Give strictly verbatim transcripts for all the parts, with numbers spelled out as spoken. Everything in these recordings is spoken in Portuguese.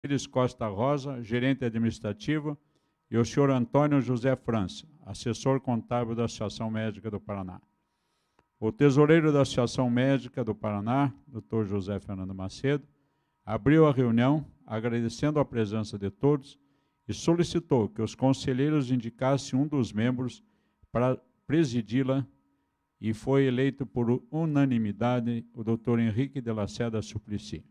Pires Costa Rosa, gerente administrativo, e o senhor Antônio José França, assessor contábil da Associação Médica do Paraná. O tesoureiro da Associação Médica do Paraná, doutor José Fernando Macedo, abriu a reunião agradecendo a presença de todos e solicitou que os conselheiros indicassem um dos membros para presidi-la e foi eleito por unanimidade o doutor Henrique de Lacerda Suplicy.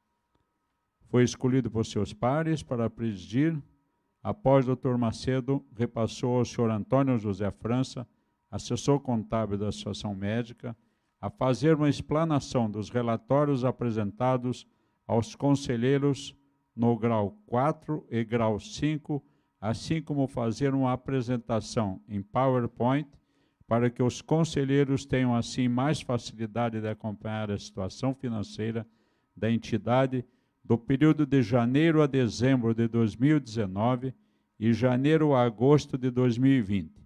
Foi escolhido por seus pares para presidir. Após o doutor Macedo, repassou ao senhor Antônio José França, assessor contábil da Associação Médica, a fazer uma explanação dos relatórios apresentados aos conselheiros no grau quatro e grau cinco, assim como fazer uma apresentação em PowerPoint para que os conselheiros tenham, assim, mais facilidade de acompanhar a situação financeira da entidade do período de janeiro a dezembro de dois mil e dezenove e janeiro a agosto de dois mil e vinte.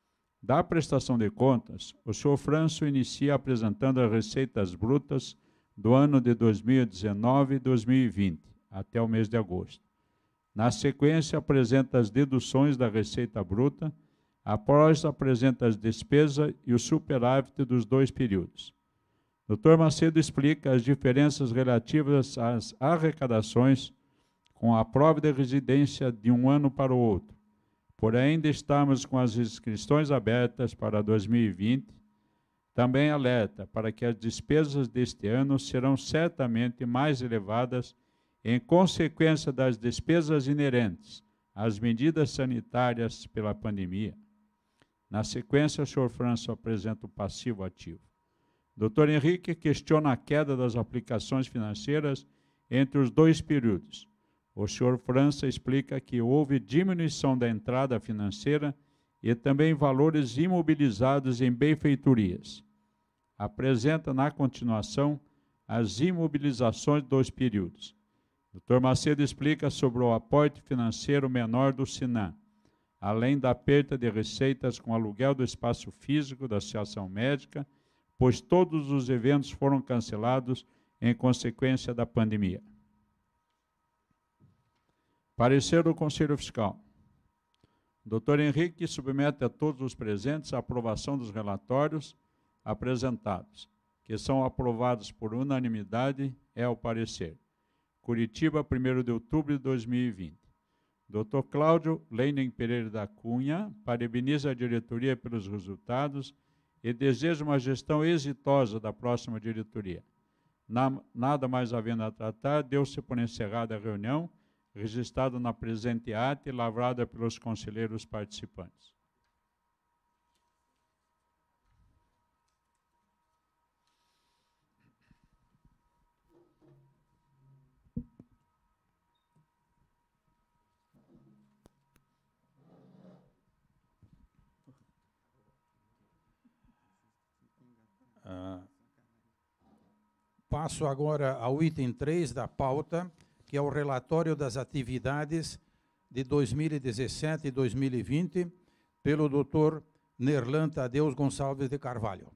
Da prestação de contas, o senhor Franço inicia apresentando as receitas brutas do ano de dois mil e dezenove e dois mil e vinte, até o mês de agosto. Na sequência, apresenta as deduções da receita bruta, após apresenta as despesas e o superávit dos dois períodos. doutor Macedo explica as diferenças relativas às arrecadações com a prova de residência de um ano para o outro. Por ainda estamos com as inscrições abertas para dois mil e vinte. Também alerta para que as despesas deste ano serão certamente mais elevadas em consequência das despesas inerentes às medidas sanitárias pela pandemia. Na sequência, o senhor Franço apresenta o passivo ativo. doutor Henrique questiona a queda das aplicações financeiras entre os dois períodos. O senhor França explica que houve diminuição da entrada financeira e também valores imobilizados em benfeitorias. Apresenta, na continuação, as imobilizações dos períodos. doutor Macedo explica sobre o aporte financeiro menor do SINAM, além da perda de receitas com aluguel do espaço físico da Associação Médica, pois todos os eventos foram cancelados em consequência da pandemia. Parecer do Conselho Fiscal. doutor Henrique submete a todos os presentes a aprovação dos relatórios apresentados, que são aprovados por unanimidade, é o parecer. Curitiba, primeiro de outubro de dois mil e vinte. doutor Cláudio Leinen Pereira da Cunha parabeniza a diretoria pelos resultados e deseja uma gestão exitosa da próxima diretoria. Na, nada mais havendo a tratar, deu-se por encerrada a reunião, registrada na presente ata e lavrada pelos conselheiros participantes. Ah, passo agora ao item três da pauta, que é o relatório das atividades de dois mil e dezessete e dois mil e vinte, pelo doutor Nerlan Tadeu Gonçalves de Carvalho.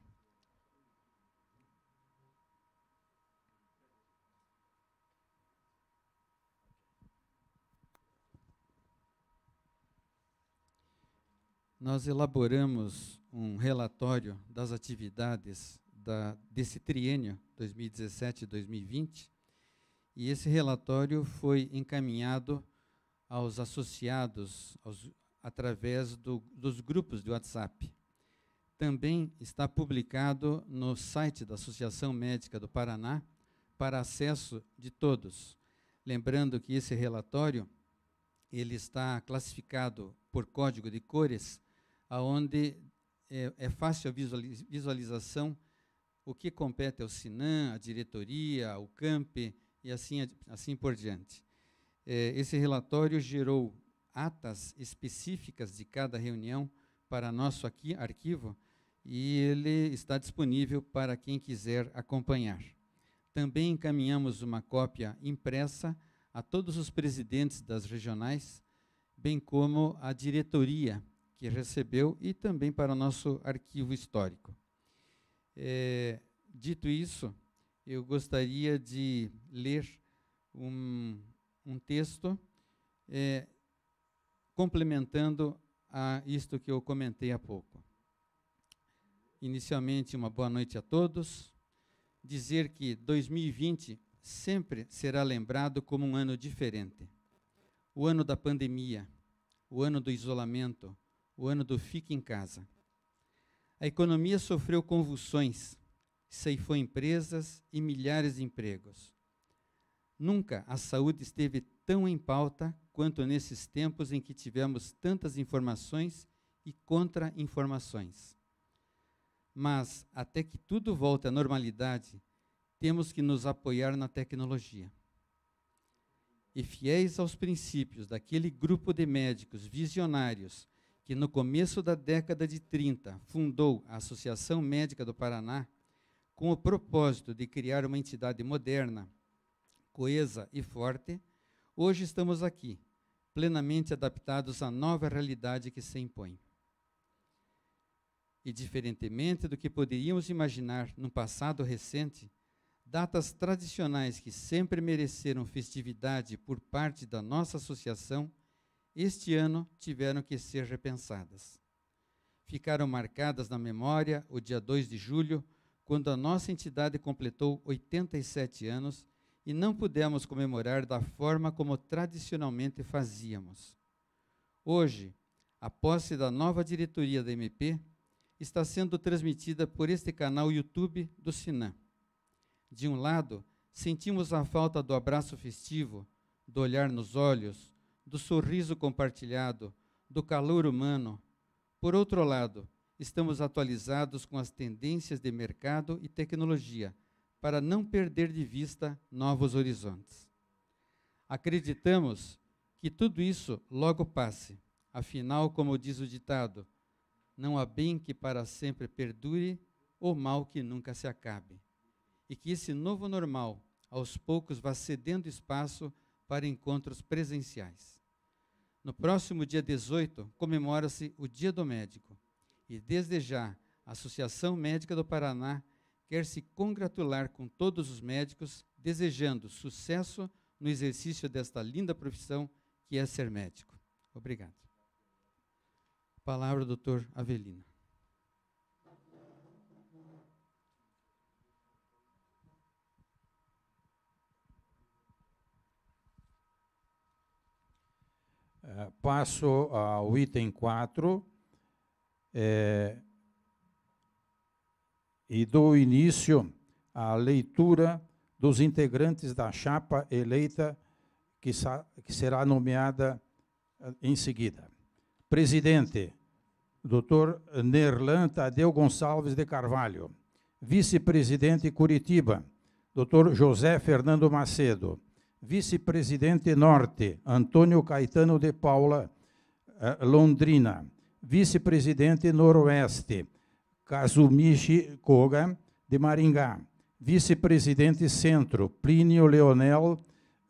Nós elaboramos um relatório das atividades da, desse triênio dois mil e dezessete e dois mil e vinte, e esse relatório foi encaminhado aos associados aos, através do, dos grupos de WhatsApp. Também está publicado no site da Associação Médica do Paraná para acesso de todos. Lembrando que esse relatório ele está classificado por código de cores, aonde é, é fácil a visualização o que compete ao SINAM, à diretoria, ao CAMP e assim, assim por diante. É, esse relatório gerou atas específicas de cada reunião para nosso aqui, arquivo, e ele está disponível para quem quiser acompanhar. Também encaminhamos uma cópia impressa a todos os presidentes das regionais, bem como a diretoria que recebeu e também para o nosso arquivo histórico. É, dito isso, eu gostaria de ler um, um texto é, complementando a isto que eu comentei há pouco. Inicialmente, uma boa noite a todos. Dizer que dois mil e vinte sempre será lembrado como um ano diferente. O ano da pandemia, o ano do isolamento, o ano do fique em casa. A economia sofreu convulsões, ceifou empresas e milhares de empregos. Nunca a saúde esteve tão em pauta quanto nesses tempos em que tivemos tantas informações e contra-informações. Mas, até que tudo volte à normalidade, temos que nos apoiar na tecnologia. E fiéis aos princípios daquele grupo de médicos visionários que no começo da década de trinta fundou a Associação Médica do Paraná, com o propósito de criar uma entidade moderna, coesa e forte, hoje estamos aqui, plenamente adaptados à nova realidade que se impõe. E, diferentemente do que poderíamos imaginar no passado recente, datas tradicionais que sempre mereceram festividade por parte da nossa associação, este ano tiveram que ser repensadas. Ficaram marcadas na memória o dia dois de julho, quando a nossa entidade completou oitenta e sete anos e não pudemos comemorar da forma como tradicionalmente fazíamos. Hoje, a posse da nova diretoria da M P está sendo transmitida por este canal YouTube do Sinan. De um lado, sentimos a falta do abraço festivo, do olhar nos olhos, do sorriso compartilhado, do calor humano. Por outro lado, estamos atualizados com as tendências de mercado e tecnologia, para não perder de vista novos horizontes. Acreditamos que tudo isso logo passe. Afinal, como diz o ditado, não há bem que para sempre perdure, ou mal que nunca se acabe. E que esse novo normal, aos poucos, vá cedendo espaço para encontros presenciais. No próximo dia dezoito, comemora-se o Dia do Médico. E, desde já, a Associação Médica do Paraná quer se congratular com todos os médicos, desejando sucesso no exercício desta linda profissão que é ser médico. Obrigado. Palavra do doutor Avelino. Uh, passo ao item quatro é, e dou início à leitura dos integrantes da chapa eleita que, que será nomeada uh, em seguida. Presidente, doutor Nerlan Tadeu Gonçalves de Carvalho. Vice-presidente Curitiba, doutor José Fernando Macedo. Vice-presidente Norte, Antônio Caetano de Paula, eh, Londrina. Vice-presidente Noroeste, Kazumichi Koga, de Maringá. Vice-presidente Centro, Plínio Leonel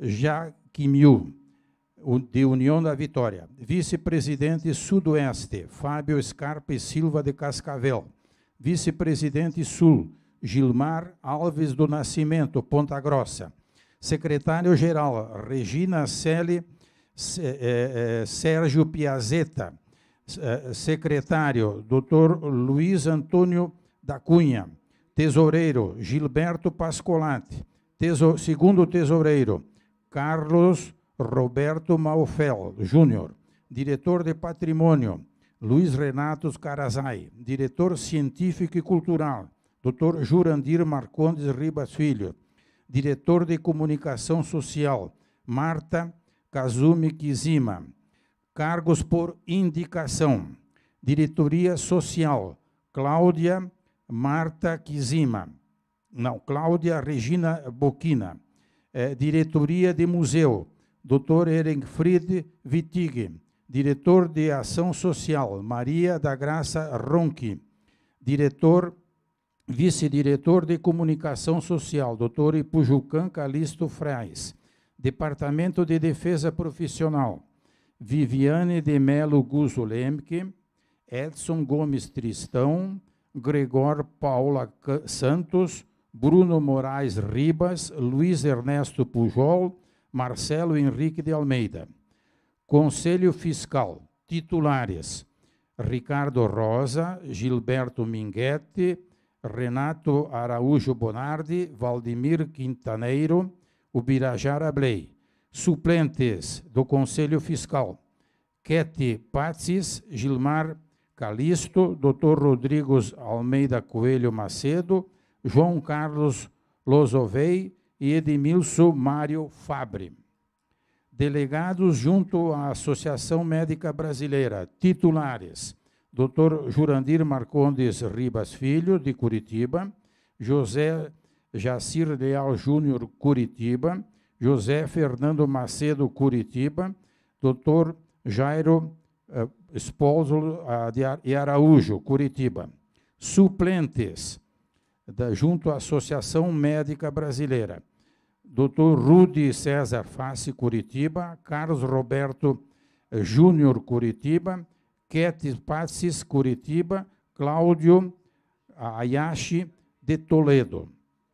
Jaquimiu, de União da Vitória. Vice-presidente Sudoeste, Fábio Scarpa e Silva de Cascavel. Vice-presidente Sul, Gilmar Alves do Nascimento, Ponta Grossa. Secretário-geral, Regina Celi eh, eh, Sérgio Piazeta. Eh, secretário, doutor Luiz Antônio da Cunha. Tesoureiro, Gilberto Pascolati. Teso, segundo tesoureiro, Carlos Roberto Maufel Júnior. Diretor de Patrimônio, Luiz Renato Carazai. Diretor Científico e Cultural, doutor Jurandir Marcondes Ribas Filho. Diretor de Comunicação Social, Marta Kazumi Kizima. Cargos por indicação. Diretoria Social, Cláudia Marta Kizima. Não, Cláudia Regina Boquina. É, diretoria de Museu, doutor Ehrenfried Wittig. Diretor de Ação Social, Maria da Graça Ronchi. Diretor Vice-diretor de Comunicação Social, doutor Ipujucan Calisto Frais. Departamento de Defesa Profissional, Viviane de Melo Guzzo Lemke, Edson Gomes Tristão, Gregor Paula Santos, Bruno Moraes Ribas, Luiz Ernesto Pujol, Marcelo Henrique de Almeida. Conselho Fiscal, titulares: Ricardo Rosa, Gilberto Minguetti, Renato Araújo Bonardi, Valdemir Quintaneiro, Ubirajara Blei. Suplentes do Conselho Fiscal: Keti Patsis, Gilmar Calisto, doutor Rodrigo Almeida Coelho Macedo, João Carlos Losovei e Edmilson Mário Fabre. Delegados junto à Associação Médica Brasileira, titulares: doutor Jurandir Marcondes Ribas Filho, de Curitiba, José Jacir Leal Júnior, Curitiba, José Fernando Macedo, Curitiba, doutor Jairo uh, Espósolo uh, de Araújo, Curitiba. Suplentes, da, junto à Associação Médica Brasileira: doutor Rudy César Fassi, Curitiba, Carlos Roberto uh, Júnior, Curitiba, Keti Patsis, Curitiba, Cláudio Ayashi, de Toledo.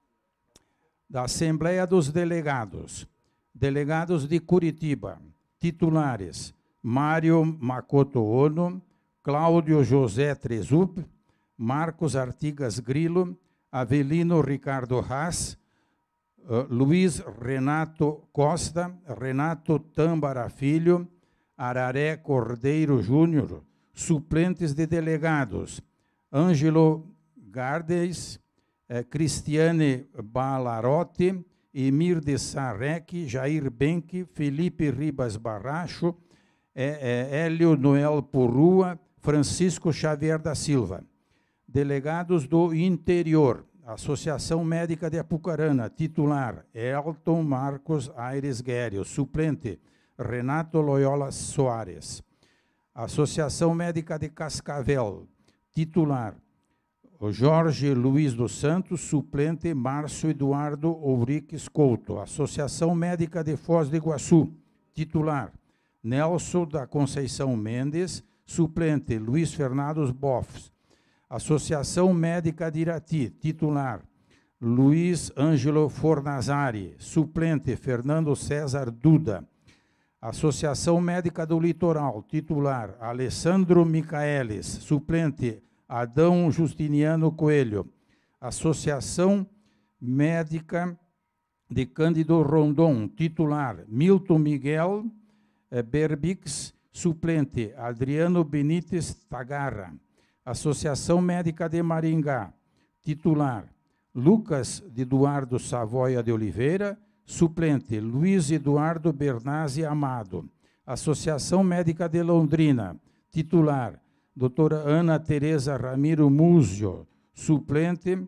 Da Assembleia dos Delegados: delegados de Curitiba, titulares: Mário Makoto Ono, Cláudio José Trezup, Marcos Artigas Grilo, Avelino Ricardo Haas, uh, Luiz Renato Costa, Renato Tâmbara Filho, Araré Cordeiro Júnior. Suplentes de delegados: Ângelo Gardes, eh, Cristiane Balarotti, Emir de Sarrec, Jair Benck, Felipe Ribas Barracho, eh, eh, Hélio Noel Porrua, Francisco Xavier da Silva. Delegados do Interior: Associação Médica de Apucarana, titular: Elton Marcos Aires Guério, suplente: Renato Loyola Soares. Associação Médica de Cascavel, titular: Jorge Luiz dos Santos, suplente: Márcio Eduardo Ouriques Couto. Associação Médica de Foz do Iguaçu, titular: Nelson da Conceição Mendes, suplente: Luiz Fernando Boffs. Associação Médica de Irati, titular: Luiz Ângelo Fornazari, suplente: Fernando César Duda. Associação Médica do Litoral, titular: Alessandro Micaelis, suplente: Adão Justiniano Coelho. Associação Médica de Cândido Rondon, titular: Milton Miguel eh, Berbix, suplente: Adriano Benítez Tagarra. Associação Médica de Maringá, titular: Lucas Eduardo Savoia de Oliveira, suplente: Luiz Eduardo Bernazzi Amado. Associação Médica de Londrina, titular: doutora Ana Tereza Ramiro Múzio, suplente,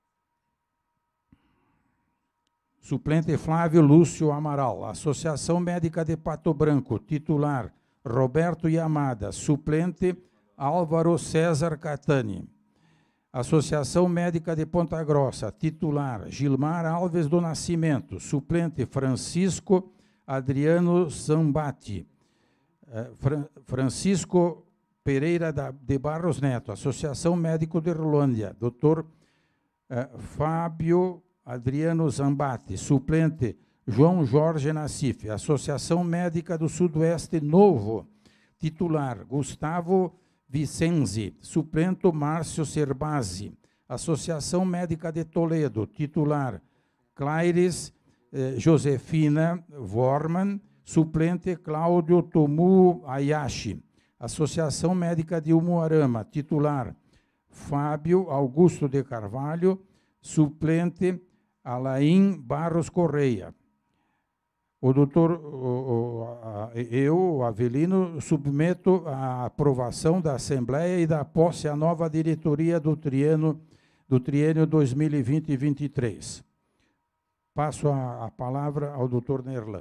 suplente Flávio Lúcio Amaral. Associação Médica de Pato Branco, titular: Roberto Yamada, suplente: Álvaro César Catani. Associação Médica de Ponta Grossa, titular: Gilmar Alves do Nascimento, suplente: Francisco Adriano Zambati. Eh, Fran Francisco Pereira da, de Barros Neto. Associação Médico de Rolândia, doutor eh, Fábio Adriano Zambati, suplente: João Jorge Nassif. Associação Médica do Sudoeste Novo, titular: Gustavo Vicenzi, suplente: Márcio Cerbasi. Associação Médica de Toledo, titular: Claires eh, Josefina Vorman, suplente: Cláudio Tomu Ayashi. Associação Médica de Umuarama, titular: Fábio Augusto de Carvalho, suplente: Alain Barros Correia. O doutor, o, o, a, eu, o Avelino, submeto a aprovação da Assembleia e da posse à nova diretoria do triênio, do triênio dois mil e vinte e vinte e três. Passo a, a palavra ao doutor Nerlan.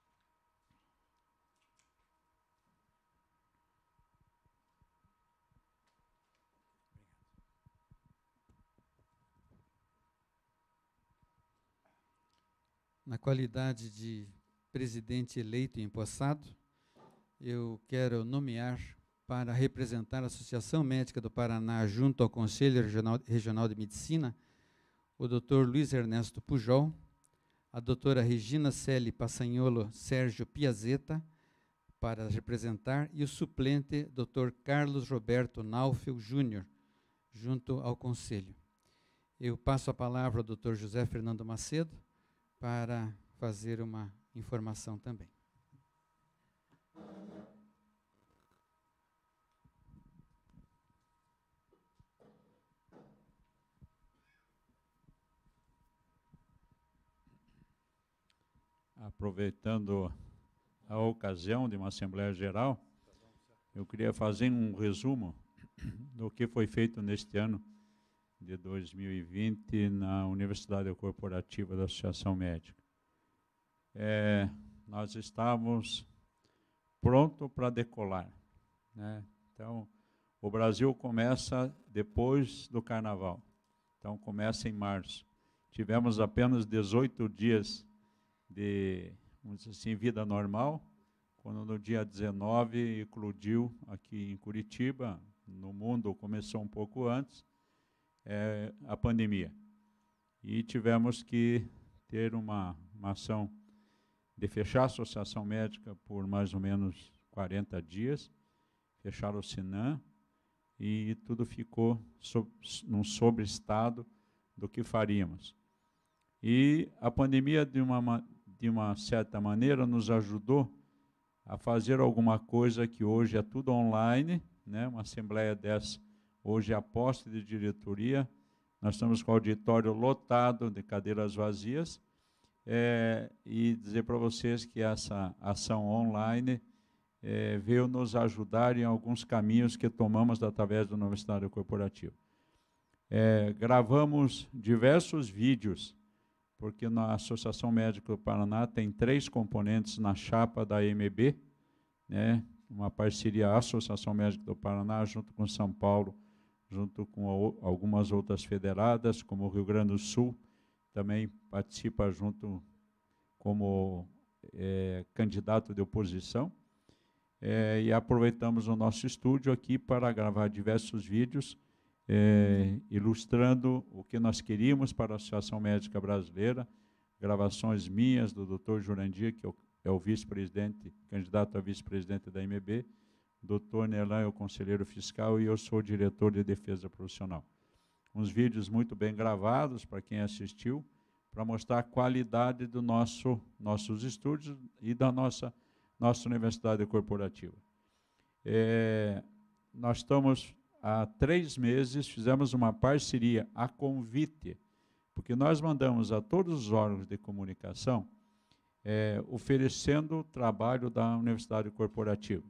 Na qualidade de presidente eleito e empossado, eu quero nomear para representar a Associação Médica do Paraná junto ao Conselho Regional, Regional de Medicina o doutor Luiz Ernesto Pujol, a doutora Regina Celi Passanholo Sérgio Piazeta, para representar, e o suplente, doutor Carlos Roberto Naufel Júnior, junto ao Conselho. Eu passo a palavra ao doutor José Fernando Macedo para fazer uma informação também. Aproveitando a ocasião de uma Assembleia Geral, eu queria fazer um resumo do que foi feito neste ano de dois mil e vinte na Universidade Corporativa da Associação Médica. É, nós estávamos prontos para decolar, né? Então, o Brasil começa depois do Carnaval, então começa em março. Tivemos apenas dezoito dias de, vamos dizer assim, vida normal, quando no dia dezenove eclodiu aqui em Curitiba, no mundo começou um pouco antes, é, a pandemia. E tivemos que ter uma, uma ação de fechar a Associação Médica por mais ou menos quarenta dias, fechar o Sinan, e tudo ficou sob, num sobreestado do que faríamos. E a pandemia, de uma, de uma certa maneira, nos ajudou a fazer alguma coisa que hoje é tudo online, né? Uma assembleia dessa, hoje é a posse de diretoria, nós estamos com o auditório lotado de cadeiras vazias, é, e dizer para vocês que essa ação online é, veio nos ajudar em alguns caminhos que tomamos através da Universidade Corporativa. É, gravamos diversos vídeos, porque na Associação Médica do Paraná tem três componentes na chapa da A M B, né, uma parceria Associação Médica do Paraná, junto com São Paulo, junto com a, algumas outras federadas, como o Rio Grande do Sul, também participa junto como é, candidato de oposição. É, e aproveitamos o nosso estúdio aqui para gravar diversos vídeos, É, ilustrando o que nós queríamos para a Associação Médica Brasileira, gravações minhas do doutor Jurandir, que é o vice-presidente, candidato a vice-presidente da A M B, doutor Nerlan é o conselheiro fiscal e eu sou o diretor de defesa profissional. Uns vídeos muito bem gravados para quem assistiu, para mostrar a qualidade do nosso nossos estúdios e da nossa, nossa universidade corporativa. É, nós estamos... Há três meses fizemos uma parceria a convite, porque nós mandamos a todos os órgãos de comunicação é, oferecendo o trabalho da Universidade Corporativa.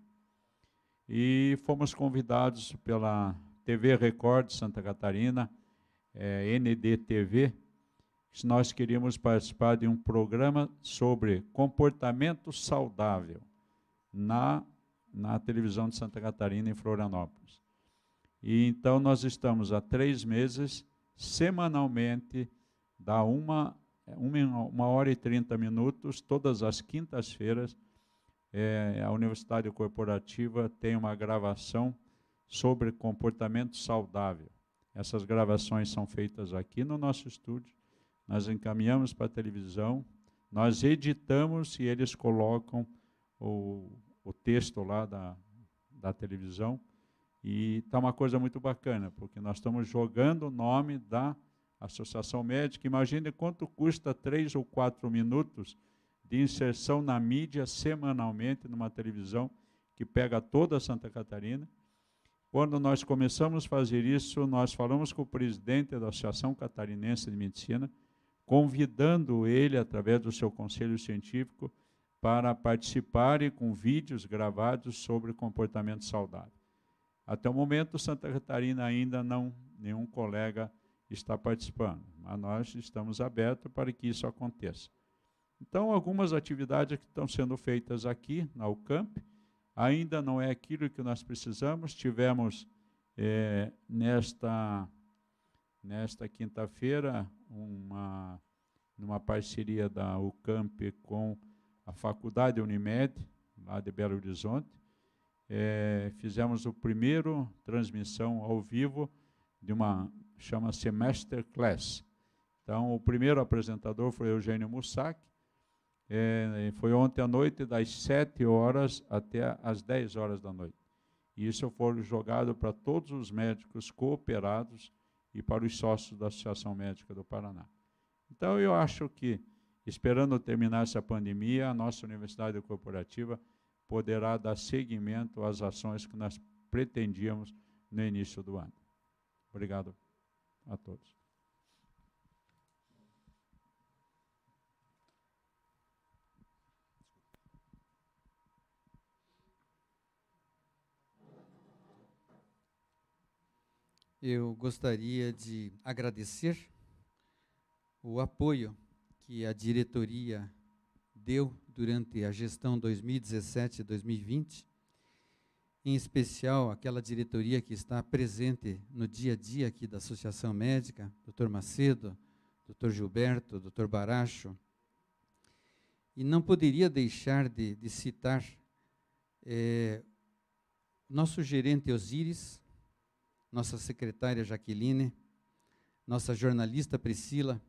E fomos convidados pela T V Record de Santa Catarina, é, N D T V, que nós queríamos participar de um programa sobre comportamento saudável na, na televisão de Santa Catarina, em Florianópolis. E então nós estamos há três meses, semanalmente, dá uma, uma, uma hora e trinta minutos, todas as quintas-feiras, é, a Universidade Corporativa tem uma gravação sobre comportamento saudável. Essas gravações são feitas aqui no nosso estúdio, nós encaminhamos para a televisão, nós editamos e eles colocam o, o texto lá da, da televisão. E está uma coisa muito bacana, porque nós estamos jogando o nome da Associação Médica. Imagine quanto custa três ou quatro minutos de inserção na mídia semanalmente, numa televisão que pega toda Santa Catarina. Quando nós começamos a fazer isso, nós falamos com o presidente da Associação Catarinense de Medicina, convidando ele, através do seu conselho científico, para participarem com vídeos gravados sobre comportamento saudável. Até o momento, Santa Catarina ainda não, nenhum colega está participando, mas nós estamos abertos para que isso aconteça. Então, algumas atividades que estão sendo feitas aqui na U C A M P, ainda não é aquilo que nós precisamos. Tivemos, é, nesta, nesta quinta-feira, uma, uma parceria da U C A M P com a Faculdade Unimed, lá de Belo Horizonte. É, fizemos o primeiro transmissão ao vivo de uma, chama-se Masterclass. Então, o primeiro apresentador foi Eugênio Mussac, é, foi ontem à noite, das sete horas até as dez horas da noite. E isso foi jogado para todos os médicos cooperados e para os sócios da Associação Médica do Paraná. Então, eu acho que, esperando terminar essa pandemia, a nossa Universidade Corporativa poderá dar seguimento às ações que nós pretendíamos no início do ano. Obrigado a todos. Eu gostaria de agradecer o apoio que a diretoria deu durante a gestão dois mil e dezessete a dois mil e vinte, em especial aquela diretoria que está presente no dia a dia aqui da Associação Médica, doutor Macedo, doutor Gilberto, doutor Baracho. E não poderia deixar de, de citar é, nosso gerente Osíris, nossa secretária Jaqueline, nossa jornalista Priscila,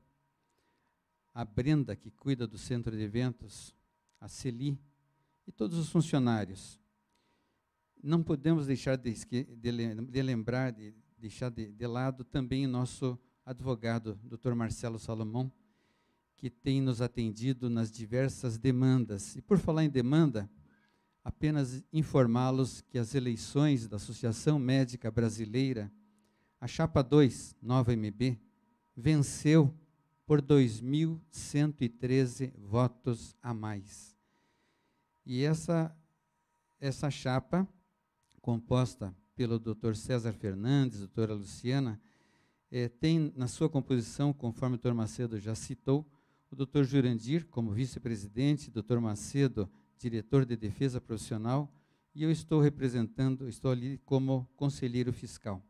a Brenda, que cuida do centro de eventos, a Celi e todos os funcionários. Não podemos deixar de, de, de lembrar, de deixar de, de lado também o nosso advogado, doutor Marcelo Salomão, que tem nos atendido nas diversas demandas. E por falar em demanda, apenas informá-los que as eleições da Associação Médica Brasileira, a Chapa dois, Nova M B, venceu por dois mil cento e treze votos a mais. E essa, essa chapa, composta pelo doutor César Fernandes, doutora Luciana, eh, tem na sua composição, conforme o doutor Macedo já citou, o doutor Jurandir como vice-presidente, doutor Macedo, diretor de defesa profissional, e eu estou representando, estou ali como conselheiro fiscal.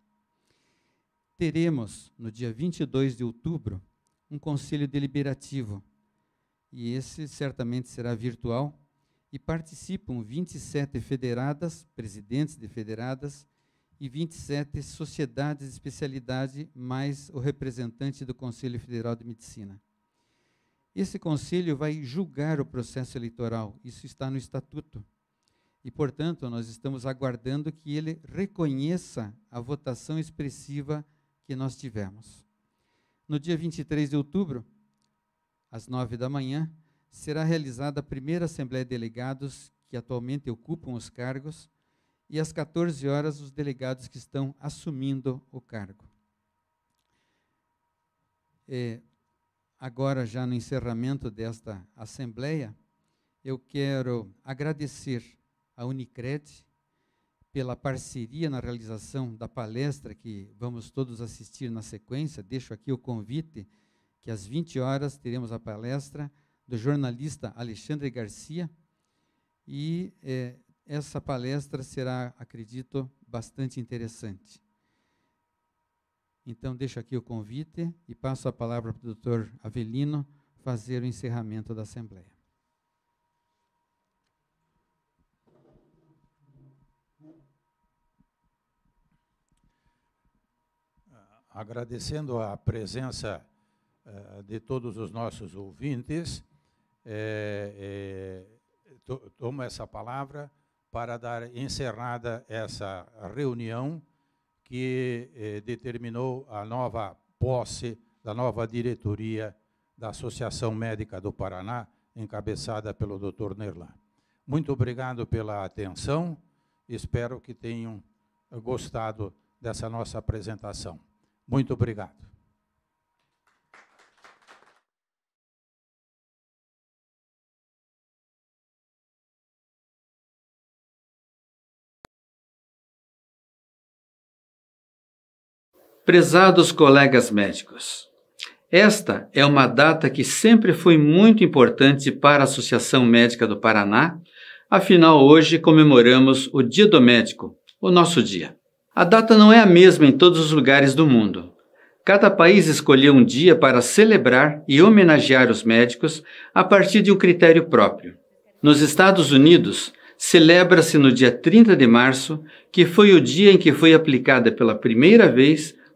Teremos, no dia vinte e dois de outubro, um conselho deliberativo, e esse certamente será virtual, e participam vinte e sete federadas, presidentes de federadas, e vinte e sete sociedades de especialidade, mais o representante do Conselho Federal de Medicina. Esse conselho vai julgar o processo eleitoral, isso está no estatuto, e, portanto, nós estamos aguardando que ele reconheça a votação expressiva que nós tivemos. No dia vinte e três de outubro, às nove da manhã, será realizada a primeira Assembleia de Delegados que atualmente ocupam os cargos, e às quatorze horas, os delegados que estão assumindo o cargo. É, agora, já no encerramento desta Assembleia, eu quero agradecer à Unicred pela parceria na realização da palestra que vamos todos assistir na sequência. Deixo aqui o convite que às vinte horas teremos a palestra do jornalista Alexandre Garcia, e é, essa palestra será, acredito, bastante interessante. Então, deixo aqui o convite e passo a palavra para o doutor Avelino fazer o encerramento da Assembleia. Agradecendo a presença uh, de todos os nossos ouvintes, é, é, to, tomo essa palavra para dar encerrada essa reunião que é, determinou a nova posse da nova diretoria da Associação Médica do Paraná, encabeçada pelo doutor Nerlan. Muito obrigado pela atenção, espero que tenham gostado dessa nossa apresentação. Muito obrigado. Prezados colegas médicos, esta é uma data que sempre foi muito importante para a Associação Médica do Paraná, afinal hoje comemoramos o Dia do Médico, o nosso dia. A data não é a mesma em todos os lugares do mundo. Cada país escolheu um dia para celebrar e homenagear os médicos a partir de um critério próprio. Nos Estados Unidos, celebra-se no dia trinta de março, que foi o dia em que foi aplicada pela primeira vez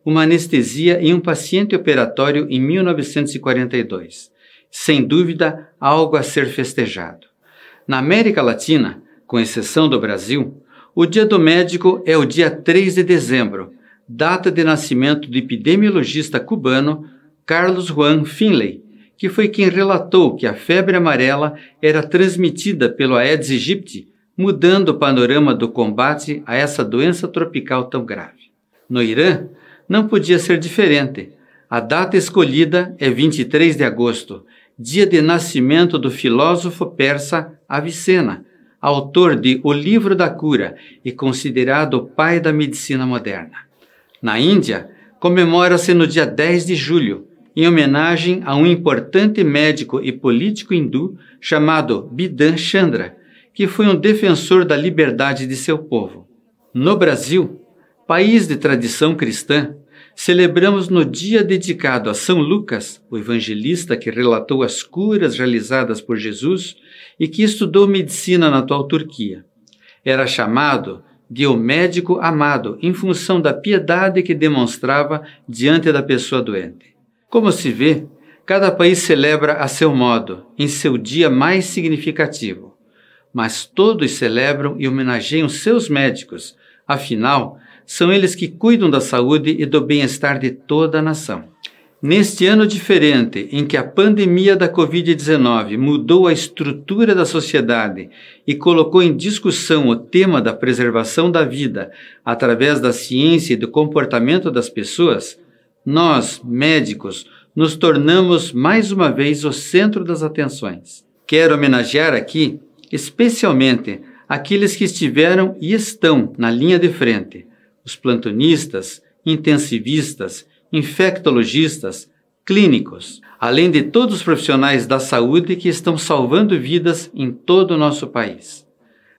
uma anestesia em um paciente operatório em mil novecentos e quarenta e dois. Sem dúvida, algo a ser festejado. Na América Latina, com exceção do Brasil, o Dia do Médico é o dia três de dezembro, data de nascimento do epidemiologista cubano Carlos Juan Finlay, que foi quem relatou que a febre amarela era transmitida pelo Aedes aegypti, mudando o panorama do combate a essa doença tropical tão grave. No Irã, não podia ser diferente. A data escolhida é vinte e três de agosto, dia de nascimento do filósofo persa Avicena, autor de O Livro da Cura e considerado o pai da medicina moderna. Na Índia, comemora-se no dia dez de julho, em homenagem a um importante médico e político hindu chamado Bidhan Chandra, que foi um defensor da liberdade de seu povo. No Brasil, país de tradição cristã, celebramos no dia dedicado a São Lucas, o evangelista que relatou as curas realizadas por Jesus e que estudou medicina na atual Turquia. Era chamado de o médico amado, em função da piedade que demonstrava diante da pessoa doente. Como se vê, cada país celebra a seu modo, em seu dia mais significativo. Mas todos celebram e homenageiam seus médicos, afinal, são eles que cuidam da saúde e do bem-estar de toda a nação. Neste ano diferente, em que a pandemia da covid dezenove mudou a estrutura da sociedade e colocou em discussão o tema da preservação da vida através da ciência e do comportamento das pessoas, nós, médicos, nos tornamos mais uma vez o centro das atenções. Quero homenagear aqui, especialmente, aqueles que estiveram e estão na linha de frente, os plantonistas, intensivistas, infectologistas, clínicos, além de todos os profissionais da saúde que estão salvando vidas em todo o nosso país.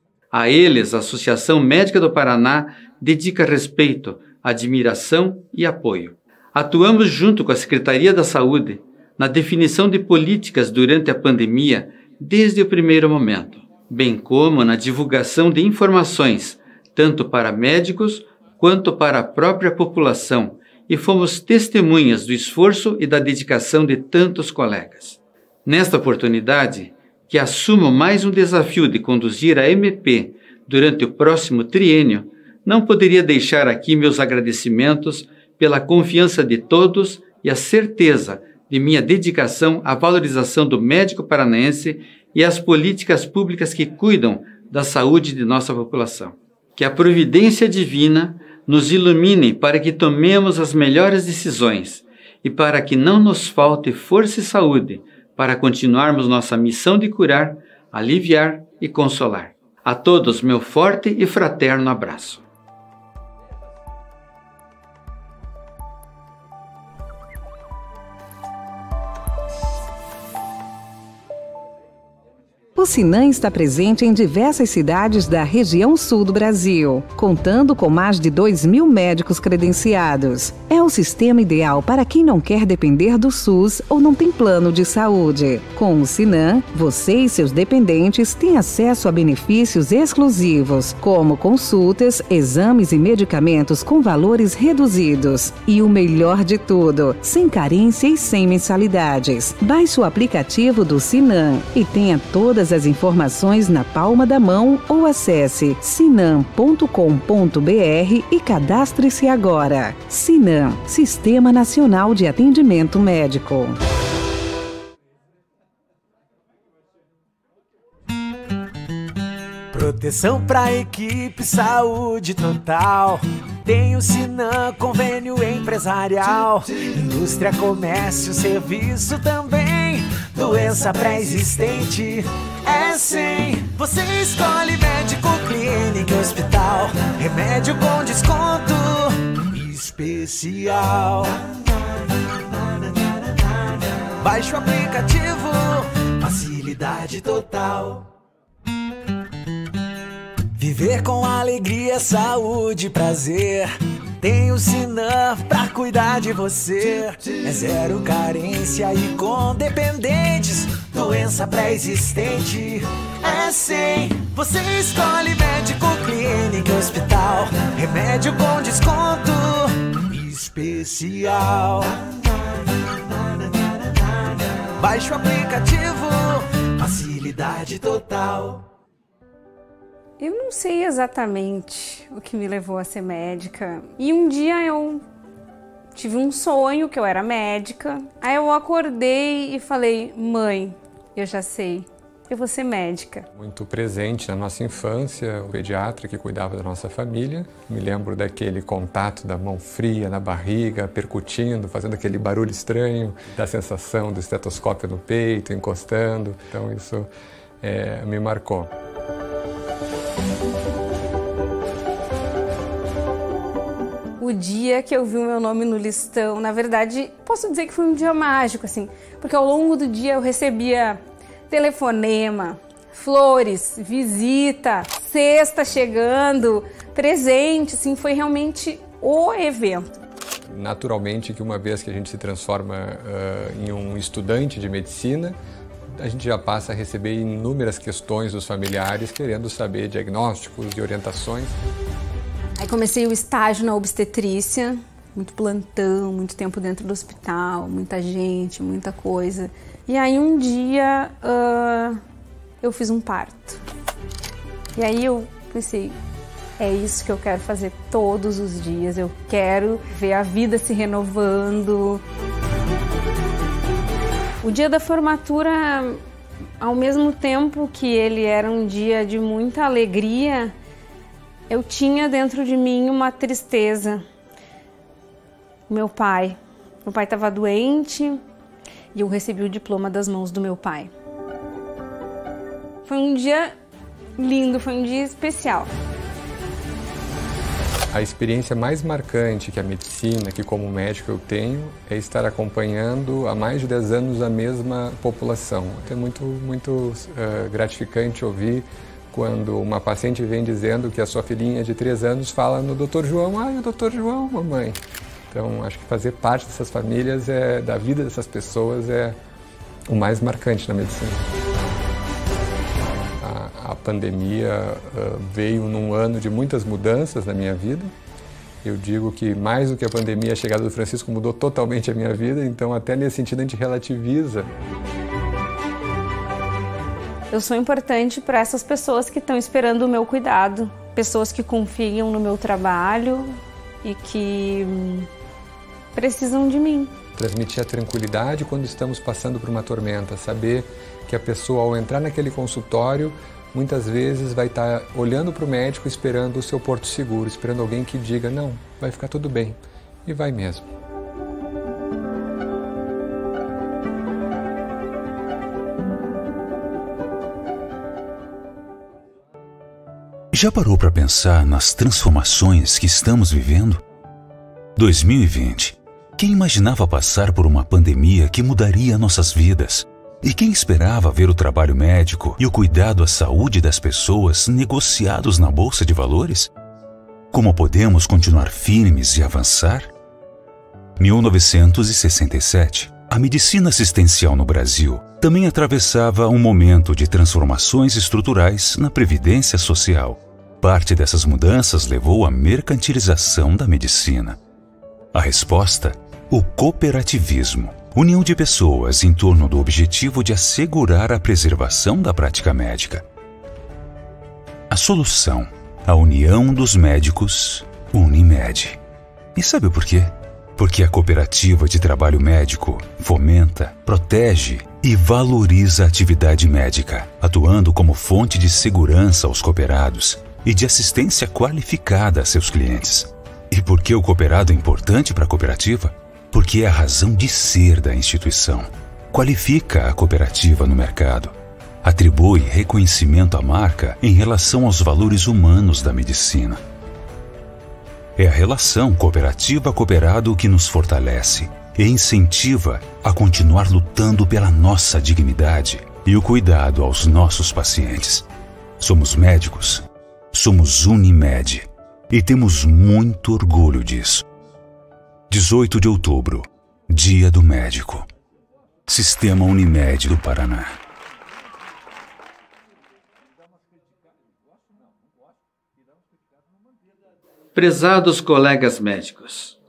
A eles, a Associação Médica do Paraná dedica respeito, admiração e apoio. Atuamos junto com a Secretaria da Saúde na definição de políticas durante a pandemia desde o primeiro momento, bem como na divulgação de informações, tanto para médicos quanto para a própria população, e fomos testemunhas do esforço e da dedicação de tantos colegas. Nesta oportunidade, que assumo mais um desafio de conduzir a M P durante o próximo triênio, não poderia deixar aqui meus agradecimentos pela confiança de todos e a certeza de minha dedicação à valorização do médico paranaense e às políticas públicas que cuidam da saúde de nossa população. Que a providência divina nos ilumine para que tomemos as melhores decisões e para que não nos falte força e saúde para continuarmos nossa missão de curar, aliviar e consolar. A todos, meu forte e fraterno abraço. O Sinan está presente em diversas cidades da região sul do Brasil, contando com mais de dois mil médicos credenciados. É o sistema ideal para quem não quer depender do SUS ou não tem plano de saúde. Com o Sinan, você e seus dependentes têm acesso a benefícios exclusivos, como consultas, exames e medicamentos com valores reduzidos. E o melhor de tudo, sem carência e sem mensalidades. Baixe o aplicativo do Sinan e tenha todas as informações na palma da mão ou acesse sinan ponto com ponto br e cadastre-se agora. Sinan, Sistema Nacional de Atendimento Médico. Proteção pra equipe, saúde total. Tem o Sinan, convênio empresarial. Indústria, comércio, serviço também. Doença pré-existente é sem. Você escolhe médico, clínica, hospital. Remédio com desconto especial. Baixe o aplicativo, facilidade total. Viver com alegria, saúde e prazer. Tem o Sinan pra cuidar de você. É zero carência e com dependentes. Doença pré-existente é sem. Você escolhe médico, clínica, hospital. Remédio com desconto especial. especial. Baixe o aplicativo, facilidade total. Eu não sei exatamente o que me levou a ser médica. E um dia eu tive um sonho que eu era médica. Aí eu acordei e falei, mãe, eu já sei, eu vou ser médica. Muito presente na nossa infância, o pediatra que cuidava da nossa família. Me lembro daquele contato da mão fria na barriga, percutindo, fazendo aquele barulho estranho, da sensação do estetoscópio no peito, encostando. Então isso é, me marcou. O dia que eu vi o meu nome no listão, na verdade, posso dizer que foi um dia mágico, assim, porque ao longo do dia eu recebia telefonema, flores, visita, cesta chegando, presente, assim, foi realmente o evento. Naturalmente que uma vez que a gente se transforma uh, em um estudante de medicina, a gente já passa a receber inúmeras questões dos familiares querendo saber diagnósticos e orientações. Aí comecei o estágio na obstetrícia, muito plantão, muito tempo dentro do hospital, muita gente, muita coisa. E aí um dia uh, eu fiz um parto. E aí eu pensei, é isso que eu quero fazer todos os dias, eu quero ver a vida se renovando. O dia da formatura, ao mesmo tempo que ele era um dia de muita alegria, eu tinha dentro de mim uma tristeza. Meu pai, meu pai estava doente e eu recebi o diploma das mãos do meu pai. Foi um dia lindo, foi um dia especial. A experiência mais marcante que a medicina, que como médico eu tenho, é estar acompanhando há mais de dez anos a mesma população. É muito, muito uh, gratificante ouvir quando uma paciente vem dizendo que a sua filhinha de três anos fala no doutor João, ah, o doutor João, mamãe. Então, acho que fazer parte dessas famílias, é, da vida dessas pessoas, é o mais marcante na medicina. A, a pandemia uh, veio num ano de muitas mudanças na minha vida. Eu digo que mais do que a pandemia, a chegada do Francisco mudou totalmente a minha vida, então até nesse sentido a gente relativiza. Eu sou importante para essas pessoas que estão esperando o meu cuidado, pessoas que confiam no meu trabalho e que precisam de mim. Transmitir a tranquilidade quando estamos passando por uma tormenta, saber que a pessoa, ao entrar naquele consultório, muitas vezes vai estar olhando para o médico esperando o seu porto seguro, esperando alguém que diga, não, vai ficar tudo bem, e vai mesmo. Já parou para pensar nas transformações que estamos vivendo? dois mil e vinte. Quem imaginava passar por uma pandemia que mudaria nossas vidas? E quem esperava ver o trabalho médico e o cuidado à saúde das pessoas negociados na Bolsa de Valores? Como podemos continuar firmes e avançar? mil novecentos e sessenta e sete. A medicina assistencial no Brasil também atravessava um momento de transformações estruturais na previdência social. Parte dessas mudanças levou à mercantilização da medicina. A resposta? O cooperativismo. União de pessoas em torno do objetivo de assegurar a preservação da prática médica. A solução? A união dos médicos Unimed. E sabe por quê? Porque a cooperativa de trabalho médico fomenta, protege e valoriza a atividade médica, atuando como fonte de segurança aos cooperados e de assistência qualificada a seus clientes. E por que o cooperado é importante para a cooperativa? Porque é a razão de ser da instituição. Qualifica a cooperativa no mercado. Atribui reconhecimento à marca em relação aos valores humanos da medicina. É a relação cooperativa-cooperado que nos fortalece e incentiva a continuar lutando pela nossa dignidade e o cuidado aos nossos pacientes. Somos médicos, somos Unimed e temos muito orgulho disso. dezoito de outubro, Dia do Médico. Sistema Unimed do Paraná. Prezados colegas médicos,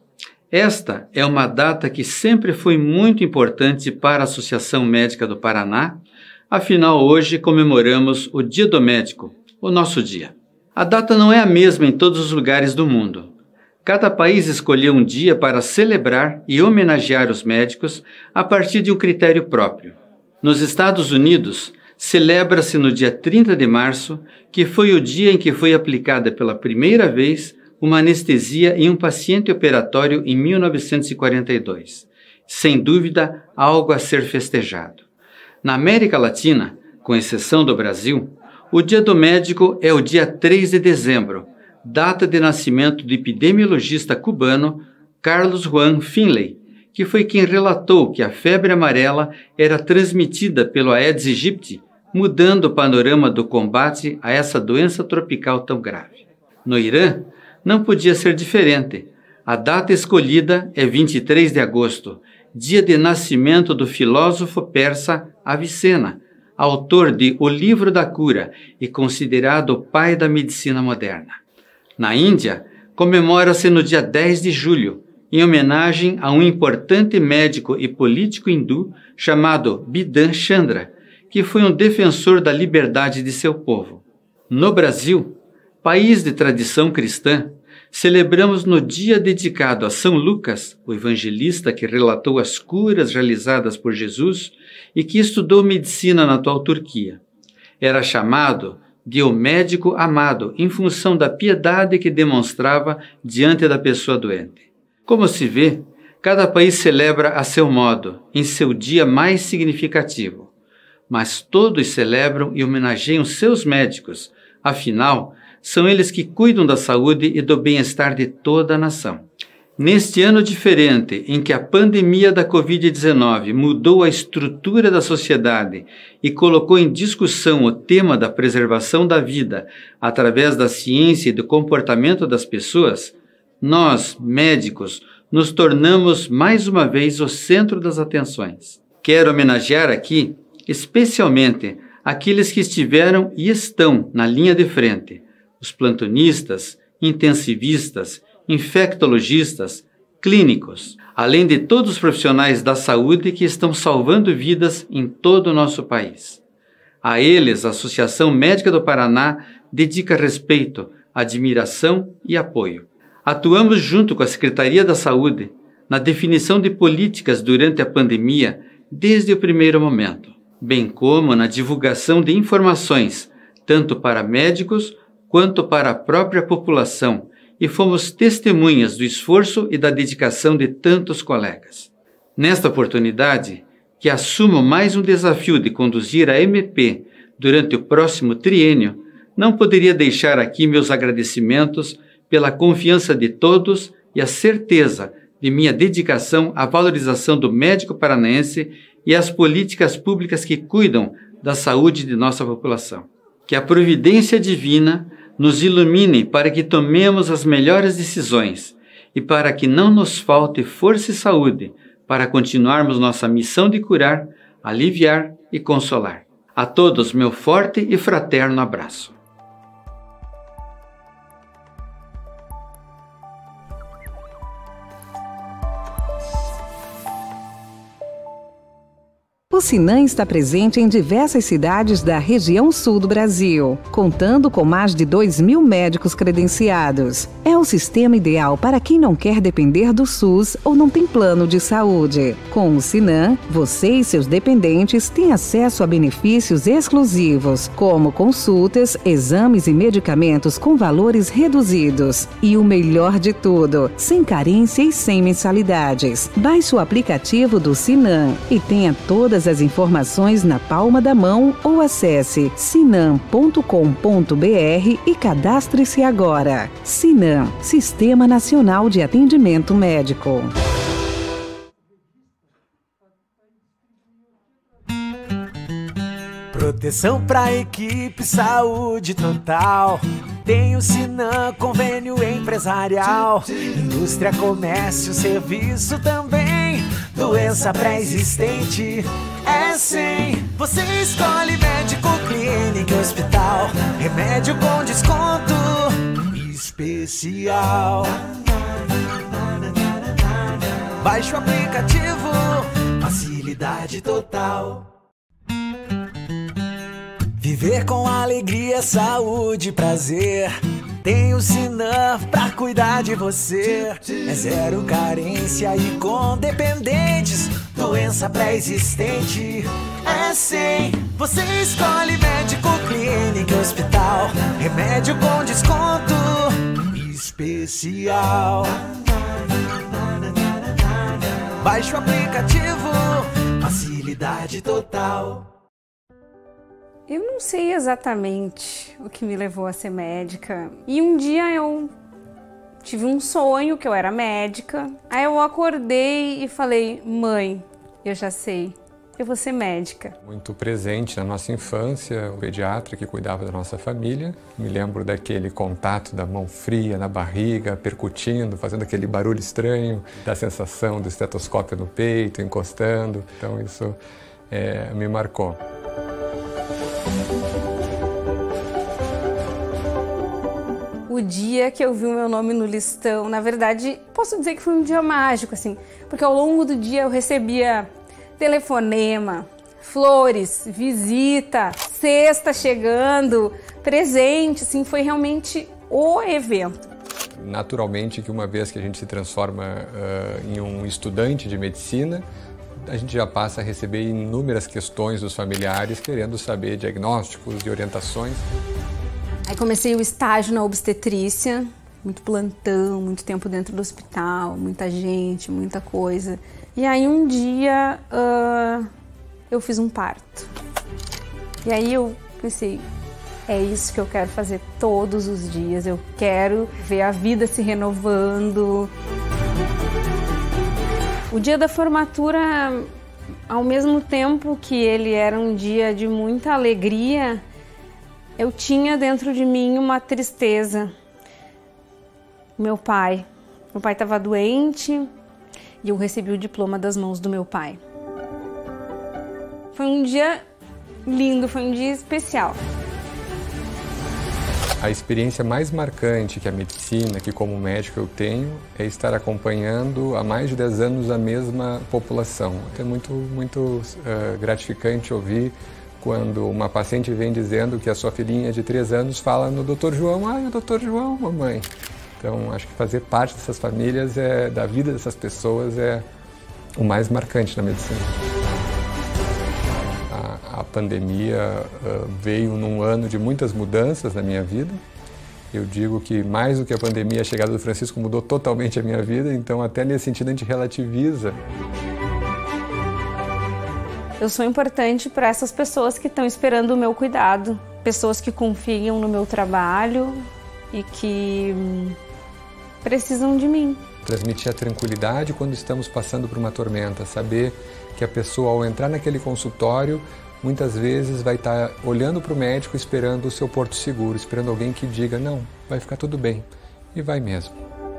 Esta é uma data que sempre foi muito importante para a Associação Médica do Paraná, afinal hoje comemoramos o Dia do Médico, o nosso dia. A data não é a mesma em todos os lugares do mundo. Cada país escolheu um dia para celebrar e homenagear os médicos a partir de um critério próprio. Nos Estados Unidos, celebra-se no dia trinta de março, que foi o dia em que foi aplicada pela primeira vez uma anestesia em um paciente operatório em mil novecentos e quarenta e dois. Sem dúvida, algo a ser festejado. Na América Latina, com exceção do Brasil, o Dia do Médico é o dia três de dezembro, data de nascimento do epidemiologista cubano Carlos Juan Finlay, que foi quem relatou que a febre amarela era transmitida pelo Aedes aegypti, mudando o panorama do combate a essa doença tropical tão grave. No Irã, não podia ser diferente. A data escolhida é vinte e três de agosto, dia de nascimento do filósofo persa Avicena, autor de O Livro da Cura e considerado o pai da medicina moderna. Na Índia, comemora-se no dia dez de julho, em homenagem a um importante médico e político hindu chamado Bidhan Chandra, que foi um defensor da liberdade de seu povo. No Brasil, país de tradição cristã, celebramos no dia dedicado a São Lucas, o evangelista que relatou as curas realizadas por Jesus e que estudou medicina na atual Turquia. Era chamado de o médico amado, em função da piedade que demonstrava diante da pessoa doente. Como se vê, cada país celebra a seu modo, em seu dia mais significativo. Mas todos celebram e homenageiam seus médicos, afinal, são eles que cuidam da saúde e do bem-estar de toda a nação. Neste ano diferente, em que a pandemia da covid dezenove mudou a estrutura da sociedade e colocou em discussão o tema da preservação da vida através da ciência e do comportamento das pessoas, nós, médicos, nos tornamos mais uma vez o centro das atenções. Quero homenagear aqui, especialmente, aqueles que estiveram e estão na linha de frente, os plantonistas, intensivistas, infectologistas, clínicos, além de todos os profissionais da saúde que estão salvando vidas em todo o nosso país. A eles, a Associação Médica do Paraná dedica respeito, admiração e apoio. Atuamos junto com a Secretaria da Saúde na definição de políticas durante a pandemia desde o primeiro momento, bem como na divulgação de informações, tanto para médicos quanto para a própria população, e fomos testemunhas do esforço e da dedicação de tantos colegas. Nesta oportunidade, que assumo mais um desafio de conduzir a M P durante o próximo triênio, não poderia deixar aqui meus agradecimentos pela confiança de todos e a certeza de minha dedicação à valorização do médico paranaense e às políticas públicas que cuidam da saúde de nossa população. Que a providência divina nos ilumine para que tomemos as melhores decisões e para que não nos falte força e saúde para continuarmos nossa missão de curar, aliviar e consolar. A todos, meu forte e fraterno abraço. O Sinan está presente em diversas cidades da região sul do Brasil, contando com mais de dois mil médicos credenciados. É o sistema ideal para quem não quer depender do SUS ou não tem plano de saúde. Com o Sinan, você e seus dependentes têm acesso a benefícios exclusivos, como consultas, exames e medicamentos com valores reduzidos. E o melhor de tudo, sem carência e sem mensalidades. Baixe o aplicativo do Sinan e tenha todas as informações na palma da mão ou acesse sinan ponto com ponto br e cadastre-se agora. Sinan, Sistema Nacional de Atendimento Médico. Proteção pra equipe, saúde total. Tem o Sinan, convênio empresarial. Indústria, comércio, serviço também. Doença pré-existente é sem. Você escolhe médico, clínica e hospital. Remédio com desconto especial. Baixe o aplicativo, facilidade total. Viver com alegria, saúde e prazer. Tem o Sinaf pra cuidar de você. É zero carência e com dependentes. Doença pré-existente é sem. Você escolhe médico, clínica e hospital. Remédio com desconto especial. Baixe o aplicativo, facilidade total. Eu não sei exatamente o que me levou a ser médica. E um dia eu tive um sonho que eu era médica. Aí eu acordei e falei, mãe, eu já sei, eu vou ser médica. Muito presente na nossa infância, o pediatra que cuidava da nossa família. Me lembro daquele contato da mão fria na barriga, percutindo, fazendo aquele barulho estranho, da sensação do estetoscópio no peito, encostando. Então isso é, me marcou. O dia que eu vi o meu nome no listão, na verdade, posso dizer que foi um dia mágico, assim, porque ao longo do dia eu recebia telefonema, flores, visita, cesta chegando, presente, assim, foi realmente o evento. Naturalmente que uma vez que a gente se transforma uh, em um estudante de medicina, a gente já passa a receber inúmeras questões dos familiares querendo saber diagnósticos e orientações. Aí comecei o estágio na obstetrícia, muito plantão, muito tempo dentro do hospital, muita gente, muita coisa. E aí um dia uh, eu fiz um parto. E aí eu pensei, é isso que eu quero fazer todos os dias, eu quero ver a vida se renovando. O dia da formatura, ao mesmo tempo que ele era um dia de muita alegria, eu tinha dentro de mim uma tristeza. Meu pai. Meu pai estava doente e eu recebi o diploma das mãos do meu pai. Foi um dia lindo, foi um dia especial. A experiência mais marcante que a medicina, que como médico eu tenho, é estar acompanhando há mais de dez anos a mesma população. É muito, muito uh, gratificante ouvir quando uma paciente vem dizendo que a sua filhinha de três anos fala no doutor João, ah, o doutor João, mamãe. Então, acho que fazer parte dessas famílias, é, da vida dessas pessoas, é o mais marcante na medicina. A, a pandemia uh, veio num ano de muitas mudanças na minha vida. Eu digo que mais do que a pandemia, a chegada do Francisco mudou totalmente a minha vida, então até nesse sentido a gente relativiza. Eu sou importante para essas pessoas que estão esperando o meu cuidado, pessoas que confiam no meu trabalho e que hum, precisam de mim. Transmitir a tranquilidade quando estamos passando por uma tormenta, saber que a pessoa ao entrar naquele consultório muitas vezes vai estar olhando para o médico esperando o seu porto seguro, esperando alguém que diga, não, vai ficar tudo bem, e vai mesmo.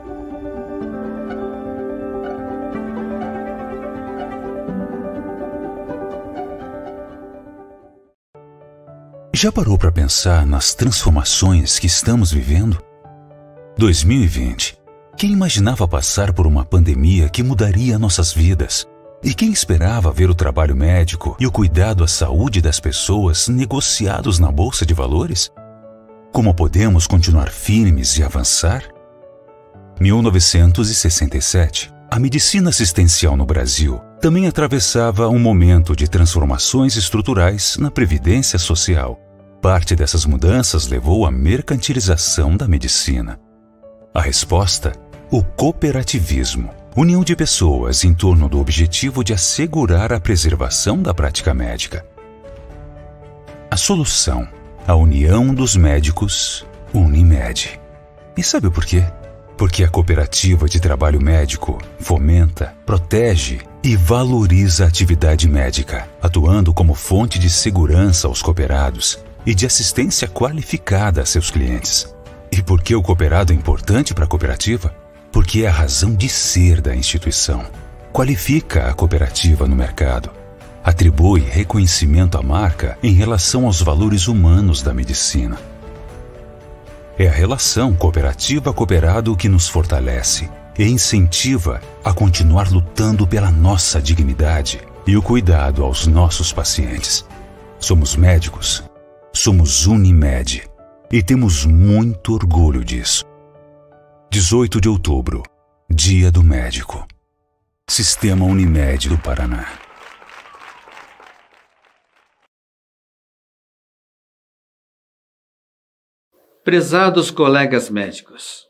Já parou para pensar nas transformações que estamos vivendo? dois mil e vinte. Quem imaginava passar por uma pandemia que mudaria nossas vidas? E quem esperava ver o trabalho médico e o cuidado à saúde das pessoas negociados na Bolsa de Valores? Como podemos continuar firmes e avançar? mil novecentos e sessenta e sete. A medicina assistencial no Brasil também atravessava um momento de transformações estruturais na Previdência Social. Parte dessas mudanças levou à mercantilização da medicina. A resposta? O cooperativismo. União de pessoas em torno do objetivo de assegurar a preservação da prática médica. A solução? A união dos médicos Unimed. E sabe por quê? Porque a cooperativa de trabalho médico fomenta, protege e valoriza a atividade médica, atuando como fonte de segurança aos cooperados e de assistência qualificada a seus clientes. E por que o cooperado é importante para a cooperativa? Porque é a razão de ser da instituição. Qualifica a cooperativa no mercado. Atribui reconhecimento à marca em relação aos valores humanos da medicina. É a relação cooperativa-cooperado que nos fortalece e incentiva a continuar lutando pela nossa dignidade e o cuidado aos nossos pacientes. Somos médicos, somos Unimed e temos muito orgulho disso. dezoito de outubro, Dia do Médico. Sistema Unimed do Paraná. Prezados colegas médicos,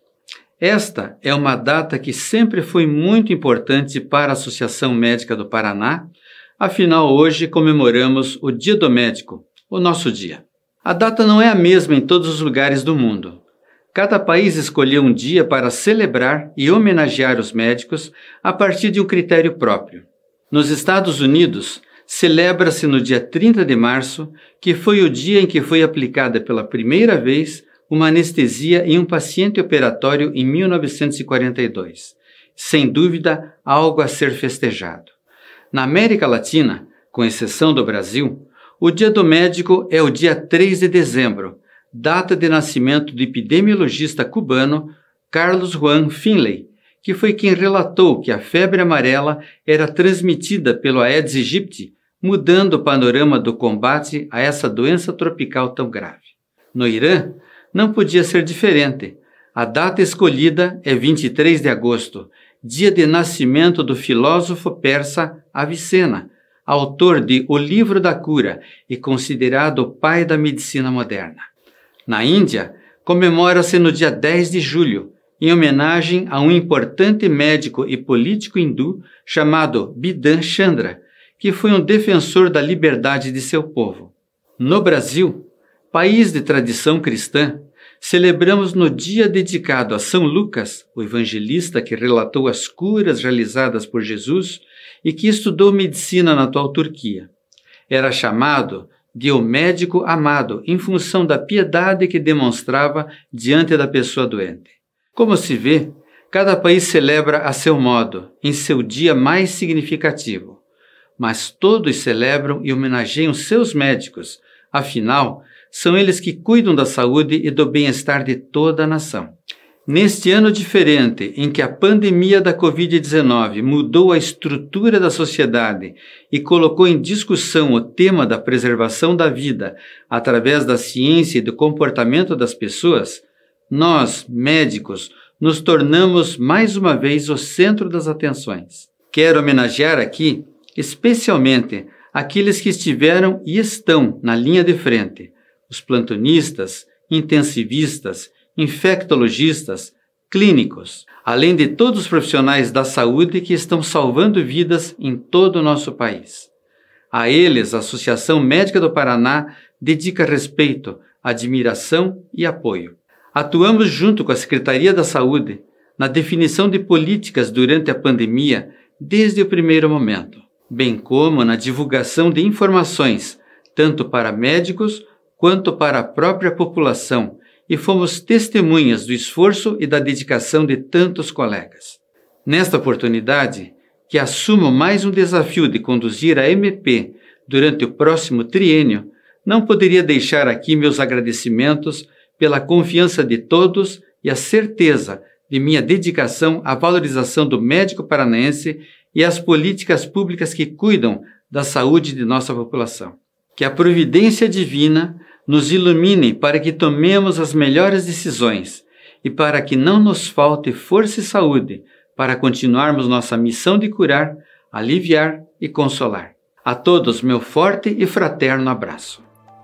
esta é uma data que sempre foi muito importante para a Associação Médica do Paraná, afinal hoje comemoramos o Dia do Médico, o nosso dia. A data não é a mesma em todos os lugares do mundo. Cada país escolheu um dia para celebrar e homenagear os médicos a partir de um critério próprio. Nos Estados Unidos, celebra-se no dia trinta de março, que foi o dia em que foi aplicada pela primeira vez uma anestesia em um paciente operatório em mil novecentos e quarenta e dois. Sem dúvida, algo a ser festejado. Na América Latina, com exceção do Brasil, o Dia do Médico é o dia três de dezembro, data de nascimento do epidemiologista cubano Carlos Juan Finlay, que foi quem relatou que a febre amarela era transmitida pelo Aedes aegypti, mudando o panorama do combate a essa doença tropical tão grave. No Irã, não podia ser diferente. A data escolhida é vinte e três de agosto, dia de nascimento do filósofo persa Avicena, autor de O Livro da Cura e considerado o pai da medicina moderna. Na Índia, comemora-se no dia dez de julho, em homenagem a um importante médico e político hindu chamado Bidhan Chandra, que foi um defensor da liberdade de seu povo. No Brasil, país de tradição cristã, celebramos no dia dedicado a São Lucas, o evangelista que relatou as curas realizadas por Jesus e que estudou medicina na atual Turquia. Era chamado de o médico amado, em função da piedade que demonstrava diante da pessoa doente. Como se vê, cada país celebra a seu modo, em seu dia mais significativo. Mas todos celebram e homenageiam seus médicos, afinal, são eles que cuidam da saúde e do bem-estar de toda a nação. Neste ano diferente, em que a pandemia da covid dezenove mudou a estrutura da sociedade e colocou em discussão o tema da preservação da vida através da ciência e do comportamento das pessoas, nós, médicos, nos tornamos mais uma vez o centro das atenções. Quero homenagear aqui, especialmente, aqueles que estiveram e estão na linha de frente, os plantonistas, intensivistas, infectologistas, clínicos, além de todos os profissionais da saúde que estão salvando vidas em todo o nosso país. A eles, a Associação Médica do Paraná dedica respeito, admiração e apoio. Atuamos junto com a Secretaria da Saúde na definição de políticas durante a pandemia desde o primeiro momento, bem como na divulgação de informações, tanto para médicos quanto para a própria população, e fomos testemunhas do esforço e da dedicação de tantos colegas. Nesta oportunidade, que assumo mais um desafio de conduzir a M P durante o próximo triênio, não poderia deixar aqui meus agradecimentos pela confiança de todos e a certeza de minha dedicação à valorização do médico paranaense e às políticas públicas que cuidam da saúde de nossa população. Que a providência divina nos ilumine para que tomemos as melhores decisões e para que não nos falte força e saúde para continuarmos nossa missão de curar, aliviar e consolar. A todos, meu forte e fraterno abraço.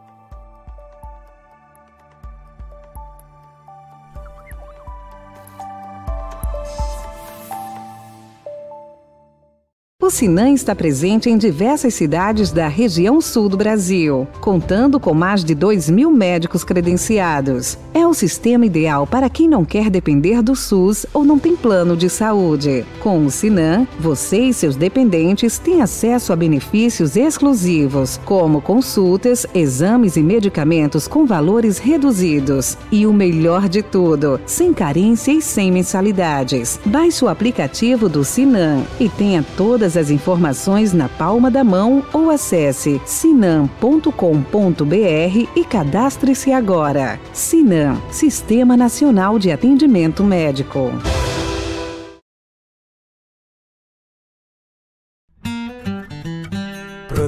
O Sinan está presente em diversas cidades da região sul do Brasil, contando com mais de dois mil médicos credenciados. É o sistema ideal para quem não quer depender do SUS ou não tem plano de saúde. Com o Sinan, você e seus dependentes têm acesso a benefícios exclusivos, como consultas, exames e medicamentos com valores reduzidos. E o melhor de tudo, sem carência e sem mensalidades. Baixe o aplicativo do Sinan e tenha todas as informações na palma da mão ou acesse sinan ponto com ponto br e cadastre-se agora. Sinan, Sistema Nacional de Atendimento Médico.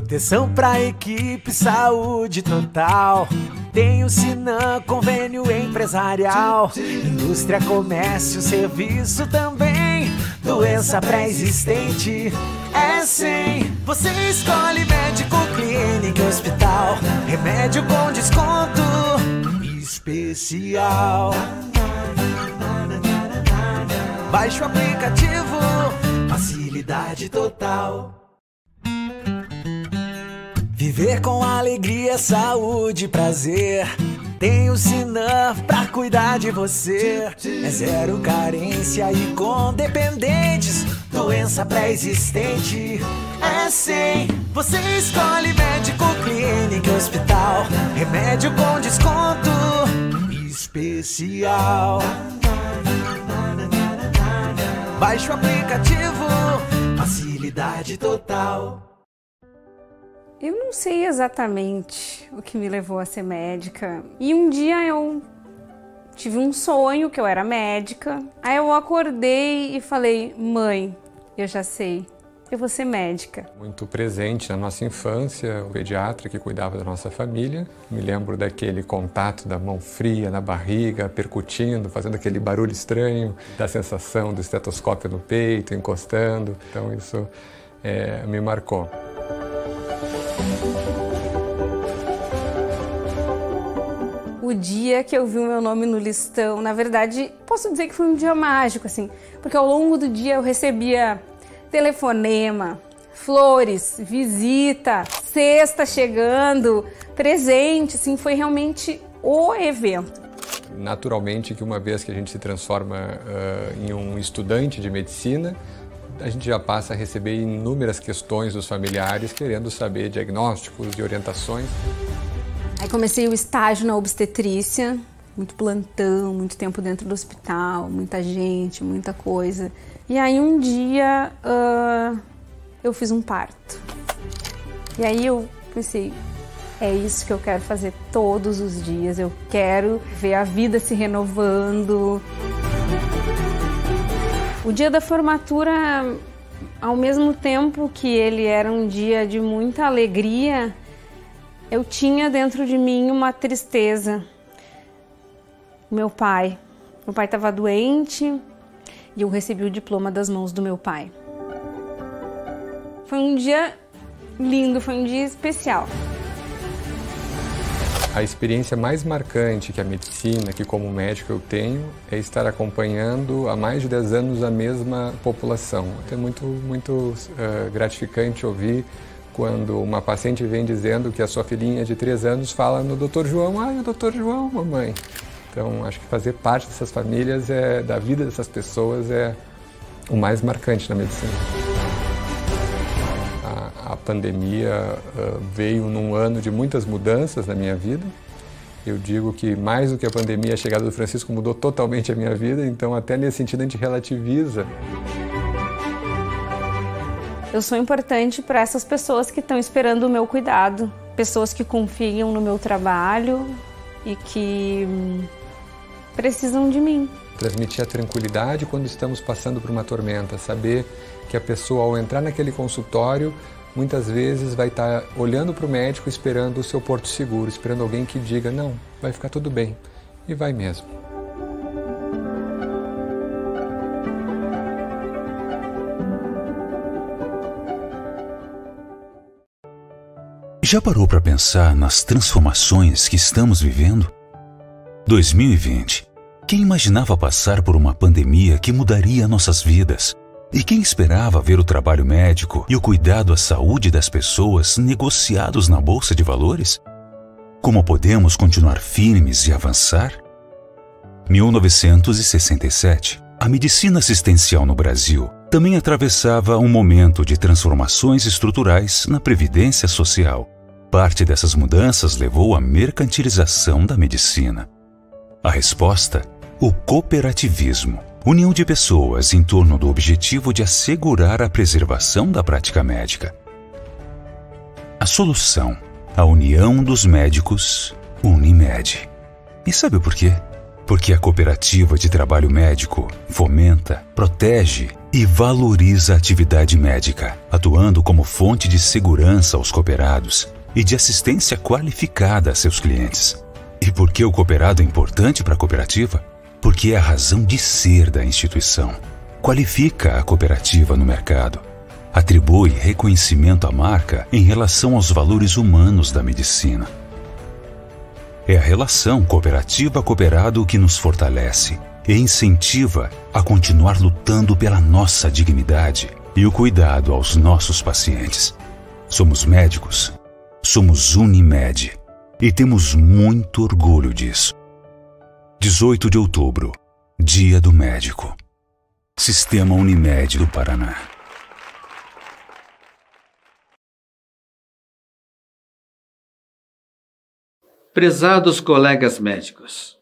Proteção pra equipe, saúde total. Tem o Sinan, convênio empresarial. Indústria, comércio, serviço também. Doença pré-existente é sem. Você escolhe médico, clínica e hospital. Remédio com desconto especial. Baixe o aplicativo, facilidade total. Viver com alegria, saúde e prazer. Tem o Sinan pra cuidar de você. É zero carência e com dependentes. Doença pré-existente é sem. Você escolhe médico, clínica e hospital. Remédio com desconto especial. Baixe o aplicativo, facilidade total. Eu não sei exatamente o que me levou a ser médica. E um dia eu tive um sonho que eu era médica. Aí eu acordei e falei, mãe, eu já sei, eu vou ser médica. Muito presente na nossa infância, o pediatra que cuidava da nossa família. Me lembro daquele contato da mão fria na barriga, percutindo, fazendo aquele barulho estranho, da sensação do estetoscópio no peito, encostando. Então isso é, me marcou. O dia que eu vi o meu nome no listão, na verdade, posso dizer que foi um dia mágico, assim, porque ao longo do dia eu recebia telefonema, flores, visita, cesta chegando, presente, assim, foi realmente o evento. Naturalmente que uma vez que a gente se transforma uh, em um estudante de medicina, a gente já passa a receber inúmeras questões dos familiares querendo saber diagnósticos e orientações. Aí comecei o estágio na obstetrícia, muito plantão, muito tempo dentro do hospital, muita gente, muita coisa. E aí um dia uh, eu fiz um parto. E aí eu pensei, é isso que eu quero fazer todos os dias, eu quero ver a vida se renovando. O dia da formatura, ao mesmo tempo que ele era um dia de muita alegria, eu tinha dentro de mim uma tristeza. Meu pai. Meu pai estava doente e eu recebi o diploma das mãos do meu pai. Foi um dia lindo, foi um dia especial. A experiência mais marcante que a medicina, que como médico eu tenho, é estar acompanhando há mais de dez anos a mesma população. É muito, muito uh, gratificante ouvir quando uma paciente vem dizendo que a sua filhinha de três anos fala no doutor João, ah, o doutor João, mamãe. Então, acho que fazer parte dessas famílias, é, da vida dessas pessoas, é o mais marcante na medicina. A, a pandemia uh, veio num ano de muitas mudanças na minha vida. Eu digo que mais do que a pandemia, a chegada do Francisco mudou totalmente a minha vida, então até nesse sentido a gente relativiza. Eu sou importante para essas pessoas que estão esperando o meu cuidado, pessoas que confiam no meu trabalho e que precisam de mim. Transmitir a tranquilidade quando estamos passando por uma tormenta, saber que a pessoa, ao entrar naquele consultório, muitas vezes vai estar olhando para o médico esperando o seu porto seguro, esperando alguém que diga, não, vai ficar tudo bem, e vai mesmo. Já parou para pensar nas transformações que estamos vivendo? dois mil e vinte. Quem imaginava passar por uma pandemia que mudaria nossas vidas? E quem esperava ver o trabalho médico e o cuidado à saúde das pessoas negociados na Bolsa de Valores? Como podemos continuar firmes e avançar? mil novecentos e sessenta e sete. A medicina assistencial no Brasil também atravessava um momento de transformações estruturais na Previdência Social. Parte dessas mudanças levou à mercantilização da medicina. A resposta? O cooperativismo. União de pessoas em torno do objetivo de assegurar a preservação da prática médica. A solução? A união dos médicos Unimed. E sabe por quê? Porque a cooperativa de trabalho médico fomenta, protege e valoriza a atividade médica, atuando como fonte de segurança aos cooperados e de assistência qualificada a seus clientes. E por que o cooperado é importante para a cooperativa? Porque é a razão de ser da instituição. Qualifica a cooperativa no mercado. Atribui reconhecimento à marca em relação aos valores humanos da medicina. É a relação cooperativa-cooperado que nos fortalece e incentiva a continuar lutando pela nossa dignidade e o cuidado aos nossos pacientes. Somos médicos, somos Unimed e temos muito orgulho disso. dezoito de outubro, Dia do Médico. Sistema Unimed do Paraná. Prezados colegas médicos,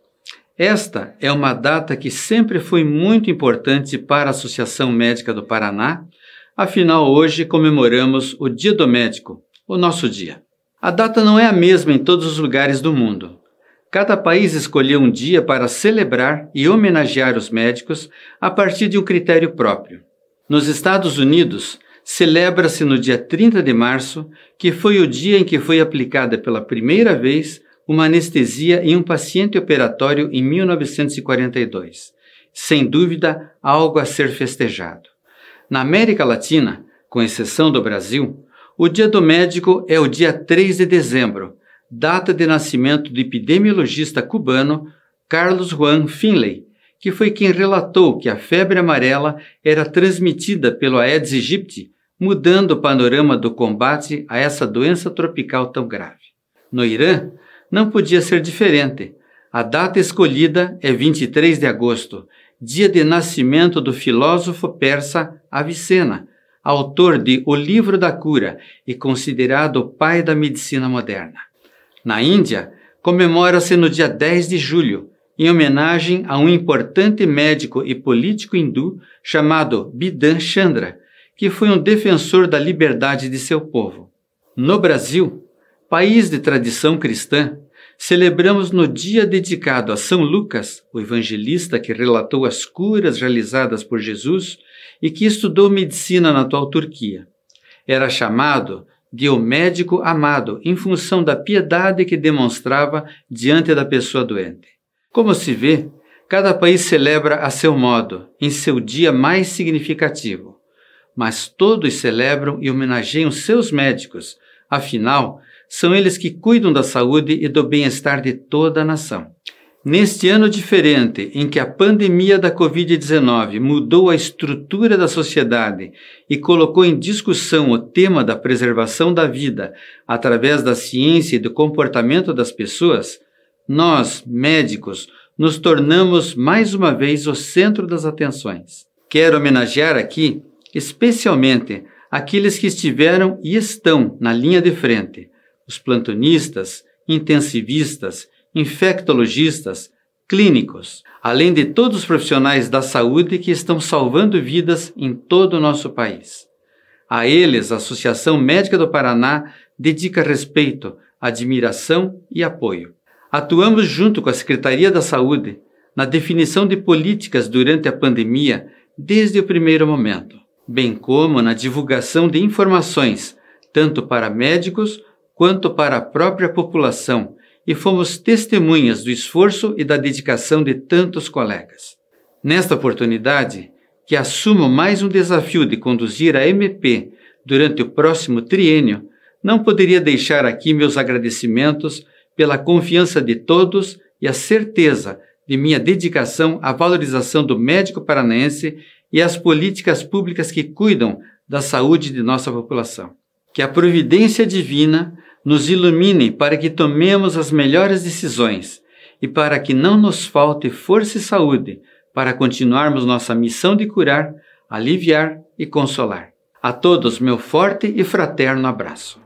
esta é uma data que sempre foi muito importante para a Associação Médica do Paraná, afinal hoje comemoramos o Dia do Médico, o nosso dia. A data não é a mesma em todos os lugares do mundo. Cada país escolheu um dia para celebrar e homenagear os médicos a partir de um critério próprio. Nos Estados Unidos, celebra-se no dia trinta de março, que foi o dia em que foi aplicada pela primeira vez uma anestesia em um paciente operatório em mil novecentos e quarenta e dois. Sem dúvida, algo a ser festejado. Na América Latina, com exceção do Brasil, o Dia do Médico é o dia três de dezembro, data de nascimento do epidemiologista cubano Carlos Juan Finlay, que foi quem relatou que a febre amarela era transmitida pelo Aedes aegypti, mudando o panorama do combate a essa doença tropical tão grave. No Irã, não podia ser diferente. A data escolhida é vinte e três de agosto, dia de nascimento do filósofo persa Avicena, autor de O Livro da Cura e considerado o pai da medicina moderna. Na Índia, comemora-se no dia dez de julho, em homenagem a um importante médico e político hindu chamado Bidhan Chandra, que foi um defensor da liberdade de seu povo. No Brasil, país de tradição cristã, celebramos no dia dedicado a São Lucas, o evangelista que relatou as curas realizadas por Jesus e que estudou medicina na atual Turquia. Era chamado de o médico amado, em função da piedade que demonstrava diante da pessoa doente. Como se vê, cada país celebra a seu modo, em seu dia mais significativo. Mas todos celebram e homenageiam seus médicos, afinal, são eles que cuidam da saúde e do bem-estar de toda a nação. Neste ano diferente, em que a pandemia da covid dezenove mudou a estrutura da sociedade e colocou em discussão o tema da preservação da vida através da ciência e do comportamento das pessoas, nós, médicos, nos tornamos mais uma vez o centro das atenções. Quero homenagear aqui, especialmente, aqueles que estiveram e estão na linha de frente, os plantonistas, intensivistas, infectologistas, clínicos, além de todos os profissionais da saúde que estão salvando vidas em todo o nosso país. A eles, a Associação Médica do Paraná dedica respeito, admiração e apoio. Atuamos junto com a Secretaria da Saúde na definição de políticas durante a pandemia desde o primeiro momento, bem como na divulgação de informações, tanto para médicos quanto para a própria população, e fomos testemunhas do esforço e da dedicação de tantos colegas. Nesta oportunidade, que assumo mais um desafio de conduzir a M P durante o próximo triênio, não poderia deixar aqui meus agradecimentos pela confiança de todos e a certeza de minha dedicação à valorização do médico paranaense e às políticas públicas que cuidam da saúde de nossa população. Que a providência divina nos ilumine para que tomemos as melhores decisões e para que não nos falte força e saúde para continuarmos nossa missão de curar, aliviar e consolar. A todos, meu forte e fraterno abraço.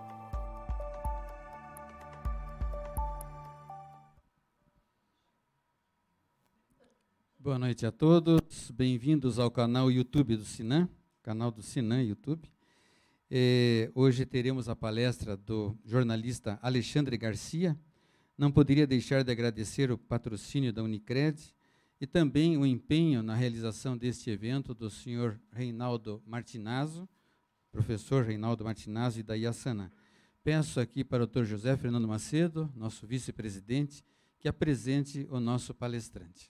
Boa noite a todos, bem-vindos ao canal YouTube do Sinan, canal do Sinan YouTube. É, hoje teremos a palestra do jornalista Alexandre Garcia. Não poderia deixar de agradecer o patrocínio da Unicred e também o empenho na realização deste evento do senhor Reinaldo Martinazzo, professor Reinaldo Martinazzo e da Iasana. Peço aqui para o doutor José Fernando Macedo, nosso vice-presidente, que apresente o nosso palestrante.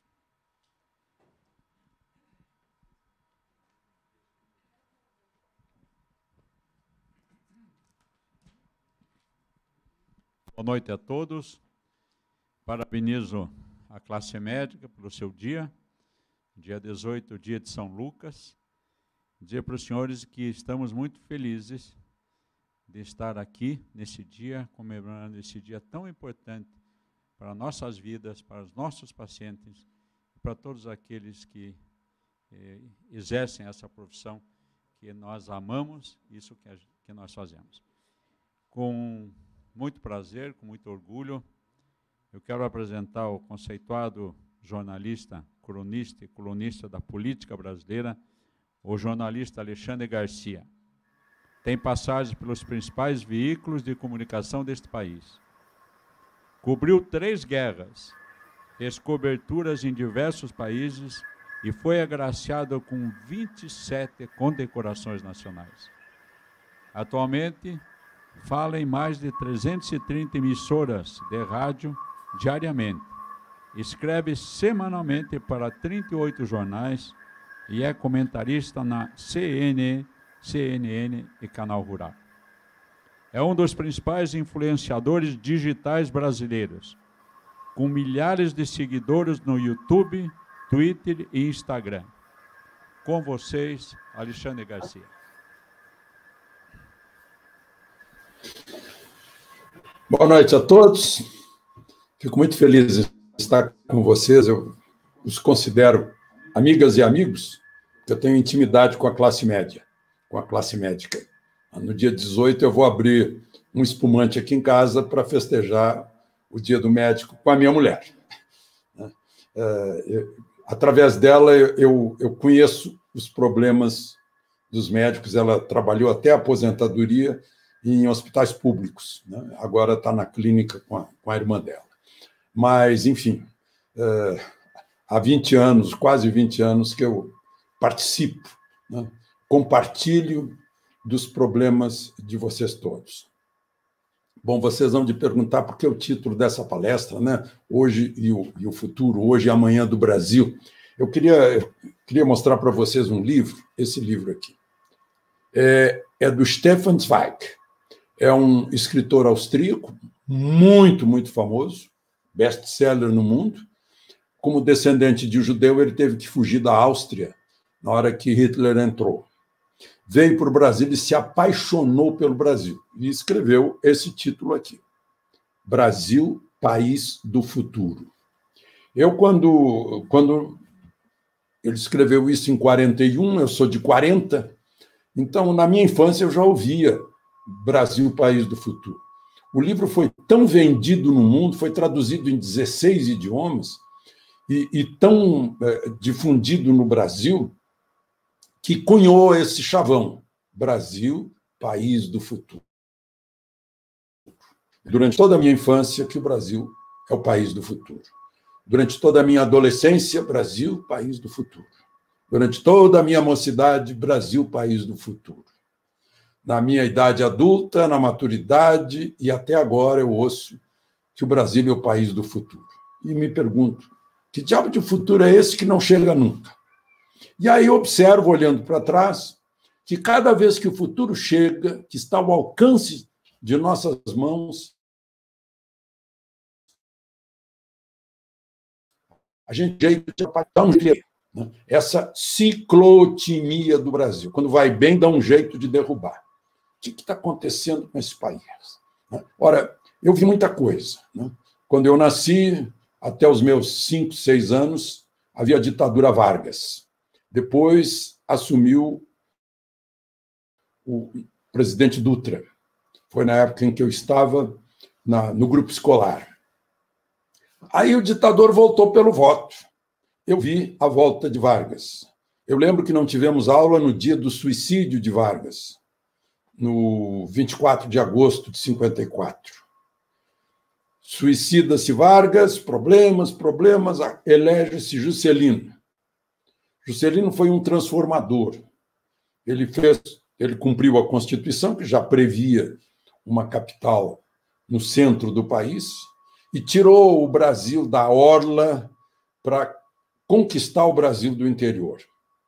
Boa noite a todos. Parabenizo a classe médica pelo seu dia, dia dezoito, dia de São Lucas. Dizer para os senhores que estamos muito felizes de estar aqui nesse dia, comemorando esse dia tão importante para nossas vidas, para os nossos pacientes, e para todos aqueles que eh, exercem essa profissão que nós amamos, isso que, a, que nós fazemos. Com muito prazer, com muito orgulho, eu quero apresentar o conceituado jornalista, cronista e colunista da política brasileira, o jornalista Alexandre Garcia. Tem passagem pelos principais veículos de comunicação deste país. Cobriu três guerras, fez coberturas em diversos países e foi agraciado com vinte e sete condecorações nacionais. Atualmente, fala em mais de trezentas e trinta emissoras de rádio diariamente. Escreve semanalmente para trinta e oito jornais e é comentarista na C N N e Canal Rural. É um dos principais influenciadores digitais brasileiros, com milhares de seguidores no YouTube, Twitter e Instagram. Com vocês, Alexandre Garcia. Boa noite a todos. Fico muito feliz de estar com vocês. Eu os considero amigas e amigos, que eu tenho intimidade com a classe média, com a classe médica. No dia dezoito, eu vou abrir um espumante aqui em casa para festejar o Dia do Médico com a minha mulher. É, através dela, eu, eu conheço os problemas dos médicos. Ela trabalhou até a aposentadoria em hospitais públicos, né? Agora está na clínica com a, com a irmã dela. Mas, enfim, é, há vinte anos, quase vinte anos, que eu participo, né? Compartilho dos problemas de vocês todos. Bom, vocês vão de perguntar por que o título dessa palestra, né? Hoje e o, e o futuro, hoje e amanhã do Brasil. Eu queria, eu queria mostrar para vocês um livro, esse livro aqui. É, é do Stefan Zweig. É um escritor austríaco, muito, muito famoso, best-seller no mundo. Como descendente de judeu, ele teve que fugir da Áustria na hora que Hitler entrou. Veio para o Brasil e se apaixonou pelo Brasil. E escreveu esse título aqui. Brasil, País do Futuro. Eu, quando, quando ele escreveu isso em quarenta e um, eu sou de quarenta, então, na minha infância, eu já ouvia Brasil, País do Futuro. O livro foi tão vendido no mundo, foi traduzido em dezesseis idiomas, e, e tão é, difundido no Brasil, que cunhou esse chavão, Brasil, País do Futuro. Durante toda a minha infância, que o Brasil é o país do futuro. Durante toda a minha adolescência, Brasil, País do Futuro. Durante toda a minha mocidade, Brasil, País do Futuro. Na minha idade adulta, na maturidade, e até agora eu ouço que o Brasil é o país do futuro. E me pergunto, que diabo de futuro é esse que não chega nunca? E aí eu observo, olhando para trás, que cada vez que o futuro chega, que está ao alcance de nossas mãos, a gente dá um jeito, né? Essa ciclotimia do Brasil. Quando vai bem, dá um jeito de derrubar. O que está acontecendo com esse país? Ora, eu vi muita coisa, né? Quando eu nasci, até os meus cinco, seis anos, havia a ditadura Vargas. Depois assumiu o presidente Dutra. Foi na época em que eu estava na, no grupo escolar. Aí o ditador voltou pelo voto. Eu vi a volta de Vargas. Eu lembro que não tivemos aula no dia do suicídio de Vargas, no vinte e quatro de agosto de cinquenta e quatro. Suicida-se Vargas, problemas, problemas, elege-se Juscelino. Juscelino foi um transformador. Ele fez, ele cumpriu a Constituição, que já previa uma capital no centro do país, e tirou o Brasil da orla para conquistar o Brasil do interior.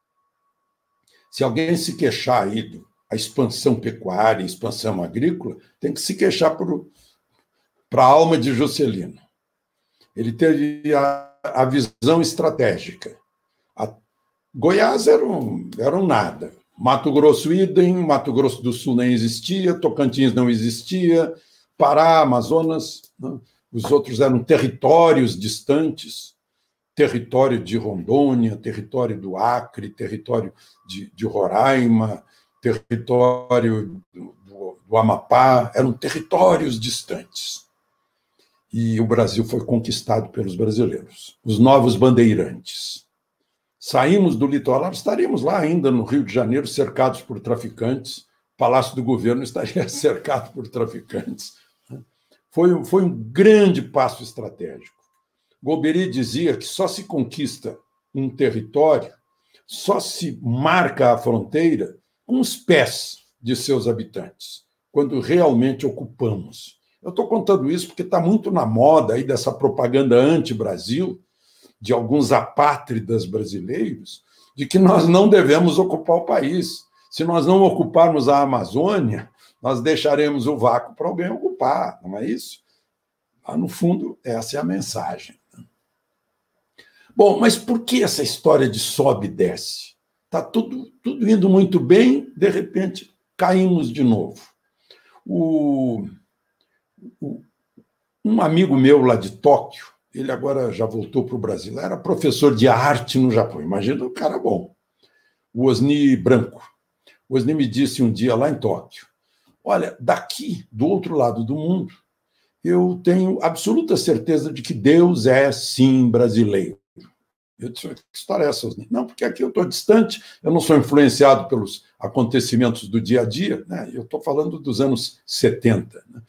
Se alguém se queixar aí da expansão pecuária, expansão agrícola, tem que se queixar para a alma de Juscelino. Ele teve a, a visão estratégica. A, Goiás era um, era um nada. Mato Grosso, idem, Mato Grosso do Sul nem existia, Tocantins não existia, Pará, Amazonas, né? Os outros eram territórios distantes, território de Rondônia, território do Acre, território de, de Roraima, território do, do, do Amapá, eram territórios distantes. E o Brasil foi conquistado pelos brasileiros, os novos bandeirantes. Saímos do litoral, estaríamos lá ainda no Rio de Janeiro, cercados por traficantes, o Palácio do Governo estaria cercado por traficantes. Foi, foi um grande passo estratégico. Golbery dizia que só se conquista um território, só se marca a fronteira com os pés de seus habitantes, quando realmente ocupamos. Eu estou contando isso porque está muito na moda aí dessa propaganda anti-Brasil, de alguns apátridas brasileiros, de que nós não devemos ocupar o país. Se nós não ocuparmos a Amazônia, nós deixaremos o vácuo para alguém ocupar, não é isso? Lá no fundo, essa é a mensagem. Bom, mas por que essa história de sobe e desce? Está tudo, tudo indo muito bem, de repente caímos de novo. O, o, um amigo meu lá de Tóquio, ele agora já voltou para o Brasil, era professor de arte no Japão, imagina um cara bom, o Osni Branco. O Osni me disse um dia lá em Tóquio, olha, daqui, do outro lado do mundo, eu tenho absoluta certeza de que Deus é, sim, brasileiro. Eu disse, que história é essa, Osni? Não, porque aqui eu estou distante, eu não sou influenciado pelos acontecimentos do dia a dia, né? Eu estou falando dos anos setenta. Né?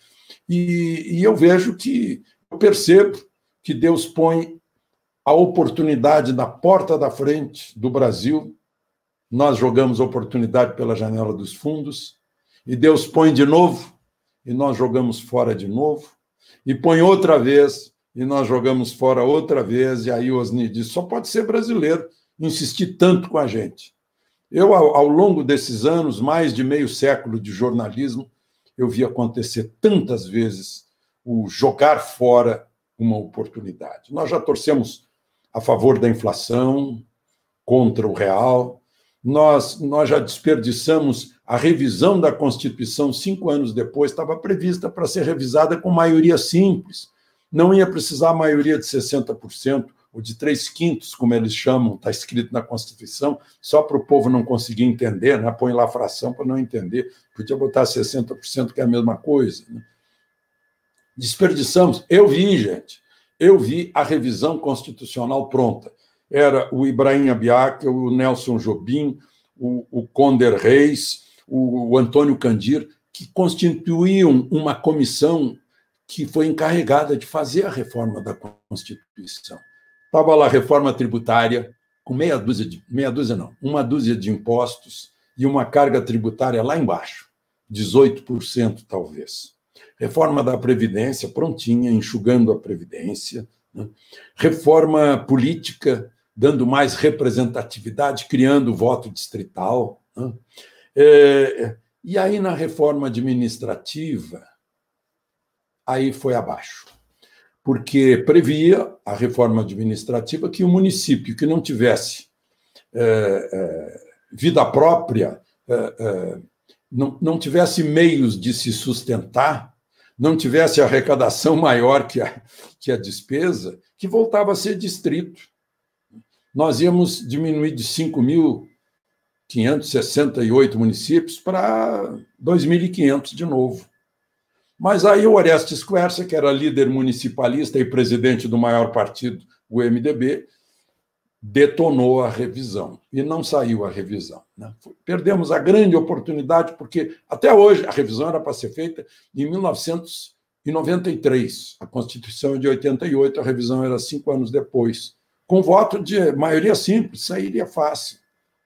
E, e eu vejo que, eu percebo que Deus põe a oportunidade na porta da frente do Brasil, nós jogamos a oportunidade pela janela dos fundos, e Deus põe de novo, e nós jogamos fora de novo, e põe outra vez, e nós jogamos fora outra vez, e aí o Osni diz, só pode ser brasileiro insistir tanto com a gente. Eu, ao, ao longo desses anos, mais de meio século de jornalismo, eu vi acontecer tantas vezes o jogar fora uma oportunidade. Nós já torcemos a favor da inflação, contra o real, nós, nós já desperdiçamos a revisão da Constituição cinco anos depois, estava prevista para ser revisada com maioria simples. Não ia precisar a maioria de sessenta por cento, ou de três quintos, como eles chamam, está escrito na Constituição, só para o povo não conseguir entender, né? Põe lá a fração para não entender. Podia botar sessenta por cento, que é a mesma coisa. Né? Desperdiçamos. Eu vi, gente, eu vi a revisão constitucional pronta. Era o Ibrahim Abiaca, o Nelson Jobim, o, o Conder Reis, o, o Antônio Candir, que constituíam uma comissão que foi encarregada de fazer a reforma da Constituição. Estava lá a reforma tributária, com meia dúzia de... meia dúzia não, uma dúzia de impostos e uma carga tributária lá embaixo, dezoito por cento talvez. Reforma da Previdência, prontinha, enxugando a Previdência. Né? Reforma política, dando mais representatividade, criando o voto distrital. Né? É, e aí, na reforma administrativa, aí foi abaixo. Porque previa a reforma administrativa que o município que não tivesse é, é, vida própria, é, é, não, não tivesse meios de se sustentar, não tivesse arrecadação maior que a, que a despesa, que voltava a ser distrito. Nós íamos diminuir de cinco mil quinhentos e sessenta e oito municípios para dois mil e quinhentos de novo. Mas aí o Orestes Quercia, que era líder municipalista e presidente do maior partido, o M D B, detonou a revisão. E não saiu a revisão. Né? Perdemos a grande oportunidade, porque até hoje a revisão era para ser feita em mil novecentos em noventa e três. A Constituição é de oitenta e oito, a revisão era cinco anos depois. Com voto de maioria simples, sairia fácil.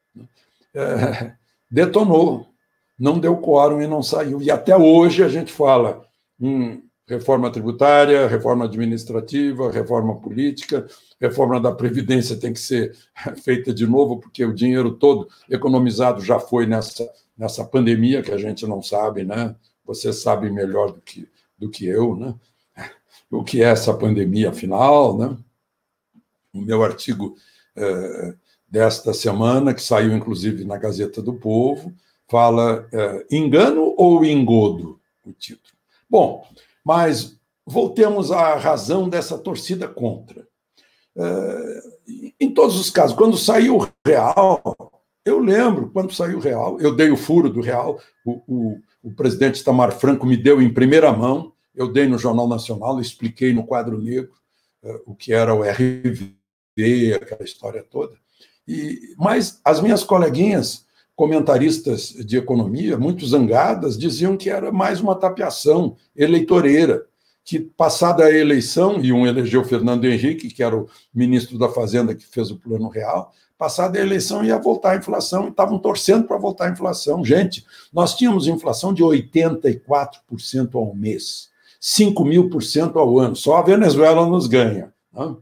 É, detonou, não deu quórum e não saiu. E até hoje a gente fala em reforma tributária, reforma administrativa, reforma política, reforma da Previdência tem que ser feita de novo, porque o dinheiro todo economizado já foi nessa, nessa pandemia, que a gente não sabe, né? Você sabe melhor do que, do que eu, né? O que é essa pandemia, afinal, né? O meu artigo eh, desta semana, que saiu, inclusive, na Gazeta do Povo, fala eh, engano ou engodo, o título. Bom, mas voltemos à razão dessa torcida contra. Eh, em todos os casos, quando saiu o Real, eu lembro, quando saiu o Real, eu dei o furo do Real, o, o, o presidente Itamar Franco me deu em primeira mão, eu dei no Jornal Nacional, expliquei no Quadro Negro eh, o que era o R V, aquela história toda. E, mas as minhas coleguinhas, comentaristas de economia, muito zangadas, diziam que era mais uma tapeação eleitoreira, que passada a eleição, e um elegeu Fernando Henrique, que era o ministro da Fazenda que fez o Plano Real, passada a eleição ia voltar a inflação, e estavam torcendo para voltar a inflação. Gente, nós tínhamos inflação de oitenta e quatro por cento ao mês, cinco mil por cento ao ano, só a Venezuela nos ganha, né?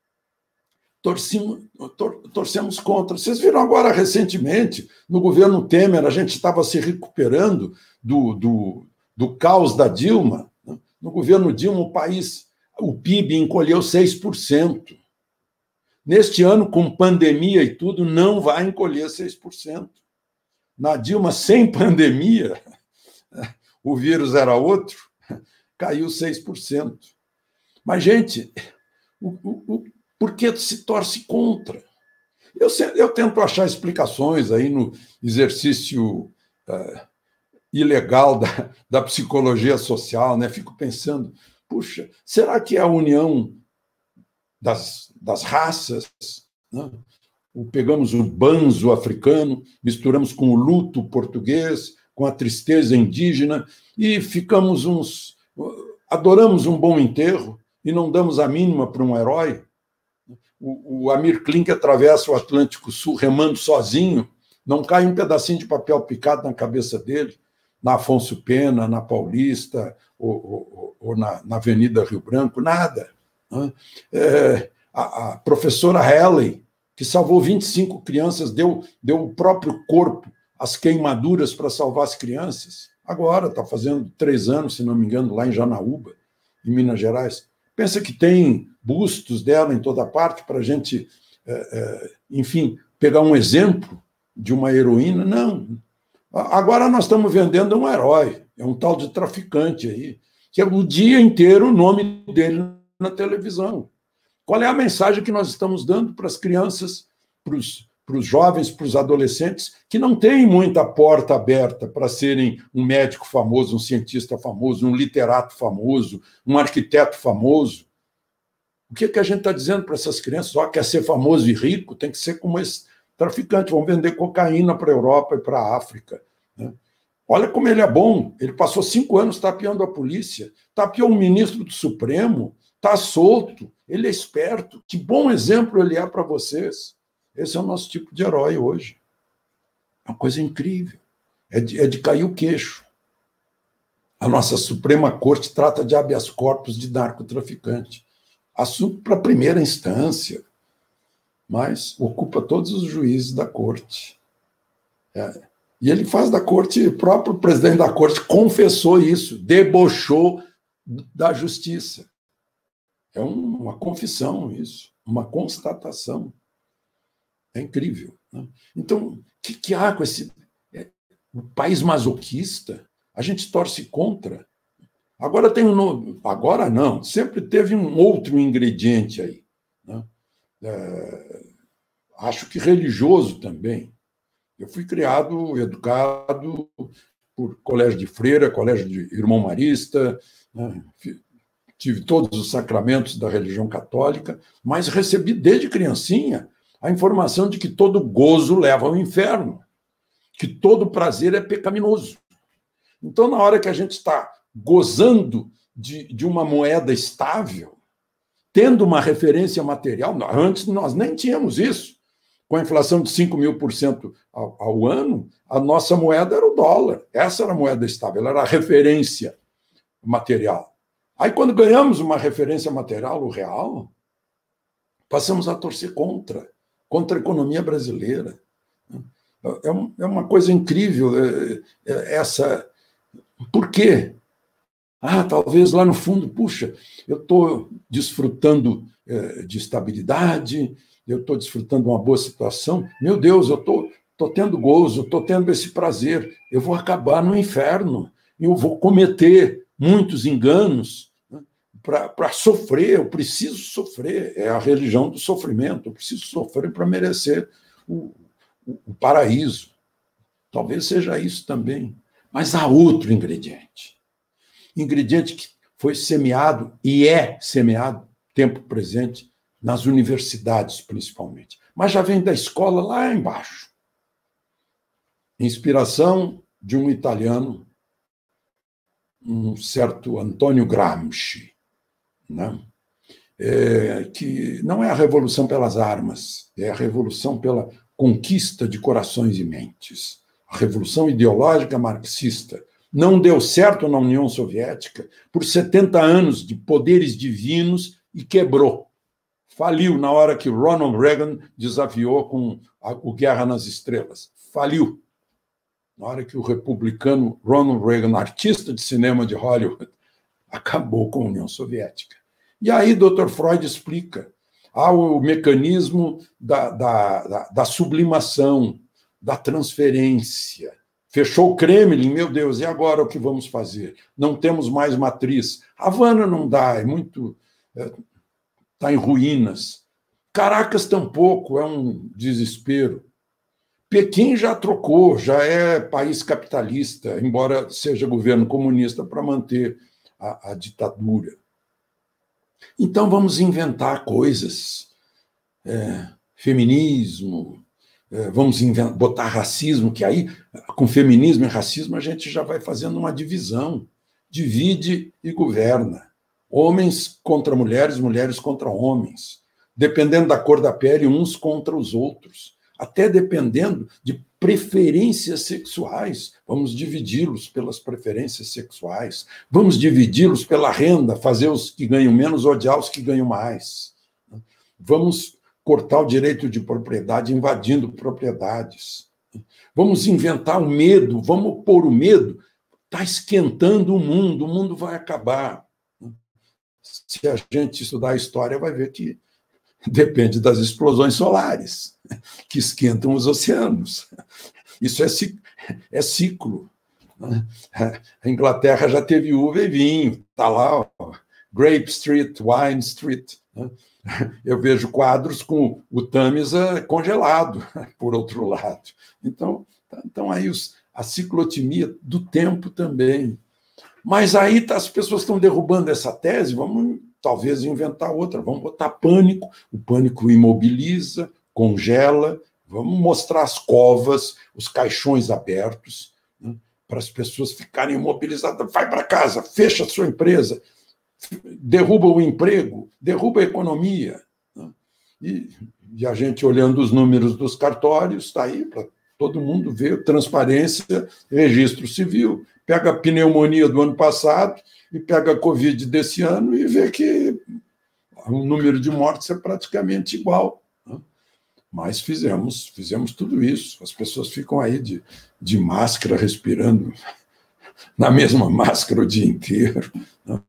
Torcimos, tor, torcemos contra. Vocês viram agora, recentemente, no governo Temer, a gente estava se recuperando do, do, do caos da Dilma. Né? No governo Dilma, o país, o P I B encolheu seis por cento. Neste ano, com pandemia e tudo, não vai encolher seis por cento. Na Dilma, sem pandemia, o vírus era outro, caiu seis por cento. Mas, gente, o, o, por que se torce contra? Eu, eu tento achar explicações aí no exercício uh, ilegal da, da psicologia social, né? Fico pensando, puxa, será que é a união das, das raças, né? Pegamos o banzo africano, misturamos com o luto português, com a tristeza indígena, e ficamos uns... adoramos um bom enterro e não damos a mínima para um herói? O, o Amir Klink atravessa o Atlântico Sul remando sozinho, não cai um pedacinho de papel picado na cabeça dele, na Afonso Pena, na Paulista, ou, ou, ou na, na Avenida Rio Branco, nada. Né? É, a, a professora Halley, que salvou vinte e cinco crianças, deu, deu o próprio corpo, as queimaduras para salvar as crianças. Agora está fazendo três anos, se não me engano, lá em Janaúba, em Minas Gerais. Pensa que tem bustos dela em toda parte para a gente, é, é, enfim, pegar um exemplo de uma heroína? Não. Agora nós estamos vendendo um herói, é um tal de traficante aí, que é o dia inteiro o nome dele na televisão. Qual é a mensagem que nós estamos dando para as crianças, para os, para os jovens, para os adolescentes, que não têm muita porta aberta para serem um médico famoso, um cientista famoso, um literato famoso, um arquiteto famoso? O que, é que a gente está dizendo para essas crianças? Ó, quer ser famoso e rico, tem que ser como esse traficante, vão vender cocaína para a Europa e para a África. Né? Olha como ele é bom, ele passou cinco anos tapeando a polícia, tapeou um ministro do Supremo, está solto, ele é esperto, que bom exemplo ele é para vocês. Esse é o nosso tipo de herói hoje. É uma coisa incrível, é de, é de cair o queixo. A nossa Suprema Corte trata de habeas corpus de narcotraficante. Assunto para a primeira instância, mas ocupa todos os juízes da corte. É. E ele faz da corte, o próprio presidente da corte confessou isso, debochou da justiça. É um, uma confissão isso, uma constatação. É incrível. Né? Então, o que, que há com esse é, o país masoquista? A gente torce contra. Agora tem um novo. Agora não, sempre teve um outro ingrediente aí. Né? É, acho que religioso também. Eu fui criado, educado por colégio de freira, colégio de irmão marista, né? Tive todos os sacramentos da religião católica, mas recebi desde criancinha a informação de que todo gozo leva ao inferno, que todo prazer é pecaminoso. Então, na hora que a gente está gozando de, de uma moeda estável, tendo uma referência material. Antes nós nem tínhamos isso. Com a inflação de cinco mil por cento ao, ao ano, a nossa moeda era o dólar. Essa era a moeda estável, ela era a referência material. Aí, quando ganhamos uma referência material, o real, passamos a torcer contra, contra a economia brasileira. É uma coisa incrível essa. Por quê? Ah, talvez lá no fundo, puxa, eu estou desfrutando de estabilidade, eu estou desfrutando de uma boa situação. Meu Deus, eu estou tô tendo gozo, estou tendo esse prazer. Eu vou acabar no inferno. Eu vou cometer muitos enganos, né, para sofrer. Eu preciso sofrer. É a religião do sofrimento. Eu preciso sofrer para merecer o, o, o paraíso. Talvez seja isso também. Mas há outro ingrediente. Ingrediente que foi semeado e é semeado, tempo presente, nas universidades, principalmente. Mas já vem da escola lá embaixo. Inspiração de um italiano, um certo Antonio Gramsci, né? É, que não é a revolução pelas armas, é a revolução pela conquista de corações e mentes. A revolução ideológica marxista não deu certo na União Soviética por setenta anos de poderes divinos e quebrou. Faliu na hora que Ronald Reagan desafiou com a, o Guerra nas Estrelas. Faliu. Na hora que o republicano Ronald Reagan, artista de cinema de Hollywood, acabou com a União Soviética. E aí doutor Freud explica. Há o mecanismo da, da, da, da sublimação, da transferência. Fechou o Kremlin, meu Deus, e agora o que vamos fazer? Não temos mais matriz. Havana não dá, é muito... É, está em ruínas. Caracas tampouco, é um desespero. Pequim já trocou, já é país capitalista, embora seja governo comunista para manter a, a ditadura. Então vamos inventar coisas. É, feminismo, é, vamos inventar, botar racismo, que aí, com feminismo e racismo, a gente já vai fazendo uma divisão. Divide e governa. Homens contra mulheres, mulheres contra homens. Dependendo da cor da pele, uns contra os outros. Até dependendo de preferências sexuais. Vamos dividi-los pelas preferências sexuais. Vamos dividi-los pela renda, fazer os que ganham menos odiar os que ganham mais. Vamos cortar o direito de propriedade invadindo propriedades. Vamos inventar o medo, vamos pôr o medo. Está esquentando o mundo, o mundo vai acabar. Se a gente estudar a história, vai ver que depende das explosões solares, que esquentam os oceanos. Isso é, é ciclo. A Inglaterra já teve uva e vinho, está lá, ó, Grape Street, Wine Street. Eu vejo quadros com o Tâmisa congelado, por outro lado. Então, então aí os, a ciclotimia do tempo também. Mas aí tá, as pessoas estão derrubando essa tese, vamos talvez inventar outra, vamos botar pânico, o pânico imobiliza, congela, vamos mostrar as covas, os caixões abertos, né, para as pessoas ficarem imobilizadas. Vai para casa, fecha a sua empresa, derruba o emprego, derruba a economia. Né, e, e a gente olhando os números dos cartórios, está aí para todo mundo ver, transparência, registro civil. Pega a pneumonia do ano passado e pega a Covid desse ano e vê que o número de mortes é praticamente igual. Né? Mas fizemos, fizemos tudo isso. As pessoas ficam aí de, de máscara, respirando na mesma máscara o dia inteiro. Né?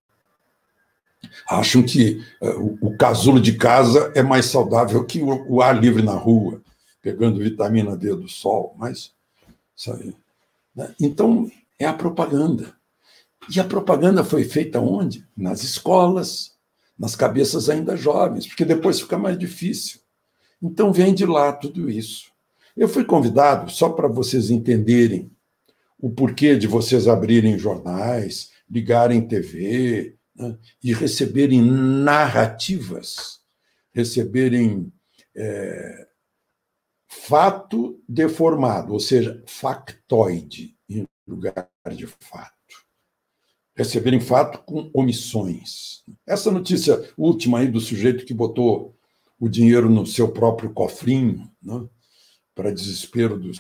Acham que uh, o casulo de casa é mais saudável que o, o ar livre na rua, pegando vitamina D do sol. Mas, sabe, né? Então, é a propaganda. E a propaganda foi feita onde? Nas escolas, nas cabeças ainda jovens, porque depois fica mais difícil. Então, vem de lá tudo isso. Eu fui convidado, só para vocês entenderem o porquê de vocês abrirem jornais, ligarem T V, né, e receberem narrativas, receberem é, fato deformado, ou seja, factoide, em lugar de fato. receberem fato com omissões. Essa notícia última aí do sujeito que botou o dinheiro no seu próprio cofrinho, né, para desespero dos,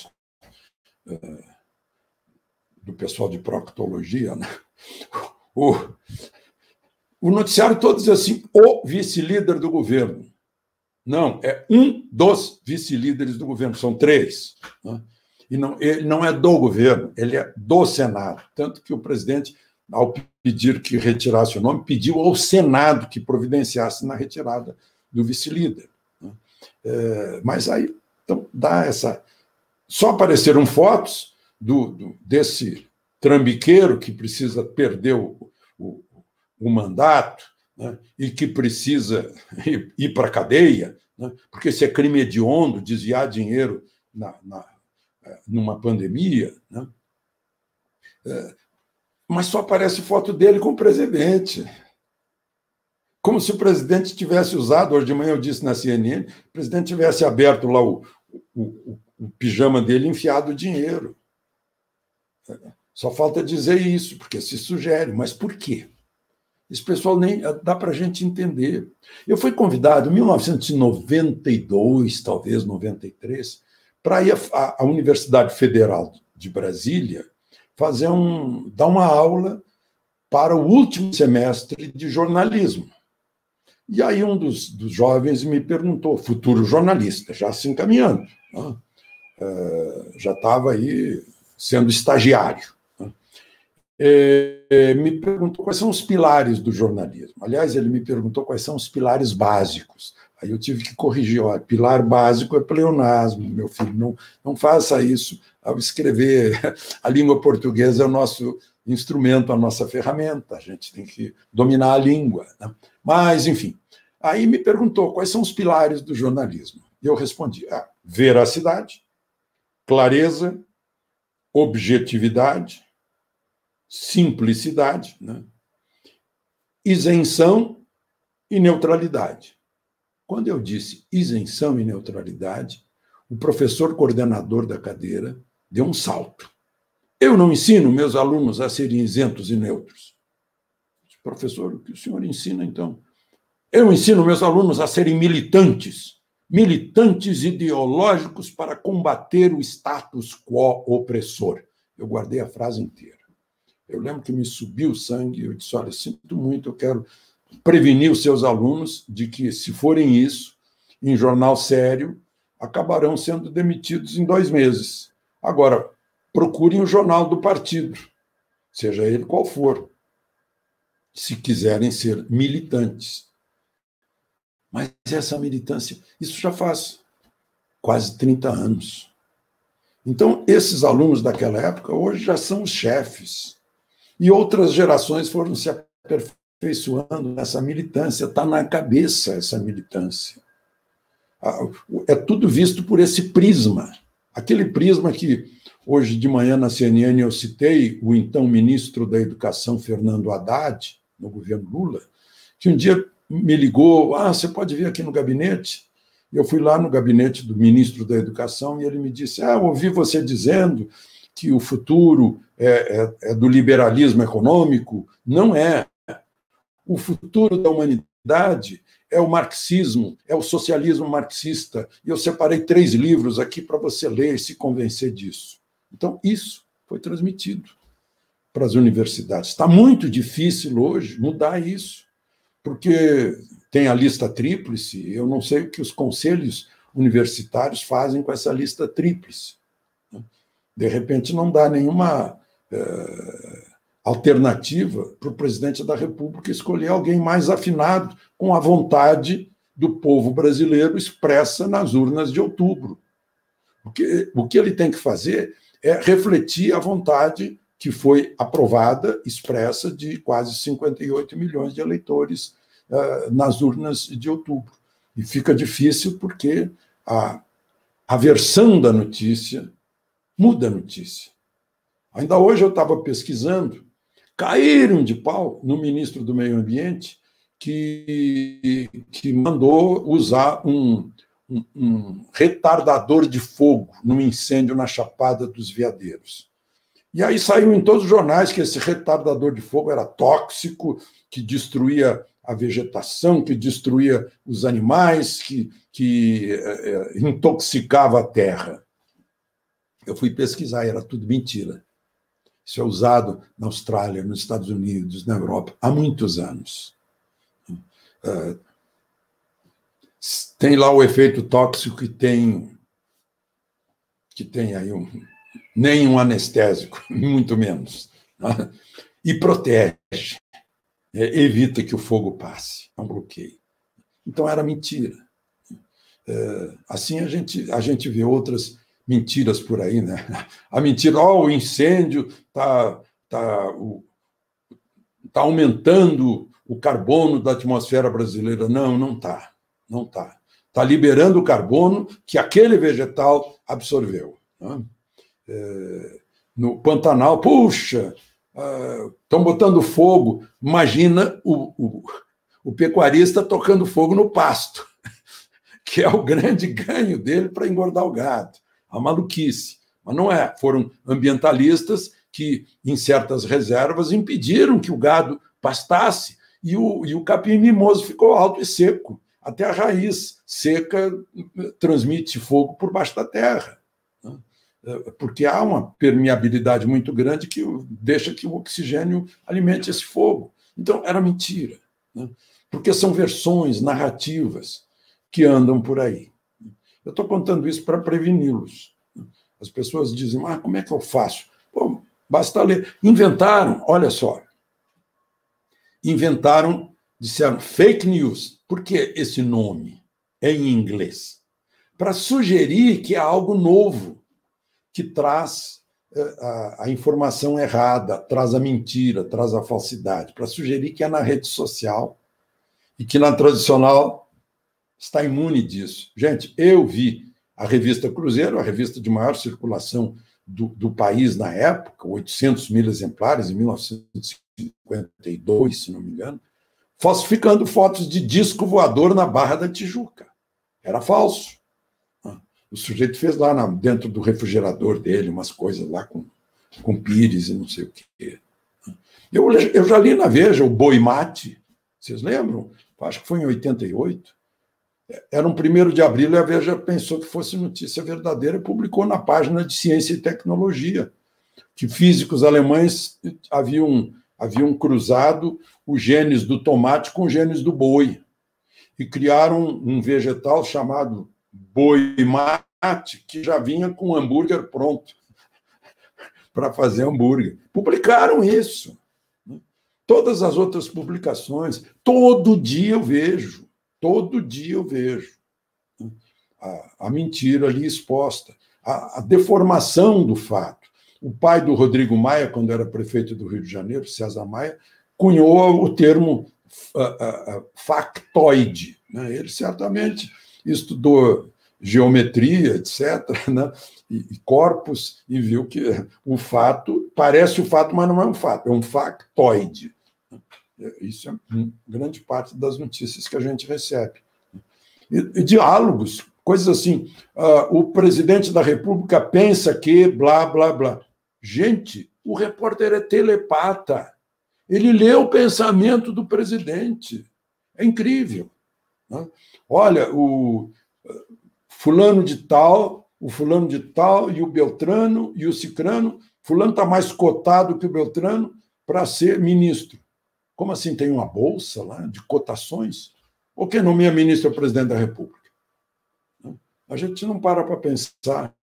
uh, do pessoal de proctologia, né? o, o noticiário todo diz assim, o vice-líder do governo. Não, é um dos vice-líderes do governo, são três. Né? E não, ele não é do governo, ele é do Senado. Tanto que o presidente, ao pedir que retirasse o nome, pediu ao Senado que providenciasse na retirada do vice-líder. Né? É, mas aí, então, dá essa... Só apareceram fotos do, do, desse trambiqueiro que precisa perder o, o, o mandato, né? E que precisa ir, ir para a cadeia, né? Porque se é crime hediondo desviar dinheiro na, na, numa pandemia, né? É, mas só aparece foto dele com o presidente. Como se o presidente tivesse usado, hoje de manhã eu disse na C N N, o presidente tivesse aberto lá o, o, o, o pijama dele enfiado o dinheiro. Só falta dizer isso, porque se sugere. Mas por quê? Esse pessoal nem dá para a gente entender. Eu fui convidado em mil novecentos e noventa e dois, talvez noventa e três, para ir à, à Universidade Federal de Brasília fazer um, dar uma aula para o último semestre de jornalismo. E aí um dos, dos jovens me perguntou, futuro jornalista, já se encaminhando, né? uh, já estava aí sendo estagiário, né? E, me perguntou quais são os pilares do jornalismo. Aliás, ele me perguntou quais são os pilares básicos. Aí eu tive que corrigir, olha, pilar básico é pleonasmo, meu filho, não, não faça isso ao escrever. A língua portuguesa é o nosso instrumento, a nossa ferramenta, a gente tem que dominar a língua, né? Mas, enfim, aí me perguntou quais são os pilares do jornalismo. E eu respondi, ah, veracidade, clareza, objetividade, simplicidade, né? Isenção e neutralidade. Quando eu disse isenção e neutralidade, o professor coordenador da cadeira deu um salto. Eu não ensino meus alunos a serem isentos e neutros. Professor, o que o senhor ensina, então? Eu ensino meus alunos a serem militantes, militantes ideológicos para combater o status quo opressor. Eu guardei a frase inteira. Eu lembro que me subiu o sangue, eu disse, olha, sinto muito, eu quero prevenir os seus alunos de que, se forem isso, em jornal sério, acabarão sendo demitidos em dois meses. Agora, procurem o jornal do partido, seja ele qual for, se quiserem ser militantes. Mas essa militância, isso já faz quase trinta anos. Então, esses alunos daquela época, hoje já são os chefes. E outras gerações foram se aperfeiçoando nessa militância, está na cabeça essa militância. É tudo visto por esse prisma. Aquele prisma que, hoje de manhã, na C N N, eu citei o então ministro da Educação, Fernando Haddad, no governo Lula, que um dia me ligou, ah, você pode vir aqui no gabinete? Eu fui lá no gabinete do ministro da Educação e ele me disse, ah, eu ouvi você dizendo que o futuro é, é, é do liberalismo econômico. Não é. O futuro da humanidade é o marxismo, é o socialismo marxista. E eu separei três livros aqui para você ler e se convencer disso. Então, isso foi transmitido para as universidades. Está muito difícil hoje mudar isso, porque tem a lista tríplice, eu não sei o que os conselhos universitários fazem com essa lista tríplice. De repente, não dá nenhuma eh, alternativa para o presidente da República escolher alguém mais afinado com a vontade do povo brasileiro expressa nas urnas de outubro. O que, o que ele tem que fazer é refletir a vontade que foi aprovada, expressa, de quase cinquenta e oito milhões de eleitores uh, nas urnas de outubro. E fica difícil porque a, a versão da notícia muda a notícia. Ainda hoje eu estava pesquisando, caíram de pau no ministro do Meio Ambiente que, que mandou usar um, um, um retardador de fogo num incêndio na Chapada dos Veadeiros. E aí saiu em todos os jornais que esse retardador de fogo era tóxico, que destruía a vegetação, que destruía os animais, que, que é, intoxicava a terra. Eu fui pesquisar, era tudo mentira. Isso é usado na Austrália, nos Estados Unidos, na Europa, há muitos anos. É, tem lá o efeito tóxico que tem, que tem aí um, nem um anestésico, muito menos. Né? E protege, é, evita que o fogo passe, é um bloqueio. Então, era mentira. É, assim, a gente, a gente vê outras mentiras por aí, né? A mentira, ó, oh, o incêndio está tá, tá aumentando o carbono da atmosfera brasileira. Não, não está. Não está. Está liberando o carbono que aquele vegetal absorveu. Né? É, no Pantanal, puxa, estão uh, botando fogo. Imagina o, o, o pecuarista tocando fogo no pasto, que é o grande ganho dele para engordar o gado. A maluquice. Mas não é. Foram ambientalistas que, em certas reservas, impediram que o gado pastasse e o, e o capim mimoso ficou alto e seco. Até a raiz seca transmite fogo por baixo da terra. Né? Porque há uma permeabilidade muito grande que deixa que o oxigênio alimente esse fogo. Então, era mentira. Né? Porque são versões narrativas que andam por aí. Eu estou contando isso para preveni-los. As pessoas dizem, ah, como é que eu faço? Bom, basta ler. Inventaram, olha só, inventaram, disseram fake news. Por que esse nome é em inglês? Para sugerir que é algo novo, que traz a, a informação errada, traz a mentira, traz a falsidade, para sugerir que é na rede social e que na tradicional está imune disso. Gente, eu vi a revista Cruzeiro, a revista de maior circulação do, do país na época, oitocentos mil exemplares, em mil novecentos e cinquenta e dois, se não me engano, falsificando fotos de disco voador na Barra da Tijuca. Era falso. O sujeito fez lá na, dentro do refrigerador dele umas coisas lá com, com pires e não sei o quê. Eu, eu já li na Veja o Boi Mate, vocês lembram? Acho que foi em oitenta e oito. Era um primeiro de abril e a Veja pensou que fosse notícia verdadeira e publicou na página de Ciência e Tecnologia que físicos alemães haviam, haviam cruzado os genes do tomate com os genes do boi e criaram um vegetal chamado boi mate que já vinha com um hambúrguer pronto para fazer hambúrguer. Publicaram isso. Todas as outras publicações, todo dia eu vejo. Todo dia eu vejo a, a mentira ali exposta, a, a deformação do fato. O pai do Rodrigo Maia, quando era prefeito do Rio de Janeiro, César Maia, cunhou o termo uh, uh, uh, factoide. Né? Ele certamente estudou geometria, etcétera, né? e, e corpos, e viu que o fato parece o fato, mas não é um fato, é um factoide. Isso é grande parte das notícias que a gente recebe. E, e diálogos, coisas assim. Uh, o presidente da República pensa que blá, blá, blá. Gente, o repórter é telepata. Ele lê o pensamento do presidente. É incrível. Né? Olha, o fulano de tal, o fulano de tal, e o Beltrano, e o Cicrano, fulano está mais cotado que o Beltrano para ser ministro. Como assim, tem uma bolsa lá de cotações? Ou quem nomeia ministro é o presidente da República? A gente não para para pensar.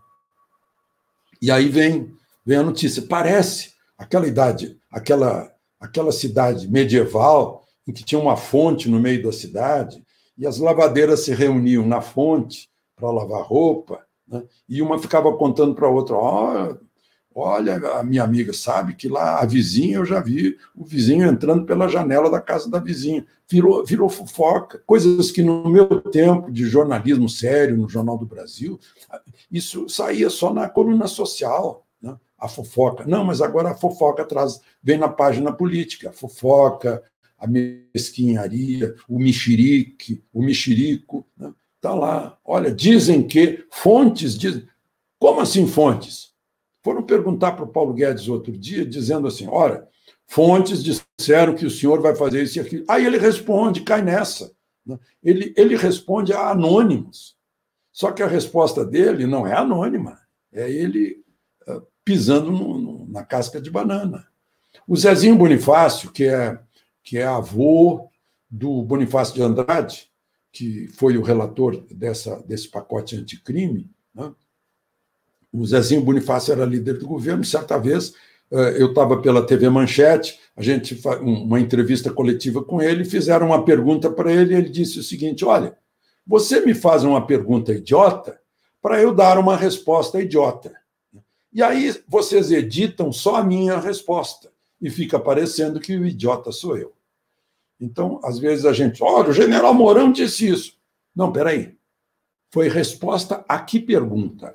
E aí vem, vem a notícia. Parece aquela idade, aquela, aquela cidade medieval em que tinha uma fonte no meio da cidade e as lavadeiras se reuniam na fonte para lavar roupa, né? E uma ficava contando para a outra, oh, olha, a minha amiga sabe que lá a vizinha, eu já vi o vizinho entrando pela janela da casa da vizinha. Virou, virou fofoca. Coisas que no meu tempo de jornalismo sério, no Jornal do Brasil, isso saía só na coluna social, né? A fofoca. Não, mas agora a fofoca traz, vem na página política. A fofoca, a mesquinharia, o mexerique, o mexerico. Né? Tá lá. Olha, dizem que fontes dizem. Como assim fontes? Foram perguntar para o Paulo Guedes outro dia, dizendo assim, ora, fontes disseram que o senhor vai fazer isso e aquilo. Aí ele responde, cai nessa. Ele, ele responde a anônimos. Só que a resposta dele não é anônima, é ele uh, pisando no, no, na casca de banana. O Zezinho Bonifácio, que é, que é avô do Bonifácio de Andrade, que foi o relator dessa, desse pacote anticrime, né? O Zezinho Bonifácio era líder do governo, certa vez eu estava pela T V Manchete, a gente uma entrevista coletiva com ele, fizeram uma pergunta para ele, e ele disse o seguinte, olha, você me faz uma pergunta idiota para eu dar uma resposta idiota. E aí vocês editam só a minha resposta, e fica parecendo que o idiota sou eu. Então, às vezes a gente, olha, o general Mourão disse isso. Não, peraí, foi resposta a que pergunta?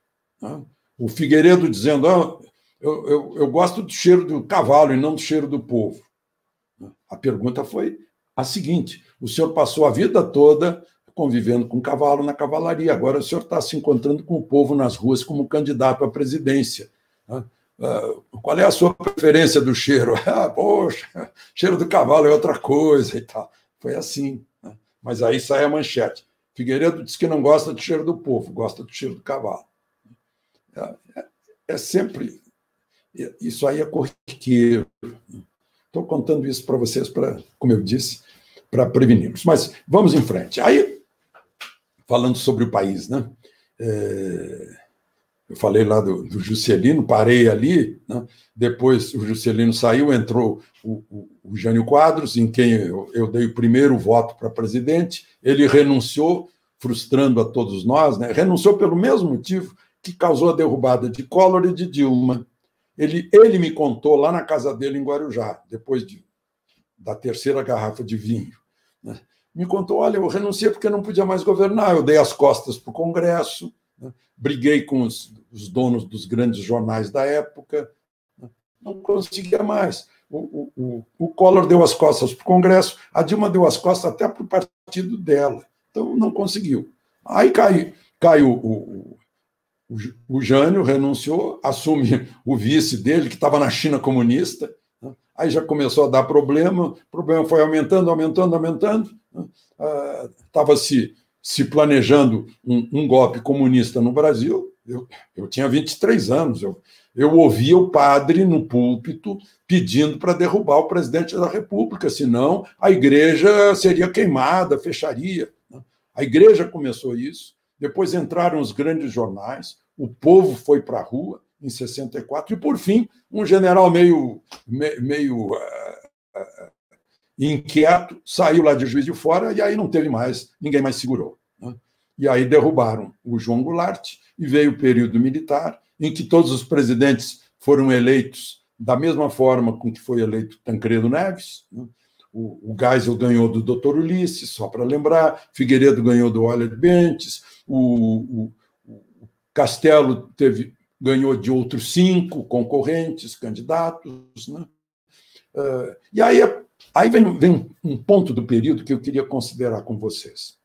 O Figueiredo dizendo, ah, eu, eu, eu gosto do cheiro do cavalo e não do cheiro do povo. A pergunta foi a seguinte, o senhor passou a vida toda convivendo com cavalo na cavalaria, agora o senhor está se encontrando com o povo nas ruas como candidato à presidência. Qual é a sua preferência do cheiro? Ah, poxa, cheiro do cavalo é outra coisa e tal. Foi assim. Mas aí sai a manchete. Figueiredo diz que não gosta do cheiro do povo, gosta do cheiro do cavalo. É, é sempre... Isso aí é corriqueiro. Estou contando isso para vocês, pra, como eu disse, para prevenirmos. Mas vamos em frente. Aí, falando sobre o país, né? É, eu falei lá do, do Juscelino, parei ali, né? Depois o Juscelino saiu, entrou o, o, o Jânio Quadros, em quem eu, eu dei o primeiro voto para presidente. Ele renunciou, frustrando a todos nós, né? Renunciou pelo mesmo motivo que causou a derrubada de Collor e de Dilma. Ele, ele me contou lá na casa dele em Guarujá, depois de, da terceira garrafa de vinho, né? Me contou, olha, eu renunciei porque não podia mais governar, eu dei as costas para o Congresso, né? Briguei com os, os donos dos grandes jornais da época, né? Não conseguia mais. O, o, o Collor deu as costas para o Congresso, a Dilma deu as costas até para o partido dela, então não conseguiu. Aí caiu, caiu o... O Jânio renunciou, assume o vice dele, que estava na China comunista, né? Aí já começou a dar problema, o problema foi aumentando, aumentando, aumentando. Né? Estava ah, se, se planejando um, um golpe comunista no Brasil. Eu, eu tinha vinte e três anos, eu, eu ouvia o padre no púlpito pedindo para derrubar o presidente da República, senão a igreja seria queimada, fecharia. Né? A igreja começou isso. Depois entraram os grandes jornais, o povo foi para a rua em sessenta e quatro, e, por fim, um general meio, meio uh, uh, inquieto saiu lá de Juiz de Fora e aí não teve mais, ninguém mais segurou. Né? E aí derrubaram o João Goulart e veio o período militar, em que todos os presidentes foram eleitos da mesma forma com que foi eleito Tancredo Neves. Né? O, o Geisel ganhou do doutor Ulisses, só para lembrar, Figueiredo ganhou do Euler Bentes, o, o, o Castelo teve, ganhou de outros cinco concorrentes, candidatos. Né? Uh, e aí, aí vem, vem um ponto do período que eu queria considerar com vocês.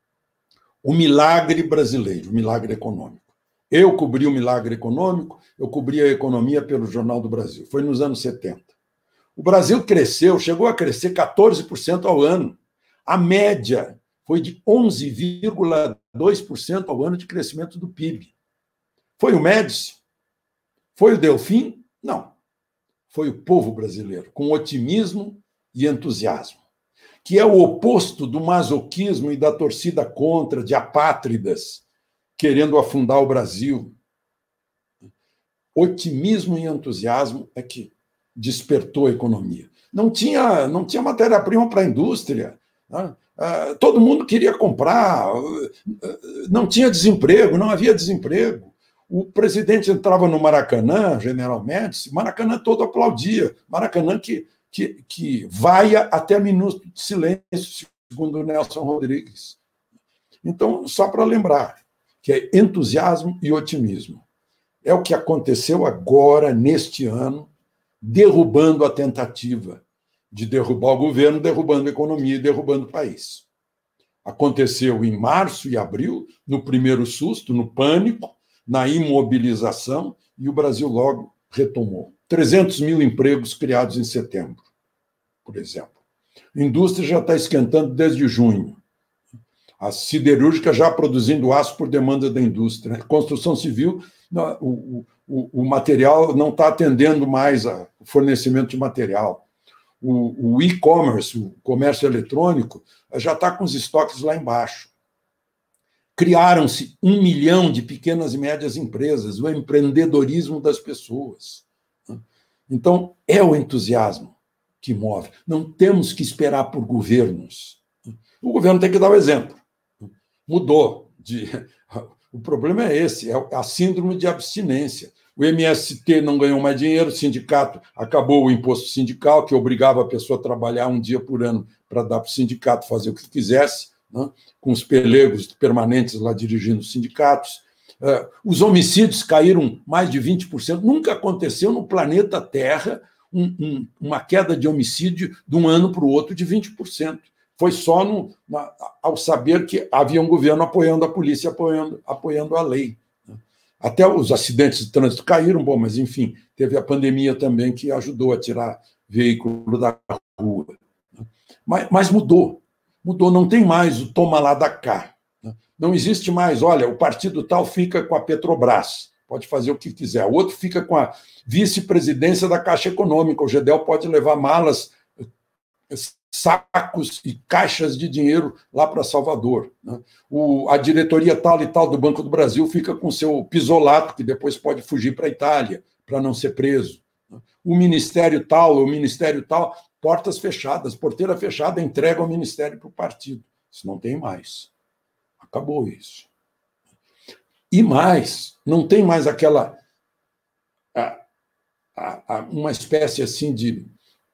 O milagre brasileiro, o milagre econômico. Eu cobri o milagre econômico, eu cobri a economia pelo Jornal do Brasil. Foi nos anos setenta. O Brasil cresceu, chegou a crescer quatorze por cento ao ano. A média foi de onze vírgula dois por cento ao ano de crescimento do P I B. Foi o Médici? Foi o Delfim? Não. Foi o povo brasileiro, com otimismo e entusiasmo, que é o oposto do masoquismo e da torcida contra, de apátridas, querendo afundar o Brasil. Otimismo e entusiasmo é que despertou a economia. Não tinha, não tinha matéria-prima para a indústria, né? Todo mundo queria comprar, não tinha desemprego, não havia desemprego. O presidente entrava no Maracanã, General Médici, Maracanã todo aplaudia, Maracanã que, que, que vaia até minuto de silêncio, segundo o Nelson Rodrigues. Então, só para lembrar, que é entusiasmo e otimismo. É o que aconteceu agora, neste ano, derrubando a tentativa de derrubar o governo, derrubando a economia e derrubando o país. Aconteceu em março e abril, no primeiro susto, no pânico, na imobilização, e o Brasil logo retomou. trezentos mil empregos criados em setembro, por exemplo. A indústria já está esquentando desde junho. A siderúrgica já produzindo aço por demanda da indústria. A construção civil, o, o, o material não está atendendo mais ao fornecimento de material. O, o e-commerce, o comércio eletrônico, já está com os estoques lá embaixo. Criaram-se um milhão de pequenas e médias empresas, o empreendedorismo das pessoas. Então, é o entusiasmo que move. Não temos que esperar por governos. O governo tem que dar o exemplo. Mudou. De... O problema é esse, é a síndrome de abstinência. O M S T não ganhou mais dinheiro, o sindicato acabou o imposto sindical, que obrigava a pessoa a trabalhar um dia por ano para dar para o sindicato fazer o que quisesse, né? Com os pelegos permanentes lá dirigindo os sindicatos. Uh, os homicídios caíram mais de vinte por cento. Nunca aconteceu no planeta Terra um, um, uma queda de homicídio de um ano para o outro de vinte por cento. Foi só no, na, ao saber que havia um governo apoiando a polícia, apoiando, apoiando a lei. Até os acidentes de trânsito caíram, bom, mas, enfim, teve a pandemia também que ajudou a tirar veículo da rua. Mas, mas mudou. Mudou, não tem mais o toma lá da cá. Não existe mais, olha, o partido tal fica com a Petrobras, pode fazer o que quiser. O outro fica com a vice-presidência da Caixa Econômica. O Gedel pode levar malas, sacos e caixas de dinheiro lá para Salvador. Né? O, a diretoria tal e tal do Banco do Brasil fica com seu pisolato, que depois pode fugir para a Itália, para não ser preso. Né? O ministério tal, o ministério tal, portas fechadas, porteira fechada, entrega o ministério para o partido. Isso não tem mais. Acabou isso. E mais, não tem mais aquela... A, a, a, uma espécie assim de...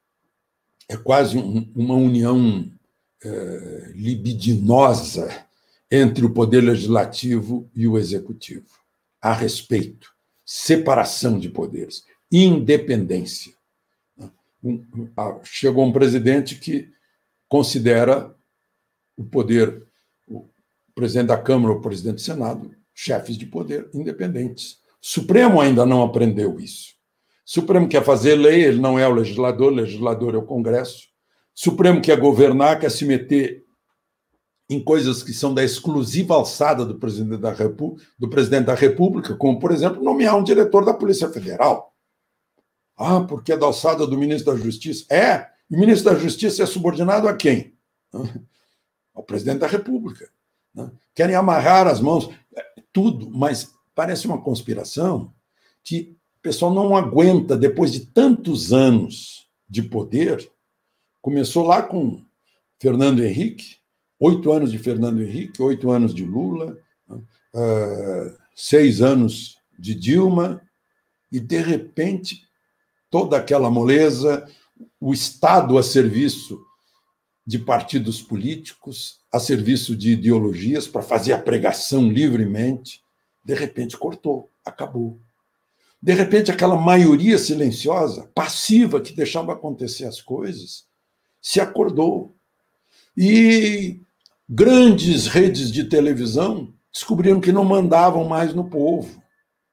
É quase um, uma união é, libidinosa entre o poder legislativo e o executivo. A respeito, separação de poderes, independência. Um, chegou um presidente que considera o poder, o presidente da Câmara ou o presidente do Senado, chefes de poder independentes. O Supremo ainda não aprendeu isso. O Supremo quer fazer lei, ele não é o legislador, o legislador é o Congresso. O Supremo quer governar, quer se meter em coisas que são da exclusiva alçada do presidente da República, do presidente da República, como, por exemplo, nomear um diretor da Polícia Federal. Ah, porque é da alçada do ministro da Justiça. É, e o ministro da Justiça é subordinado a quem? Ao presidente da República. Querem amarrar as mãos, tudo, mas parece uma conspiração que o pessoal não aguenta, depois de tantos anos de poder. Começou lá com Fernando Henrique, oito anos de Fernando Henrique, oito anos de Lula, uh, seis anos de Dilma, e, de repente, toda aquela moleza, o Estado a serviço de partidos políticos, a serviço de ideologias, para fazer a pregação livremente, de repente cortou, acabou. De repente, aquela maioria silenciosa, passiva, que deixava acontecer as coisas, se acordou. E grandes redes de televisão descobriram que não mandavam mais no povo.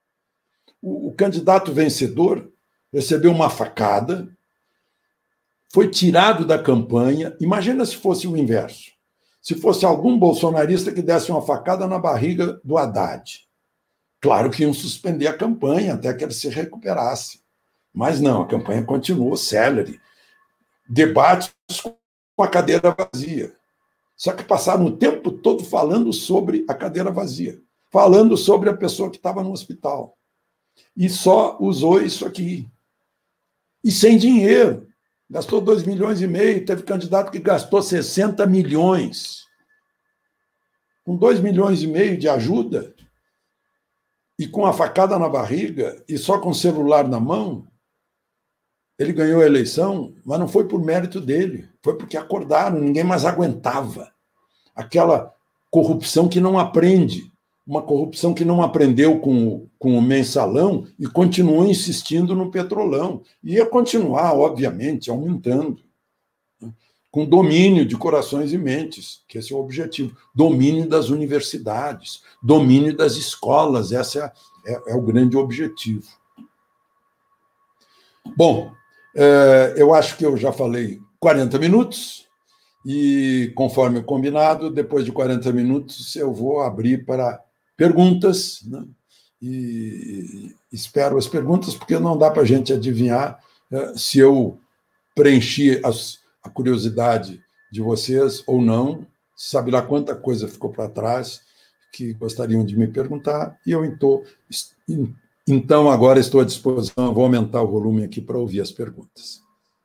O, o candidato vencedor recebeu uma facada, foi tirado da campanha. Imagina se fosse o inverso. Se fosse algum bolsonarista que desse uma facada na barriga do Haddad. Claro que iam suspender a campanha até que ele se recuperasse. Mas não, a campanha continuou célere. Debates com a cadeira vazia. Só que passaram o tempo todo falando sobre a cadeira vazia, falando sobre a pessoa que estava no hospital. E só usou isso aqui. E sem dinheiro. Gastou dois milhões e meio, teve candidato que gastou sessenta milhões. Com dois milhões e meio de ajuda, e com a facada na barriga, e só com o celular na mão, ele ganhou a eleição, mas não foi por mérito dele, foi porque acordaram, ninguém mais aguentava. Aquela corrupção que não aprende, uma corrupção que não aprendeu com, com o mensalão e continuou insistindo no petrolão. E ia continuar, obviamente, aumentando, né? Com domínio de corações e mentes, que esse é o objetivo. Domínio das universidades, domínio das escolas, essa É, é o grande objetivo. Bom, é, eu acho que eu já falei quarenta minutos, e, conforme combinado, depois de quarenta minutos, eu vou abrir para perguntas, né? E espero as perguntas, porque não dá para a gente adivinhar é, se eu preenchi as, a curiosidade de vocês ou não, sabe lá quanta coisa ficou para trás que gostariam de me perguntar, e eu então, então agora estou à disposição, vou aumentar o volume aqui para ouvir as perguntas.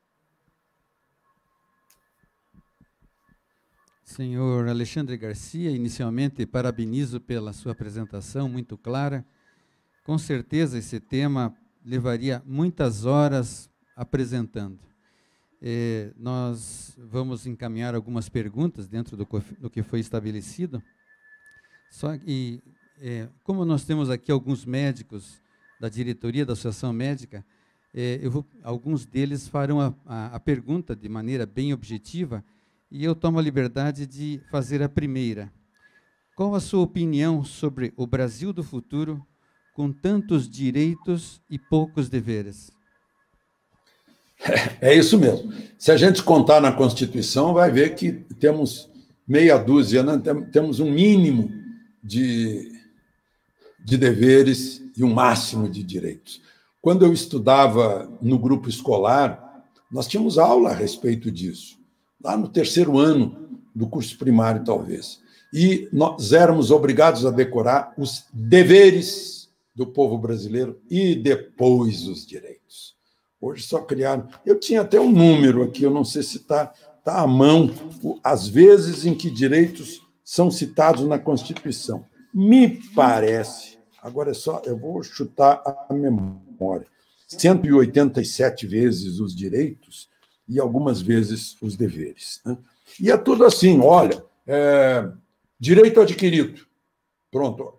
Senhor Alexandre Garcia, inicialmente parabenizo pela sua apresentação muito clara. Com certeza esse tema levaria muitas horas apresentando. É, nós vamos encaminhar algumas perguntas dentro do, do que foi estabelecido. Só que, é, como nós temos aqui alguns médicos da diretoria da Associação Médica, é, eu vou, alguns deles farão a, a, a pergunta de maneira bem objetiva, e eu tomo a liberdade de fazer a primeira. Qual a sua opinião sobre o Brasil do futuro, com tantos direitos e poucos deveres? É, é isso mesmo. Se a gente contar na Constituição, vai ver que temos meia dúzia, né? Temos um mínimo de, de deveres e um máximo de direitos. Quando eu estudava no grupo escolar, nós tínhamos aula a respeito disso, lá no terceiro ano do curso primário, talvez. E nós éramos obrigados a decorar os deveres do povo brasileiro e depois os direitos. Hoje só criaram... Eu tinha até um número aqui, eu não sei se está tá à mão, as vezes em que direitos são citados na Constituição. Me parece, agora é só, eu vou chutar a memória, cento e oitenta e sete vezes os direitos e algumas vezes os deveres, né? E é tudo assim, olha, é, direito adquirido. Pronto.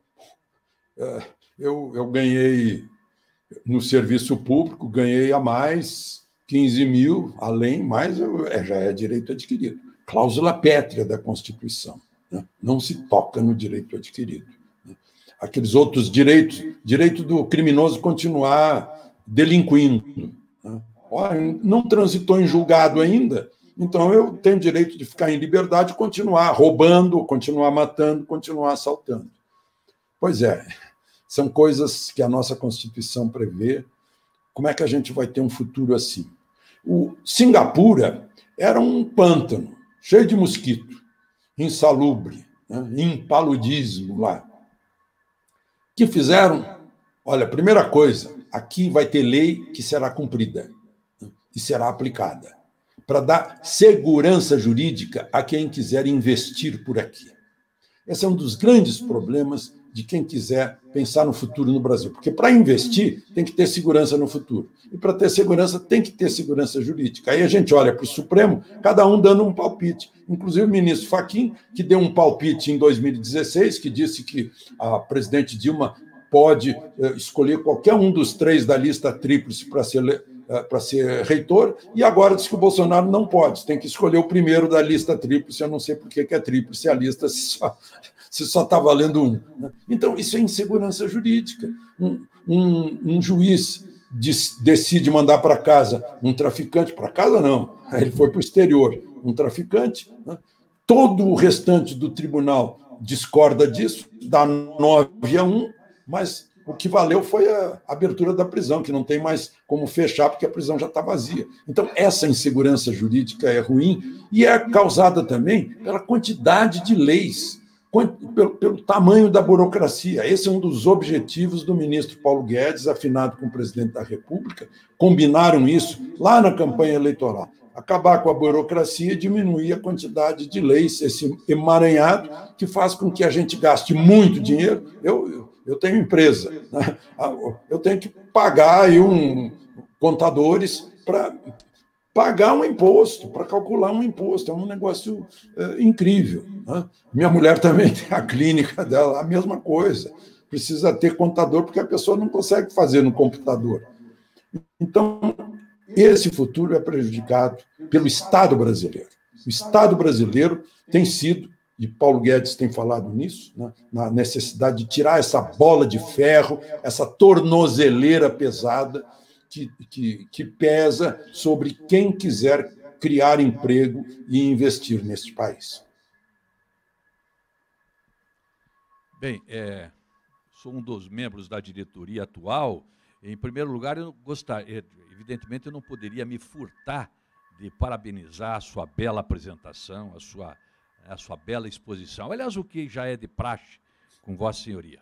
É, eu, eu ganhei no serviço público, ganhei a mais quinze mil, além, mais é, já é direito adquirido. Cláusula pétrea da Constituição, né? Não se toca no direito adquirido, né? Aqueles outros direitos, direito do criminoso continuar delinquindo, né? Olha, não transitou em julgado ainda, então eu tenho direito de ficar em liberdade e continuar roubando, continuar matando, continuar assaltando. Pois é, são coisas que a nossa Constituição prevê. Como é que a gente vai ter um futuro assim? O Singapura era um pântano, cheio de mosquito, insalubre, né? Impaludismo lá. O que fizeram? Olha, primeira coisa, aqui vai ter lei que será cumprida, né? E será aplicada, para dar segurança jurídica a quem quiser investir por aqui. Esse é um dos grandes problemas de quem quiser pensar no futuro no Brasil, porque para investir tem que ter segurança no futuro, e para ter segurança tem que ter segurança jurídica. Aí a gente olha para o Supremo, cada um dando um palpite, inclusive o ministro Fachin, que deu um palpite em dois mil e dezesseis, que disse que a presidente Dilma pode escolher qualquer um dos três da lista tríplice para ser, para ser reitor, e agora diz que o Bolsonaro não pode, tem que escolher o primeiro da lista tríplice. Eu não sei por que é tríplice a lista, só... se só está valendo um. Então, isso é insegurança jurídica. Um, um, um juiz decide mandar para casa um traficante, para casa não, ele foi para o exterior, um traficante, né? Todo o restante do tribunal discorda disso, dá nove a um, mas o que valeu foi a abertura da prisão, que não tem mais como fechar, porque a prisão já está vazia. Então, essa insegurança jurídica é ruim e é causada também pela quantidade de leis, Pelo, pelo tamanho da burocracia. Esse é um dos objetivos do ministro Paulo Guedes, afinado com o presidente da República. Combinaram isso lá na campanha eleitoral. Acabar com a burocracia e diminuir a quantidade de leis, esse emaranhado que faz com que a gente gaste muito dinheiro. Eu, eu tenho empresa, né? Eu tenho que pagar aí um, contadores para pagar um imposto, para calcular um imposto. É um negócio é, incrível, né? Minha mulher também tem a clínica dela, a mesma coisa. Precisa ter contador, porque a pessoa não consegue fazer no computador. Então, esse futuro é prejudicado pelo Estado brasileiro. O Estado brasileiro tem sido e Paulo Guedes tem falado nisso, né, na necessidade de tirar essa bola de ferro, essa tornozeleira pesada que, que, que pesa sobre quem quiser criar emprego e investir neste país. Bem, é, sou um dos membros da diretoria atual. Em primeiro lugar, eu gostaria, evidentemente, eu não poderia me furtar de parabenizar a sua bela apresentação, a sua, a sua bela exposição. Aliás, o que já é de praxe com Vossa Senhoria.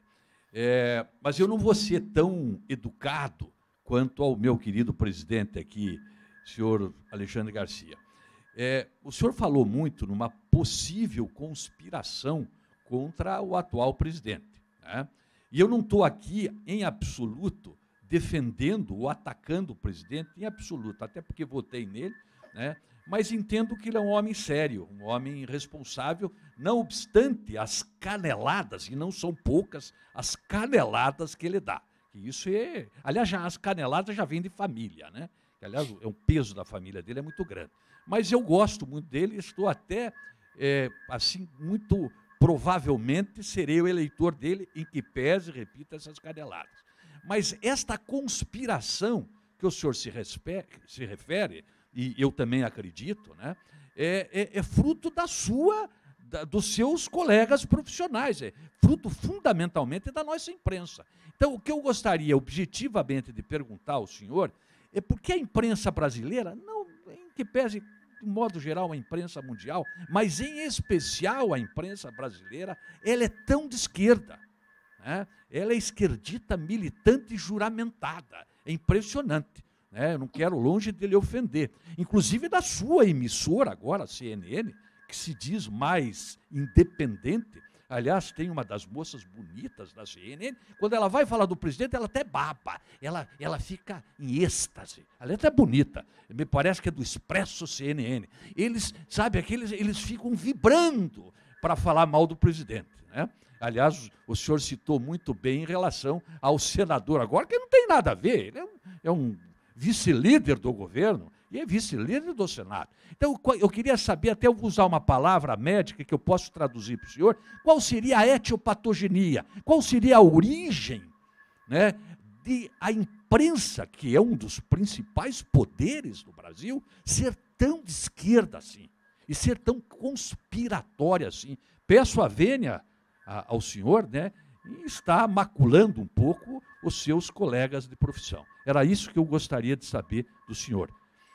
É, mas eu não vou ser tão educado quanto ao meu querido presidente aqui, senhor Alexandre Garcia. É, o senhor falou muito numa possível conspiração contra o atual presidente, né? E eu não estou aqui, em absoluto, defendendo ou atacando o presidente, em absoluto, até porque votei nele, né? Mas entendo que ele é um homem sério, um homem responsável, não obstante as caneladas, e não são poucas, as caneladas que ele dá. E isso é... Aliás, já, as caneladas já vêm de família, né? Que, aliás, é o peso da família dele é muito grande. Mas eu gosto muito dele, estou até, é, assim, muito... provavelmente serei o eleitor dele, em que pese, repita, essas caneladas. Mas esta conspiração que o senhor se, respe, se refere, e eu também acredito, né, é, é, é fruto da sua, da, dos seus colegas profissionais, é fruto fundamentalmente da nossa imprensa. Então, o que eu gostaria objetivamente de perguntar ao senhor é por que a imprensa brasileira, não, em que pese, de modo geral, a imprensa mundial, mas em especial a imprensa brasileira, ela é tão de esquerda, né? Ela é esquerdita, militante e juramentada. É impressionante, né? Eu não quero longe dele ofender. Inclusive da sua emissora agora, a C N N, que se diz mais independente. Aliás, tem uma das moças bonitas da C N N, quando ela vai falar do presidente, ela até baba, ela, ela fica em êxtase. Ela é até bonita, me parece que é do Expresso C N N. Eles, sabe, aqueles, eles ficam vibrando para falar mal do presidente, né? Aliás, o senhor citou muito bem em relação ao senador agora, que não tem nada a ver, ele é um, é um vice-líder do governo, e é vice-líder do Senado. Então, eu queria saber, até eu vou usar uma palavra médica que eu posso traduzir para o senhor, qual seria a etiopatogenia, qual seria a origem, né, de a imprensa, que é um dos principais poderes do Brasil, ser tão de esquerda assim, e ser tão conspiratória assim. Peço a vênia a, ao senhor, né, e está maculando um pouco os seus colegas de profissão. Era isso que eu gostaria de saber do senhor.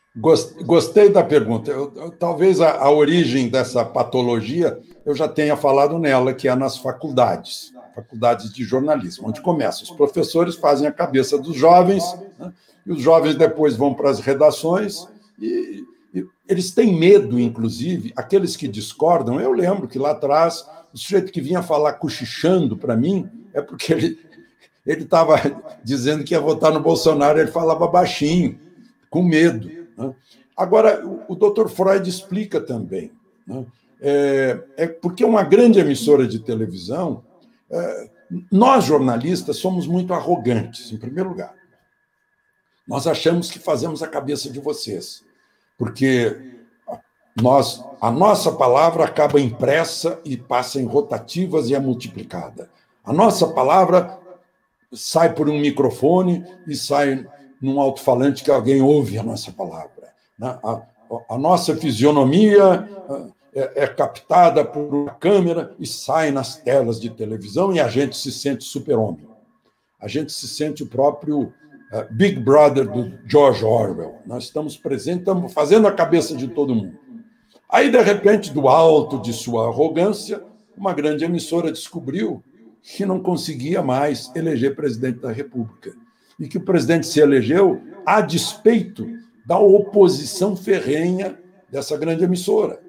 Gostei da pergunta. Eu, eu, talvez a, a origem dessa patologia eu já tenha falado nela, que é nas faculdades, faculdades de jornalismo, onde começa. Os professores fazem a cabeça dos jovens, né, e os jovens depois vão para as redações e, e eles têm medo, inclusive, aqueles que discordam. Eu lembro que lá atrás, o sujeito que vinha falar cochichando para mim é porque ele ele estava dizendo que ia votar no Bolsonaro, ele falava baixinho, com medo. Agora, o doutor Freud explica também, né? é, é porque uma grande emissora de televisão, é, nós jornalistas somos muito arrogantes, em primeiro lugar. Nós achamos que fazemos a cabeça de vocês, porque nós, a nossa palavra acaba impressa e passa em rotativas e é multiplicada. A nossa palavra sai por um microfone e sai num alto-falante que alguém ouve a nossa palavra. A, a nossa fisionomia é, é captada por uma câmera e sai nas telas de televisão e a gente se sente super-homem. A gente se sente o próprio uh, Big Brother do George Orwell. Nós estamos presentes, estamos fazendo a cabeça de todo mundo. Aí, de repente, do alto de sua arrogância, uma grande emissora descobriu que não conseguia mais eleger presidente da República. E que o presidente se elegeu a despeito da oposição ferrenha dessa grande emissora.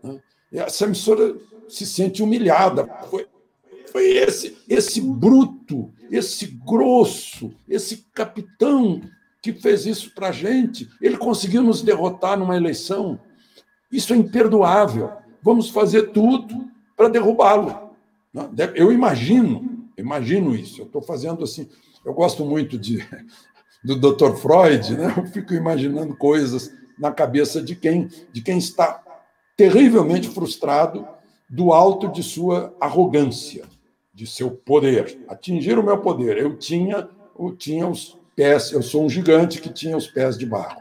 E essa emissora se sente humilhada. Foi, foi esse, esse bruto, esse grosso, esse capitão que fez isso para a gente. Ele conseguiu nos derrotar numa eleição. Isso é imperdoável. Vamos fazer tudo para derrubá-lo. Eu imagino, imagino isso. Eu estou fazendo assim... Eu gosto muito de, do doutor Freud, né? Eu fico imaginando coisas na cabeça de quem, de quem está terrivelmente frustrado do alto de sua arrogância, de seu poder. Atingiram o meu poder. Eu tinha, eu tinha os pés, eu sou um gigante que tinha os pés de barro.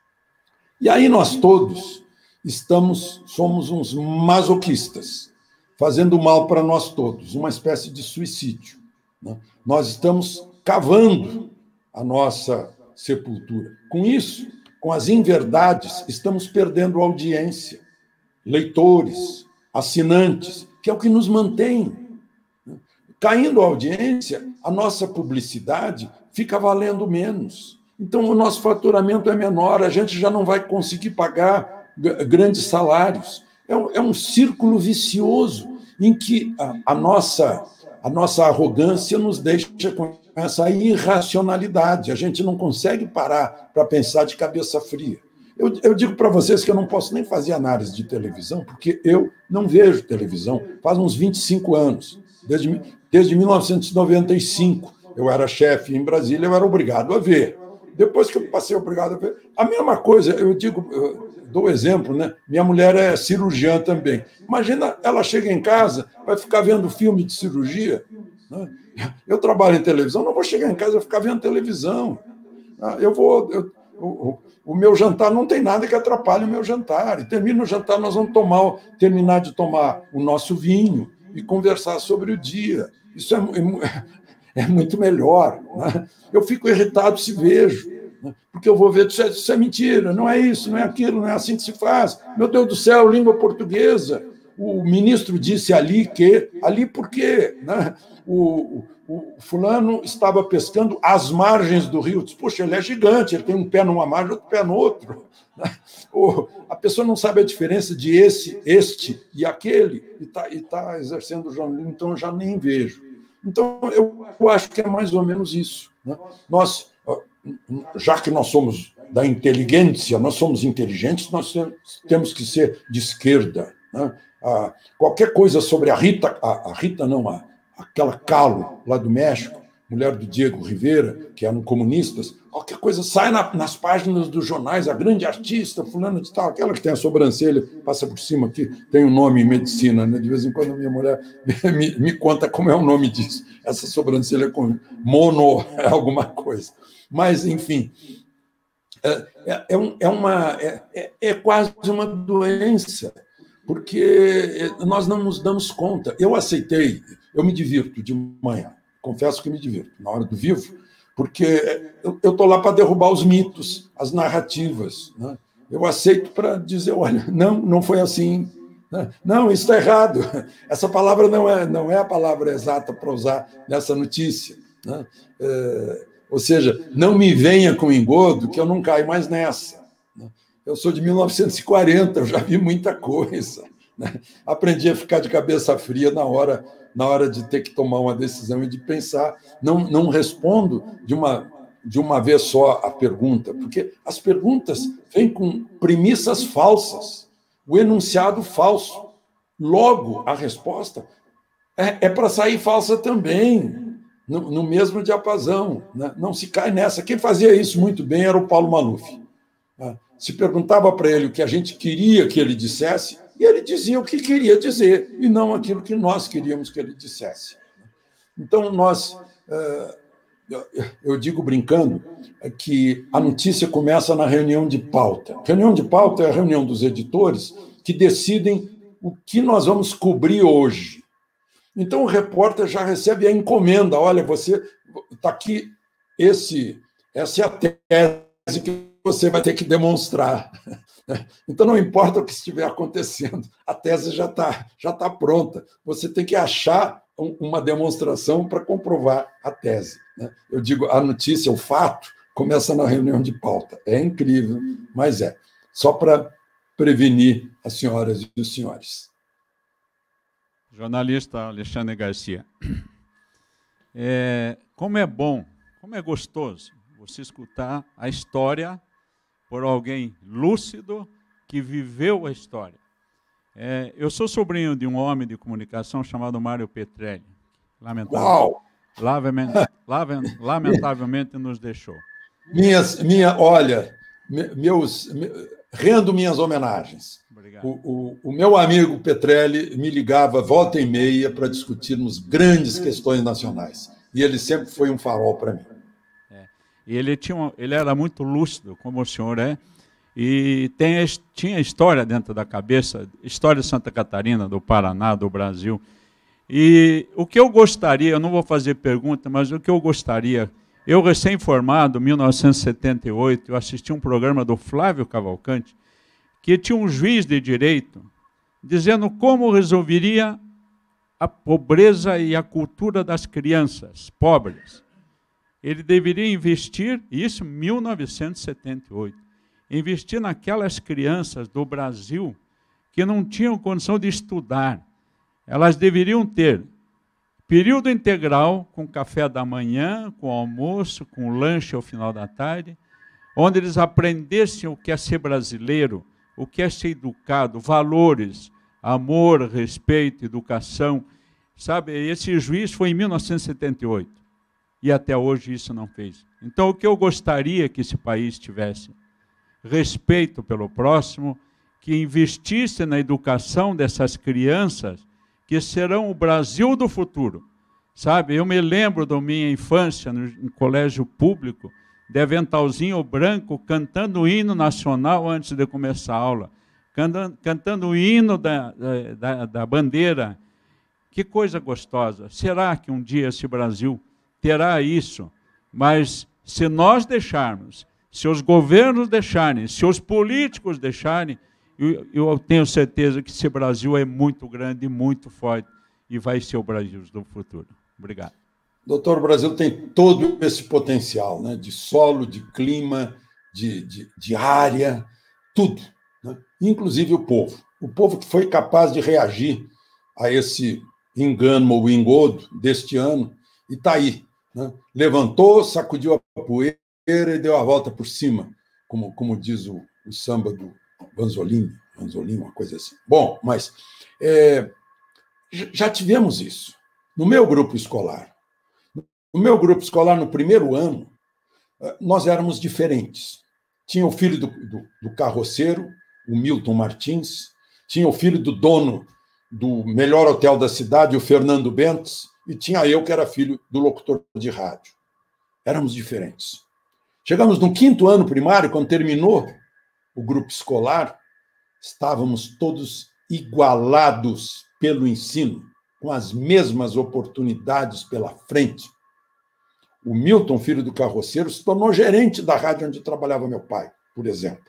E aí nós todos estamos, somos uns masoquistas, fazendo mal para nós todos, uma espécie de suicídio, né? Nós estamos cavando a nossa sepultura. Com isso, com as inverdades, estamos perdendo audiência, leitores, assinantes, que é o que nos mantém. Caindo a audiência, a nossa publicidade fica valendo menos. Então, o nosso faturamento é menor, a gente já não vai conseguir pagar grandes salários. É um, é um círculo vicioso em que a, a, nossa, a nossa arrogância nos deixa com essa irracionalidade. A gente não consegue parar para pensar de cabeça fria. Eu, eu digo para vocês que eu não posso nem fazer análise de televisão, porque eu não vejo televisão faz uns vinte e cinco anos. Desde, desde mil novecentos e noventa e cinco, eu era chefe em Brasília, eu era obrigado a ver. Depois que eu passei obrigado a ver, a mesma coisa, eu digo, eu dou exemplo, né? Minha mulher é cirurgiã também. Imagina, ela chega em casa, vai ficar vendo filme de cirurgia, né? Eu trabalho em televisão, não vou chegar em casa e ficar vendo televisão. Eu vou... Eu, o, o meu jantar não tem nada que atrapalhe o meu jantar. E termina o jantar, nós vamos tomar, terminar de tomar o nosso vinho e conversar sobre o dia. Isso é, é, é muito melhor, né? Eu fico irritado se vejo, né? Porque eu vou ver, isso é, isso é mentira, não é isso, não é aquilo, não é assim que se faz. Meu Deus do céu, língua portuguesa. O ministro disse ali que... Ali por quê? Né? O, o, o fulano estava pescando às margens do rio. Diz, poxa, ele é gigante, ele tem um pé numa margem, outro pé no outro. O, a pessoa não sabe a diferença de esse, este e aquele, e está e tá exercendo o jornalismo, então eu já nem vejo. Então, eu, eu acho que é mais ou menos isso, né? Nós, já que nós somos da inteligência, nós somos inteligentes, nós temos que ser de esquerda, né? Ah, qualquer coisa sobre a Rita, a, a Rita não, a, aquela Kahlo, lá do México, mulher do Diego Rivera, que eram comunistas, qualquer coisa sai na, nas páginas dos jornais, a grande artista, fulana de tal, aquela que tem a sobrancelha, passa por cima aqui, tem um nome em medicina, né? De vez em quando a minha mulher me, me conta como é o nome disso, essa sobrancelha com mono, é alguma coisa. Mas, enfim, é, é, é, um, é, uma, é, é, é quase uma doença, porque nós não nos damos conta. Eu aceitei, eu me divirto de manhã, confesso que me divirto, na hora do vivo, porque eu estou lá para derrubar os mitos, as narrativas, né? Eu aceito para dizer, olha, não, não foi assim, né? Não, isso está errado, essa palavra não é, não é a palavra exata para usar nessa notícia, né? É, ou seja, não me venha com engodo que eu não caio mais nessa. Eu sou de mil novecentos e quarenta, eu já vi muita coisa, né? Aprendi a ficar de cabeça fria na hora, na hora de ter que tomar uma decisão e de pensar. Não, não respondo de uma, de uma vez só a pergunta, porque as perguntas vêm com premissas falsas, o enunciado falso. Logo, a resposta é, é para sair falsa também, no, no mesmo diapasão, né? Não se cai nessa. Quem fazia isso muito bem era o Paulo Maluf. Se perguntava para ele o que a gente queria que ele dissesse, e ele dizia o que queria dizer, e não aquilo que nós queríamos que ele dissesse. Então, nós, eu digo brincando, que a notícia começa na reunião de pauta. Reunião de pauta é a reunião dos editores que decidem o que nós vamos cobrir hoje. Então, o repórter já recebe a encomenda, olha, você está aqui, esse, essa é a tese que você vai ter que demonstrar. Então, não importa o que estiver acontecendo, a tese já está já tá pronta. Você tem que achar uma demonstração para comprovar a tese. Eu digo, a notícia, o fato, começa na reunião de pauta. É incrível, mas é. Só para prevenir as senhoras e os senhores. Jornalista Alexandre Garcia. É, como é bom, como é gostoso você escutar a história por alguém lúcido que viveu a história. É, eu sou sobrinho de um homem de comunicação chamado Mário Petrelli. Lamentavelmente, lamentavelmente nos deixou. Minhas, minha, olha, meus, rendo minhas homenagens. O, o, o meu amigo Petrelli me ligava volta e meia para discutirmos grandes questões nacionais. E ele sempre foi um farol para mim. É. E ele, tinha uma, ele era muito lúcido, como o senhor é, e tem, tinha história dentro da cabeça, história de Santa Catarina, do Paraná, do Brasil. E o que eu gostaria, eu não vou fazer pergunta, mas o que eu gostaria... Eu, recém-formado, em mil novecentos e setenta e oito, eu assisti um programa do Flávio Cavalcante, que tinha um juiz de direito dizendo como resolveria a pobreza e a cultura das crianças pobres. Ele deveria investir, isso em mil novecentos e setenta e oito, investir naquelas crianças do Brasil que não tinham condição de estudar. Elas deveriam ter período integral, com café da manhã, com almoço, com lanche ao final da tarde, onde eles aprendessem o que é ser brasileiro, o que é ser educado, valores, amor, respeito, educação. Sabe, esse juiz foi em mil novecentos e setenta e oito, e até hoje isso não fez. Então, o que eu gostaria que esse país tivesse? Respeito pelo próximo, que investisse na educação dessas crianças, que serão o Brasil do futuro. Sabe, eu me lembro da minha infância no, no colégio público, de aventalzinho branco, cantando o hino nacional antes de começar a aula, cantando, cantando o hino da, da, da bandeira. Que coisa gostosa. Será que um dia esse Brasil terá isso? Mas se nós deixarmos, se os governos deixarem, se os políticos deixarem, eu, eu tenho certeza que esse Brasil é muito grande, muito forte, e vai ser o Brasil do futuro. Obrigado. Doutor, o Brasil tem todo esse potencial, né? De solo, de clima, de, de, de área, tudo, né? Inclusive o povo. O povo que foi capaz de reagir a esse engano ou engodo deste ano, e está aí. Né? Levantou, sacudiu a poeira e deu a volta por cima, como, como diz o, o samba do Vanzolini, Vanzolini, uma coisa assim. Bom, mas é, já tivemos isso. No meu grupo escolar, no meu grupo escolar, no primeiro ano, nós éramos diferentes. Tinha o filho do, do, do carroceiro, o Milton Martins, tinha o filho do dono do melhor hotel da cidade, o Fernando Bentes, e tinha eu, que era filho do locutor de rádio. Éramos diferentes. Chegamos no quinto ano primário, quando terminou o grupo escolar, estávamos todos igualados pelo ensino, com as mesmas oportunidades pela frente. O Milton, filho do carroceiro, se tornou gerente da rádio onde trabalhava meu pai, por exemplo.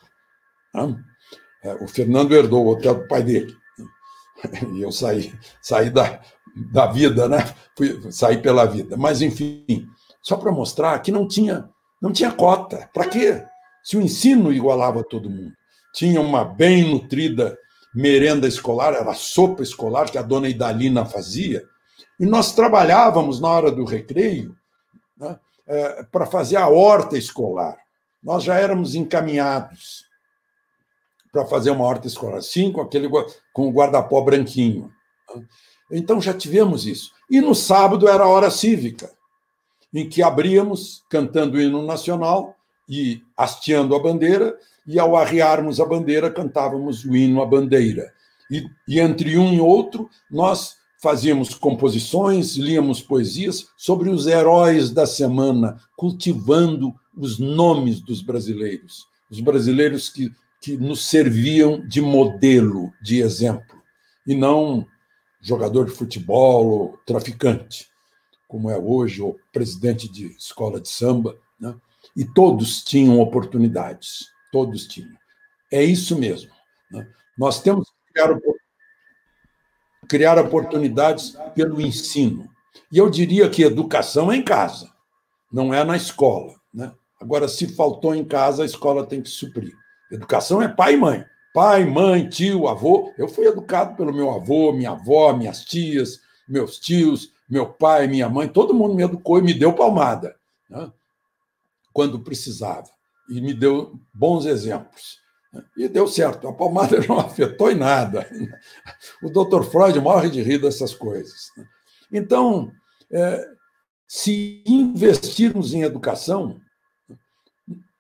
O Fernando herdou o hotel do pai dele. E eu saí, saí da, da vida, né? Fui, saí pela vida. Mas, enfim, só para mostrar que não tinha, não tinha cota. Para quê? Se o ensino igualava todo mundo. Tinha uma bem nutrida merenda escolar, era a sopa escolar que a dona Idalina fazia, e nós trabalhávamos na hora do recreio, né, é, para fazer a horta escolar. Nós já éramos encaminhados para fazer uma horta escolar, sim, com, aquele, com o guarda-pó branquinho. Então já tivemos isso. E no sábado era a hora cívica, em que abríamos cantando o hino nacional e hasteando a bandeira, e ao arriarmos a bandeira, cantávamos o hino à bandeira. E, e entre um e outro, nós fazíamos composições, líamos poesias sobre os heróis da semana, cultivando os nomes dos brasileiros, os brasileiros que, que nos serviam de modelo, de exemplo, e não jogador de futebol ou traficante, como é hoje, ou presidente de escola de samba, né? E todos tinham oportunidades. Todos tinham. É isso mesmo. Né? Nós temos que criar, criar oportunidades pelo ensino. E eu diria que educação é em casa, não é na escola. Né? Agora, se faltou em casa, a escola tem que suprir. Educação é pai e mãe. Pai, mãe, tio, avô. Eu fui educado pelo meu avô, minha avó, minhas tias, meus tios, meu pai, minha mãe. Todo mundo me educou e me deu palmada, né? Quando precisava. E me deu bons exemplos. E deu certo. A palmada não afetou em nada. O doutor Freud morre de rir dessas coisas. Então, é, se investirmos em educação,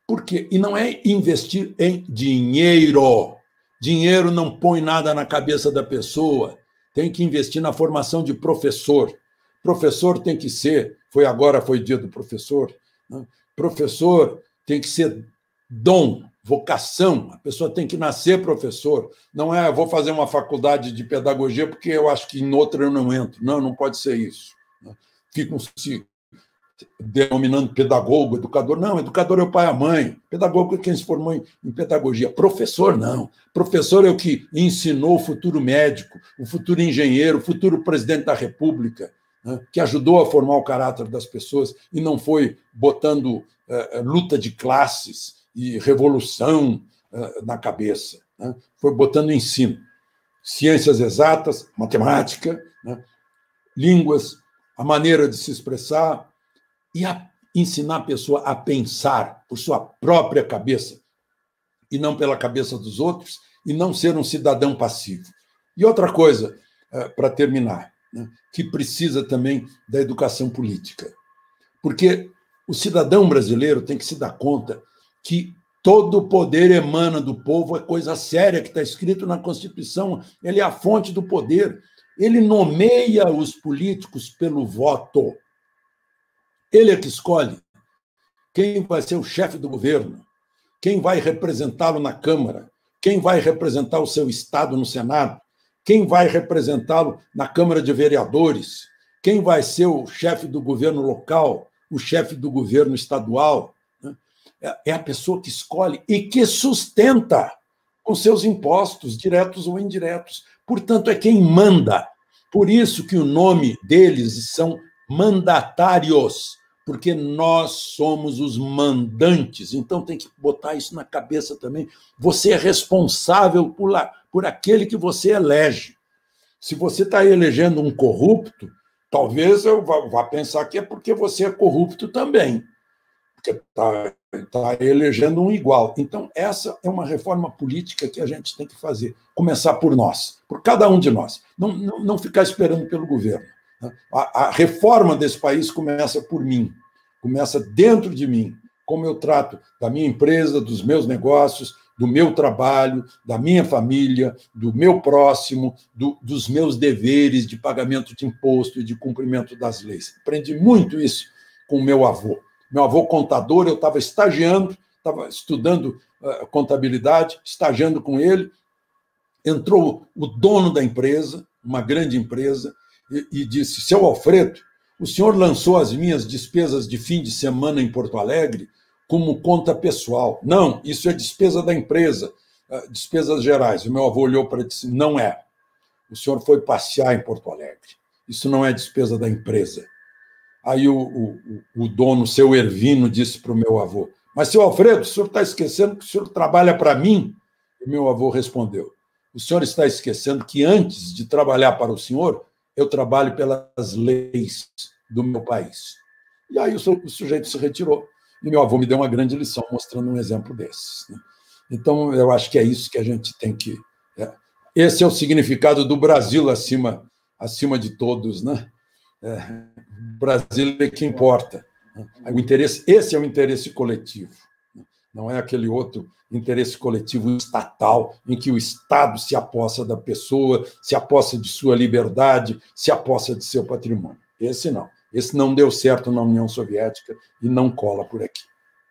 Por quê? E não é investir em dinheiro. Dinheiro não põe nada na cabeça da pessoa. Tem que investir na formação de professor. Professor tem que ser, foi agora, foi dia do professor, né? Professor tem que ser dom, vocação. A pessoa tem que nascer professor. Não é, vou fazer uma faculdade de pedagogia porque eu acho que em outra eu não entro. Não, não pode ser isso. Ficam se denominando pedagogo, educador. Não, educador é o pai e a mãe. Pedagogo é quem se formou em, em pedagogia. Professor, não. Professor é o que ensinou o futuro médico, o futuro engenheiro, o futuro presidente da República, né, que ajudou a formar o caráter das pessoas e não foi botando eh, luta de classes e revolução eh, na cabeça. Né? Foi botando ensino. Ciências exatas, matemática, né, línguas, a maneira de se expressar, e a ensinar a pessoa a pensar por sua própria cabeça e não pela cabeça dos outros, e não ser um cidadão passivo. E outra coisa, para terminar, né, que precisa também da educação política. Porque o cidadão brasileiro tem que se dar conta que todo o poder emana do povo, é coisa séria que está escrito na Constituição, ele é a fonte do poder. Ele nomeia os políticos pelo voto. Ele é que escolhe quem vai ser o chefe do governo, quem vai representá-lo na Câmara, quem vai representar o seu estado no Senado, quem vai representá-lo na Câmara de Vereadores, quem vai ser o chefe do governo local, o chefe do governo estadual. É a pessoa que escolhe e que sustenta com seus impostos, diretos ou indiretos. Portanto, é quem manda. Por isso que o nome deles são mandatários, porque nós somos os mandantes. Então, tem que botar isso na cabeça também. Você é responsável por, lá, por aquele que você elege. Se você está elegendo um corrupto, talvez eu vá, vá pensar que é porque você é corrupto também, porque está tá elegendo um igual. Então, essa é uma reforma política que a gente tem que fazer. Começar por nós, por cada um de nós. Não, não, não ficar esperando pelo governo. A, a reforma desse país começa por mim, começa dentro de mim, como eu trato da minha empresa, dos meus negócios, do meu trabalho, da minha família, do meu próximo, do, dos meus deveres de pagamento de imposto e de cumprimento das leis. Aprendi muito isso com o meu avô. Meu avô contador, eu estava estagiando, estava estudando uh, contabilidade, estagiando com ele, entrou o dono da empresa, uma grande empresa, e, e disse, seu Alfredo, o senhor lançou as minhas despesas de fim de semana em Porto Alegre como conta pessoal. Não, isso é despesa da empresa, uh, despesas gerais. O meu avô olhou para ele e disse, não é. O senhor foi passear em Porto Alegre. Isso não é despesa da empresa. Aí o, o, o dono, seu Ervino, disse para o meu avô, mas, seu Alfredo, o senhor está esquecendo que o senhor trabalha para mim? E meu avô respondeu, o senhor está esquecendo que antes de trabalhar para o senhor, eu trabalho pelas leis do meu país. E aí o, o sujeito se retirou. E meu avô me deu uma grande lição, mostrando um exemplo desses. Né? Então, eu acho que é isso que a gente tem que... É, esse é o significado do Brasil acima, acima de todos, né? É, o Brasil é que importa. O interesse, esse é o interesse coletivo, não é aquele outro interesse coletivo estatal, em que o Estado se apossa da pessoa, se apossa de sua liberdade, se apossa de seu patrimônio. Esse não. Esse não deu certo na União Soviética e não cola por aqui.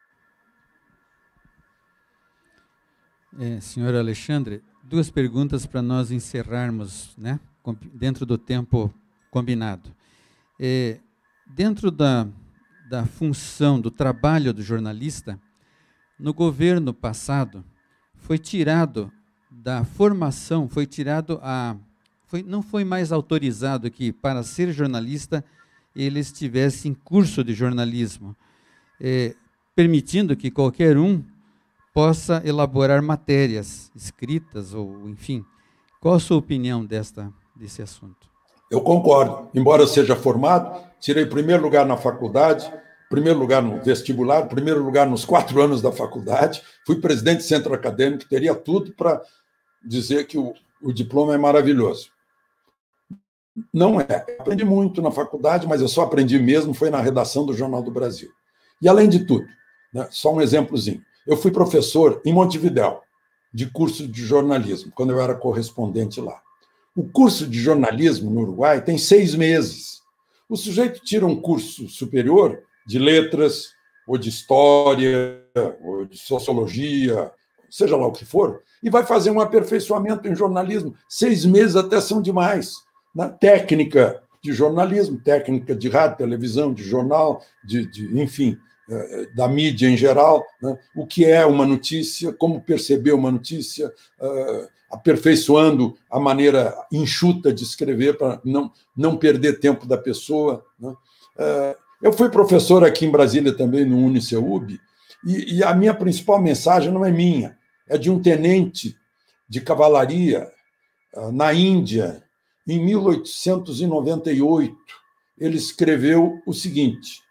É, senhor Alexandre, duas perguntas para nós encerrarmos, né, dentro do tempo combinado. É, dentro da, da função, do trabalho do jornalista, no governo passado, foi tirado da formação, foi tirado a... Foi, não foi mais autorizado que, para ser jornalista, eles tivessem curso de jornalismo, é, permitindo que qualquer um possa elaborar matérias escritas, ou enfim. Qual a sua opinião desta, desse assunto? Eu concordo. Embora eu seja formado, tirei primeiro lugar na faculdade, primeiro lugar no vestibular, primeiro lugar nos quatro anos da faculdade, fui presidente do centro acadêmico, teria tudo para dizer que o, o diploma é maravilhoso. Não é. Aprendi muito na faculdade, mas eu só aprendi mesmo foi na redação do Jornal do Brasil. E, além de tudo, né? Só um exemplozinho. Eu fui professor em Montevidéu, de curso de jornalismo, quando eu era correspondente lá. O curso de jornalismo no Uruguai tem seis meses. O sujeito tira um curso superior de letras, ou de história, ou de sociologia, seja lá o que for, e vai fazer um aperfeiçoamento em jornalismo. Seis meses até são demais. Na técnica de jornalismo, técnica de rádio, televisão, de jornal, de, de enfim, da mídia em geral, né? O que é uma notícia, como perceber uma notícia, uh, aperfeiçoando a maneira enxuta de escrever para não, não perder tempo da pessoa, né? Uh, eu fui professor aqui em Brasília também, no UniCeub, e, e a minha principal mensagem não é minha, é de um tenente de cavalaria uh, na Índia, em mil oitocentos e noventa e oito. Ele escreveu o seguinte: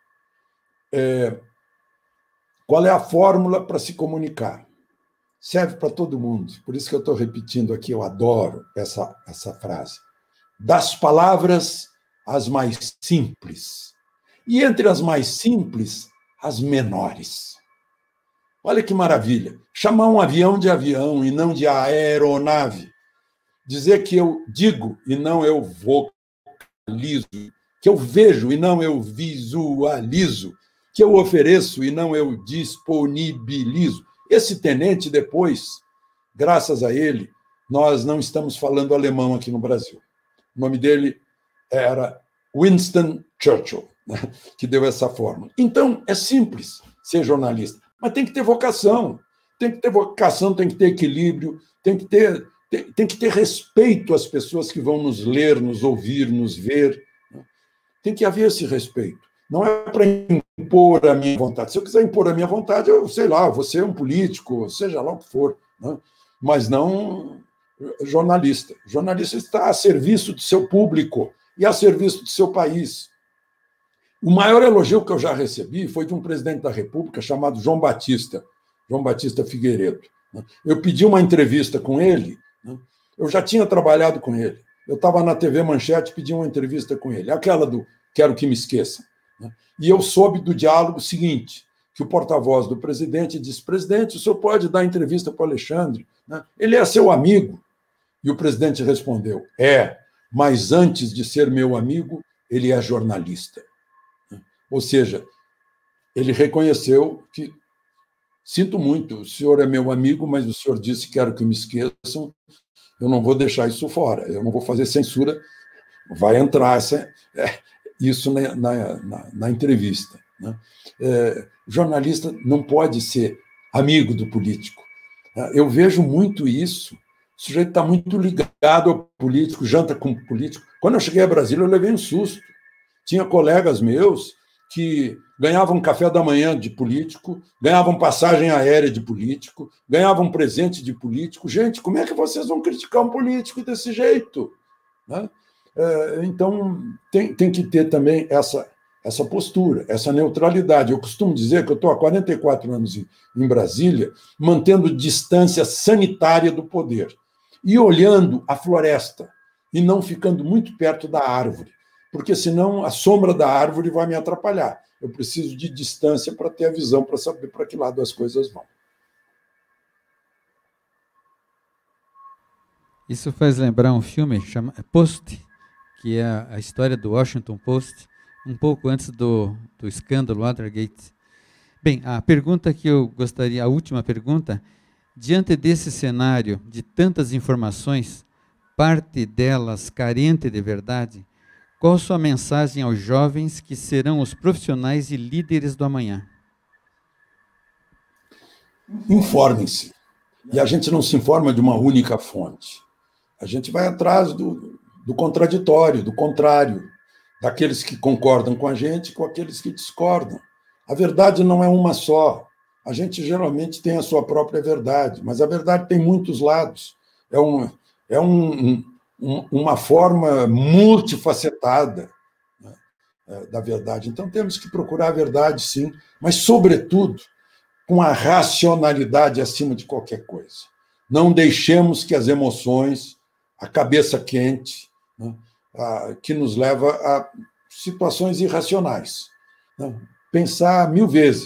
é, qual é a fórmula para se comunicar? Serve para todo mundo, por isso que eu estou repetindo aqui, eu adoro essa, essa frase. Das palavras, as mais simples. E entre as mais simples, as menores. Olha que maravilha. Chamar um avião de avião e não de aeronave. Dizer que eu digo e não eu vocalizo. Que eu vejo e não eu visualizo. Que eu ofereço e não eu disponibilizo. Esse tenente, depois, graças a ele, nós não estamos falando alemão aqui no Brasil. O nome dele era Winston Churchill, né, que deu essa forma. Então, é simples ser jornalista, mas tem que ter vocação. Tem que ter vocação, tem que ter equilíbrio, tem que ter, tem, tem que ter respeito às pessoas que vão nos ler, nos ouvir, nos ver. Né? Tem que haver esse respeito. Não é para impor a minha vontade. Se eu quiser impor a minha vontade, eu sei lá, vou ser um político, seja lá o que for, né? Mas não jornalista. O jornalista está a serviço do seu público e a serviço do seu país. O maior elogio que eu já recebi foi de um presidente da República chamado João Batista, João Batista Figueiredo. Eu pedi uma entrevista com ele, eu já tinha trabalhado com ele. Eu estava na T V Manchete, pedi uma entrevista com ele, aquela do Quero que me esqueça. E eu soube do diálogo seguinte, que o porta-voz do presidente disse: presidente, o senhor pode dar entrevista para o Alexandre? Ele é seu amigo. E o presidente respondeu: é, mas antes de ser meu amigo, ele é jornalista. Ou seja, ele reconheceu que, sinto muito, o senhor é meu amigo, mas o senhor disse: quero que me esqueçam, eu não vou deixar isso fora, eu não vou fazer censura, vai entrar essa... É, isso na, na, na, na entrevista. Né? É, jornalista não pode ser amigo do político. Eu vejo muito isso. O sujeito está muito ligado ao político, janta com o político. Quando eu cheguei a Brasília, eu levei um susto. Tinha colegas meus que ganhavam café da manhã de político, ganhavam passagem aérea de político, ganhavam presente de político. Gente, como é que vocês vão criticar um político desse jeito? Né? Então, tem, tem que ter também essa, essa postura, essa neutralidade. Eu costumo dizer que eu estou há quarenta e quatro anos em, em Brasília, mantendo distância sanitária do poder e olhando a floresta e não ficando muito perto da árvore, porque senão a sombra da árvore vai me atrapalhar. Eu preciso de distância para ter a visão, para saber para que lado as coisas vão. Isso faz lembrar um filme chamado Post, que é a história do Washington Post, um pouco antes do, do escândalo Watergate. Bem, a pergunta que eu gostaria, a última pergunta, diante desse cenário de tantas informações, parte delas carente de verdade, qual sua mensagem aos jovens que serão os profissionais e líderes do amanhã? Informem-se. E a gente não se informa de uma única fonte. A gente vai atrás do... do contraditório, do contrário, daqueles que concordam com a gente com aqueles que discordam. A verdade não é uma só. A gente geralmente tem a sua própria verdade, mas a verdade tem muitos lados. É, um, é um, um, uma forma multifacetada, né, da verdade. Então, temos que procurar a verdade, sim, mas, sobretudo, com a racionalidade acima de qualquer coisa. Não deixemos que as emoções, a cabeça quente, né, a, que nos leva a situações irracionais. Né? Pensar mil vezes,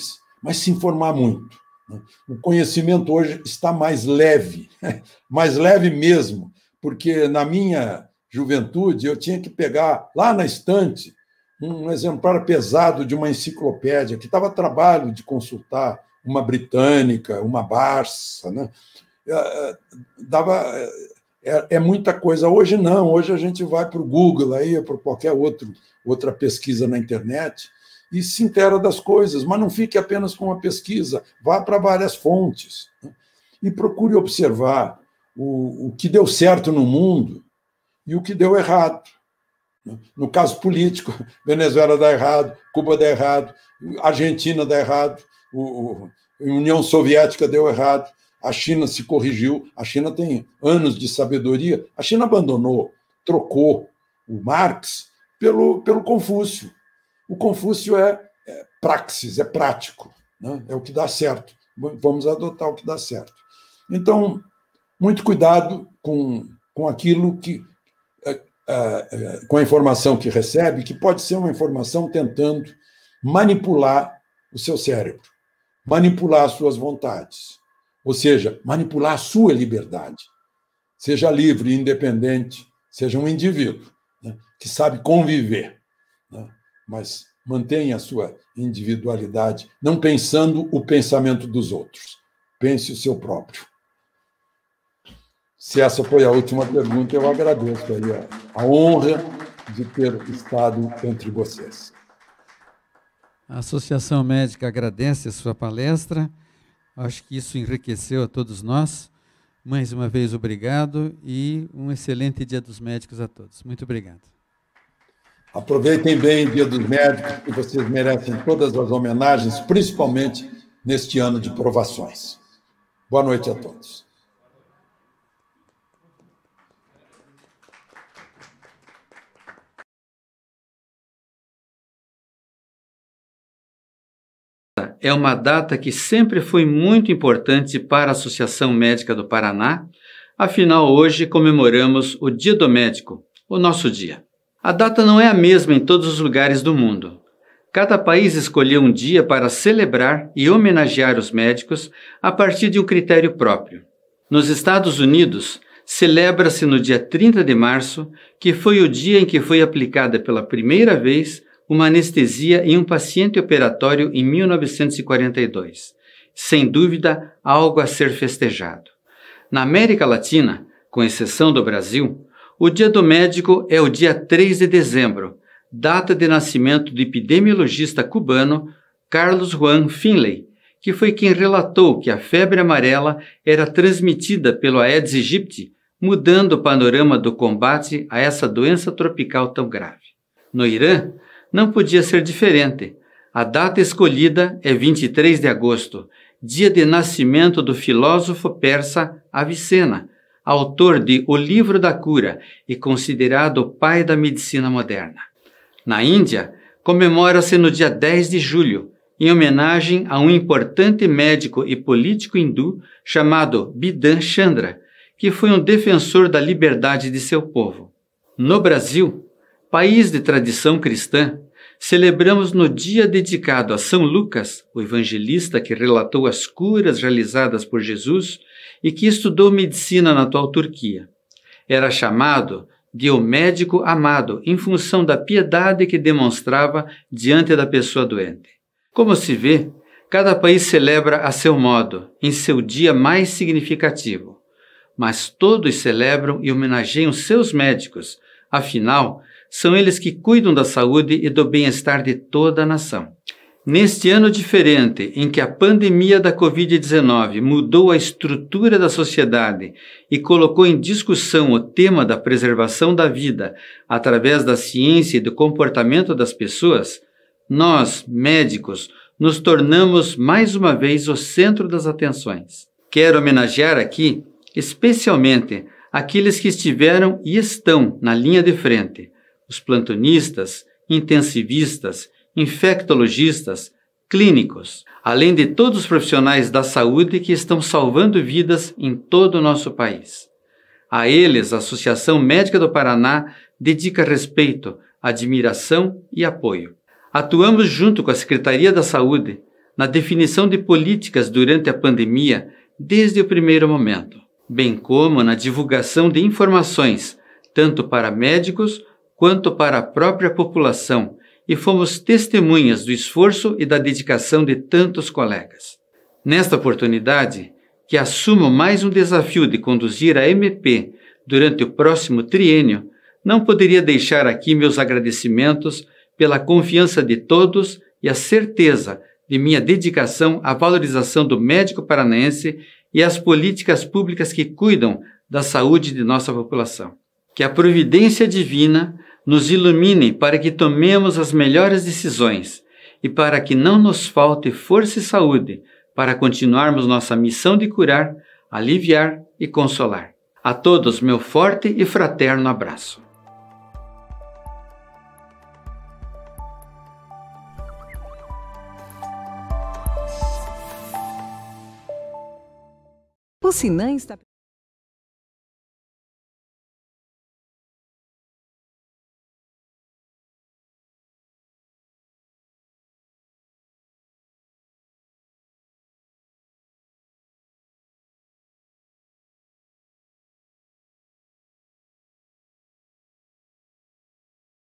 mas se informar muito. O conhecimento hoje está mais leve, mais leve mesmo, porque na minha juventude eu tinha que pegar lá na estante um exemplar pesado de uma enciclopédia, que dava trabalho de consultar uma britânica, uma Barça, né? Dava, é, é muita coisa. Hoje não, hoje a gente vai para o Google, aí, para qualquer outro, outra pesquisa na internet, e se inteira das coisas, mas não fique apenas com uma pesquisa, vá para várias fontes, né? E procure observar o, o que deu certo no mundo e o que deu errado. No caso político, Venezuela dá errado, Cuba dá errado, Argentina dá errado, o, a União Soviética deu errado, a China se corrigiu, a China tem anos de sabedoria, a China abandonou, trocou o Marx pelo, pelo Confúcio. O Confúcio é, é praxis, é prático, né? É o que dá certo. Vamos adotar o que dá certo. Então, muito cuidado com, com aquilo que... com a informação que recebe, que pode ser uma informação tentando manipular o seu cérebro, manipular as suas vontades, ou seja, manipular a sua liberdade. Seja livre, independente, seja um indivíduo, né, que sabe conviver, né, mas mantenha a sua individualidade, não pensando o pensamento dos outros. Pense o seu próprio. Se essa foi a última pergunta, eu agradeço aí a, a honra de ter estado entre vocês. A Associação Médica agradece a sua palestra. Acho que isso enriqueceu a todos nós. Mais uma vez, obrigado e um excelente Dia dos Médicos a todos. Muito obrigado. Aproveitem bem o Dia dos Médicos, que vocês merecem todas as homenagens, principalmente neste ano de provações. Boa noite a todos. É uma data que sempre foi muito importante para a Associação Médica do Paraná, afinal hoje comemoramos o Dia do Médico, o nosso dia. A data não é a mesma em todos os lugares do mundo. Cada país escolheu um dia para celebrar e homenagear os médicos a partir de um critério próprio. Nos Estados Unidos, celebra-se no dia trinta de março, que foi o dia em que foi aplicada pela primeira vez uma anestesia em um paciente operatório em mil novecentos e quarenta e dois. Sem dúvida, algo a ser festejado. Na América Latina, com exceção do Brasil, o Dia do Médico é o dia três de dezembro, data de nascimento do epidemiologista cubano Carlos Juan Finlay, que foi quem relatou que a febre amarela era transmitida pelo Aedes aegypti, mudando o panorama do combate a essa doença tropical tão grave. No Irã, não podia ser diferente. A data escolhida é vinte e três de agosto, dia de nascimento do filósofo persa Avicena, autor de O Livro da Cura e considerado o pai da medicina moderna. Na Índia, comemora-se no dia dez de julho, em homenagem a um importante médico e político hindu chamado Bidhan Chandra, que foi um defensor da liberdade de seu povo. No Brasil, país de tradição cristã, celebramos no dia dedicado a São Lucas, o evangelista que relatou as curas realizadas por Jesus e que estudou medicina na atual Turquia. Era chamado de o médico amado, em função da piedade que demonstrava diante da pessoa doente. Como se vê, cada país celebra a seu modo, em seu dia mais significativo. Mas todos celebram e homenageiam seus médicos, afinal, são eles que cuidam da saúde e do bem-estar de toda a nação. Neste ano diferente, em que a pandemia da covid dezenove mudou a estrutura da sociedade e colocou em discussão o tema da preservação da vida através da ciência e do comportamento das pessoas, nós, médicos, nos tornamos mais uma vez o centro das atenções. Quero homenagear aqui, especialmente, aqueles que estiveram e estão na linha de frente, os plantonistas, intensivistas, infectologistas, clínicos, além de todos os profissionais da saúde que estão salvando vidas em todo o nosso país. A eles, a Associação Médica do Paraná dedica respeito, admiração e apoio. Atuamos junto com a Secretaria da Saúde, na definição de políticas durante a pandemia desde o primeiro momento, bem como na divulgação de informações, tanto para médicos quanto para a própria população, e fomos testemunhas do esforço e da dedicação de tantos colegas. Nesta oportunidade, que assumo mais um desafio de conduzir a M P durante o próximo triênio, não poderia deixar aqui meus agradecimentos pela confiança de todos e a certeza de minha dedicação à valorização do médico paranaense e às políticas públicas que cuidam da saúde de nossa população. Que a providência divina nos ilumine para que tomemos as melhores decisões e para que não nos falte força e saúde para continuarmos nossa missão de curar, aliviar e consolar. A todos, meu forte e fraterno abraço. O Sinan está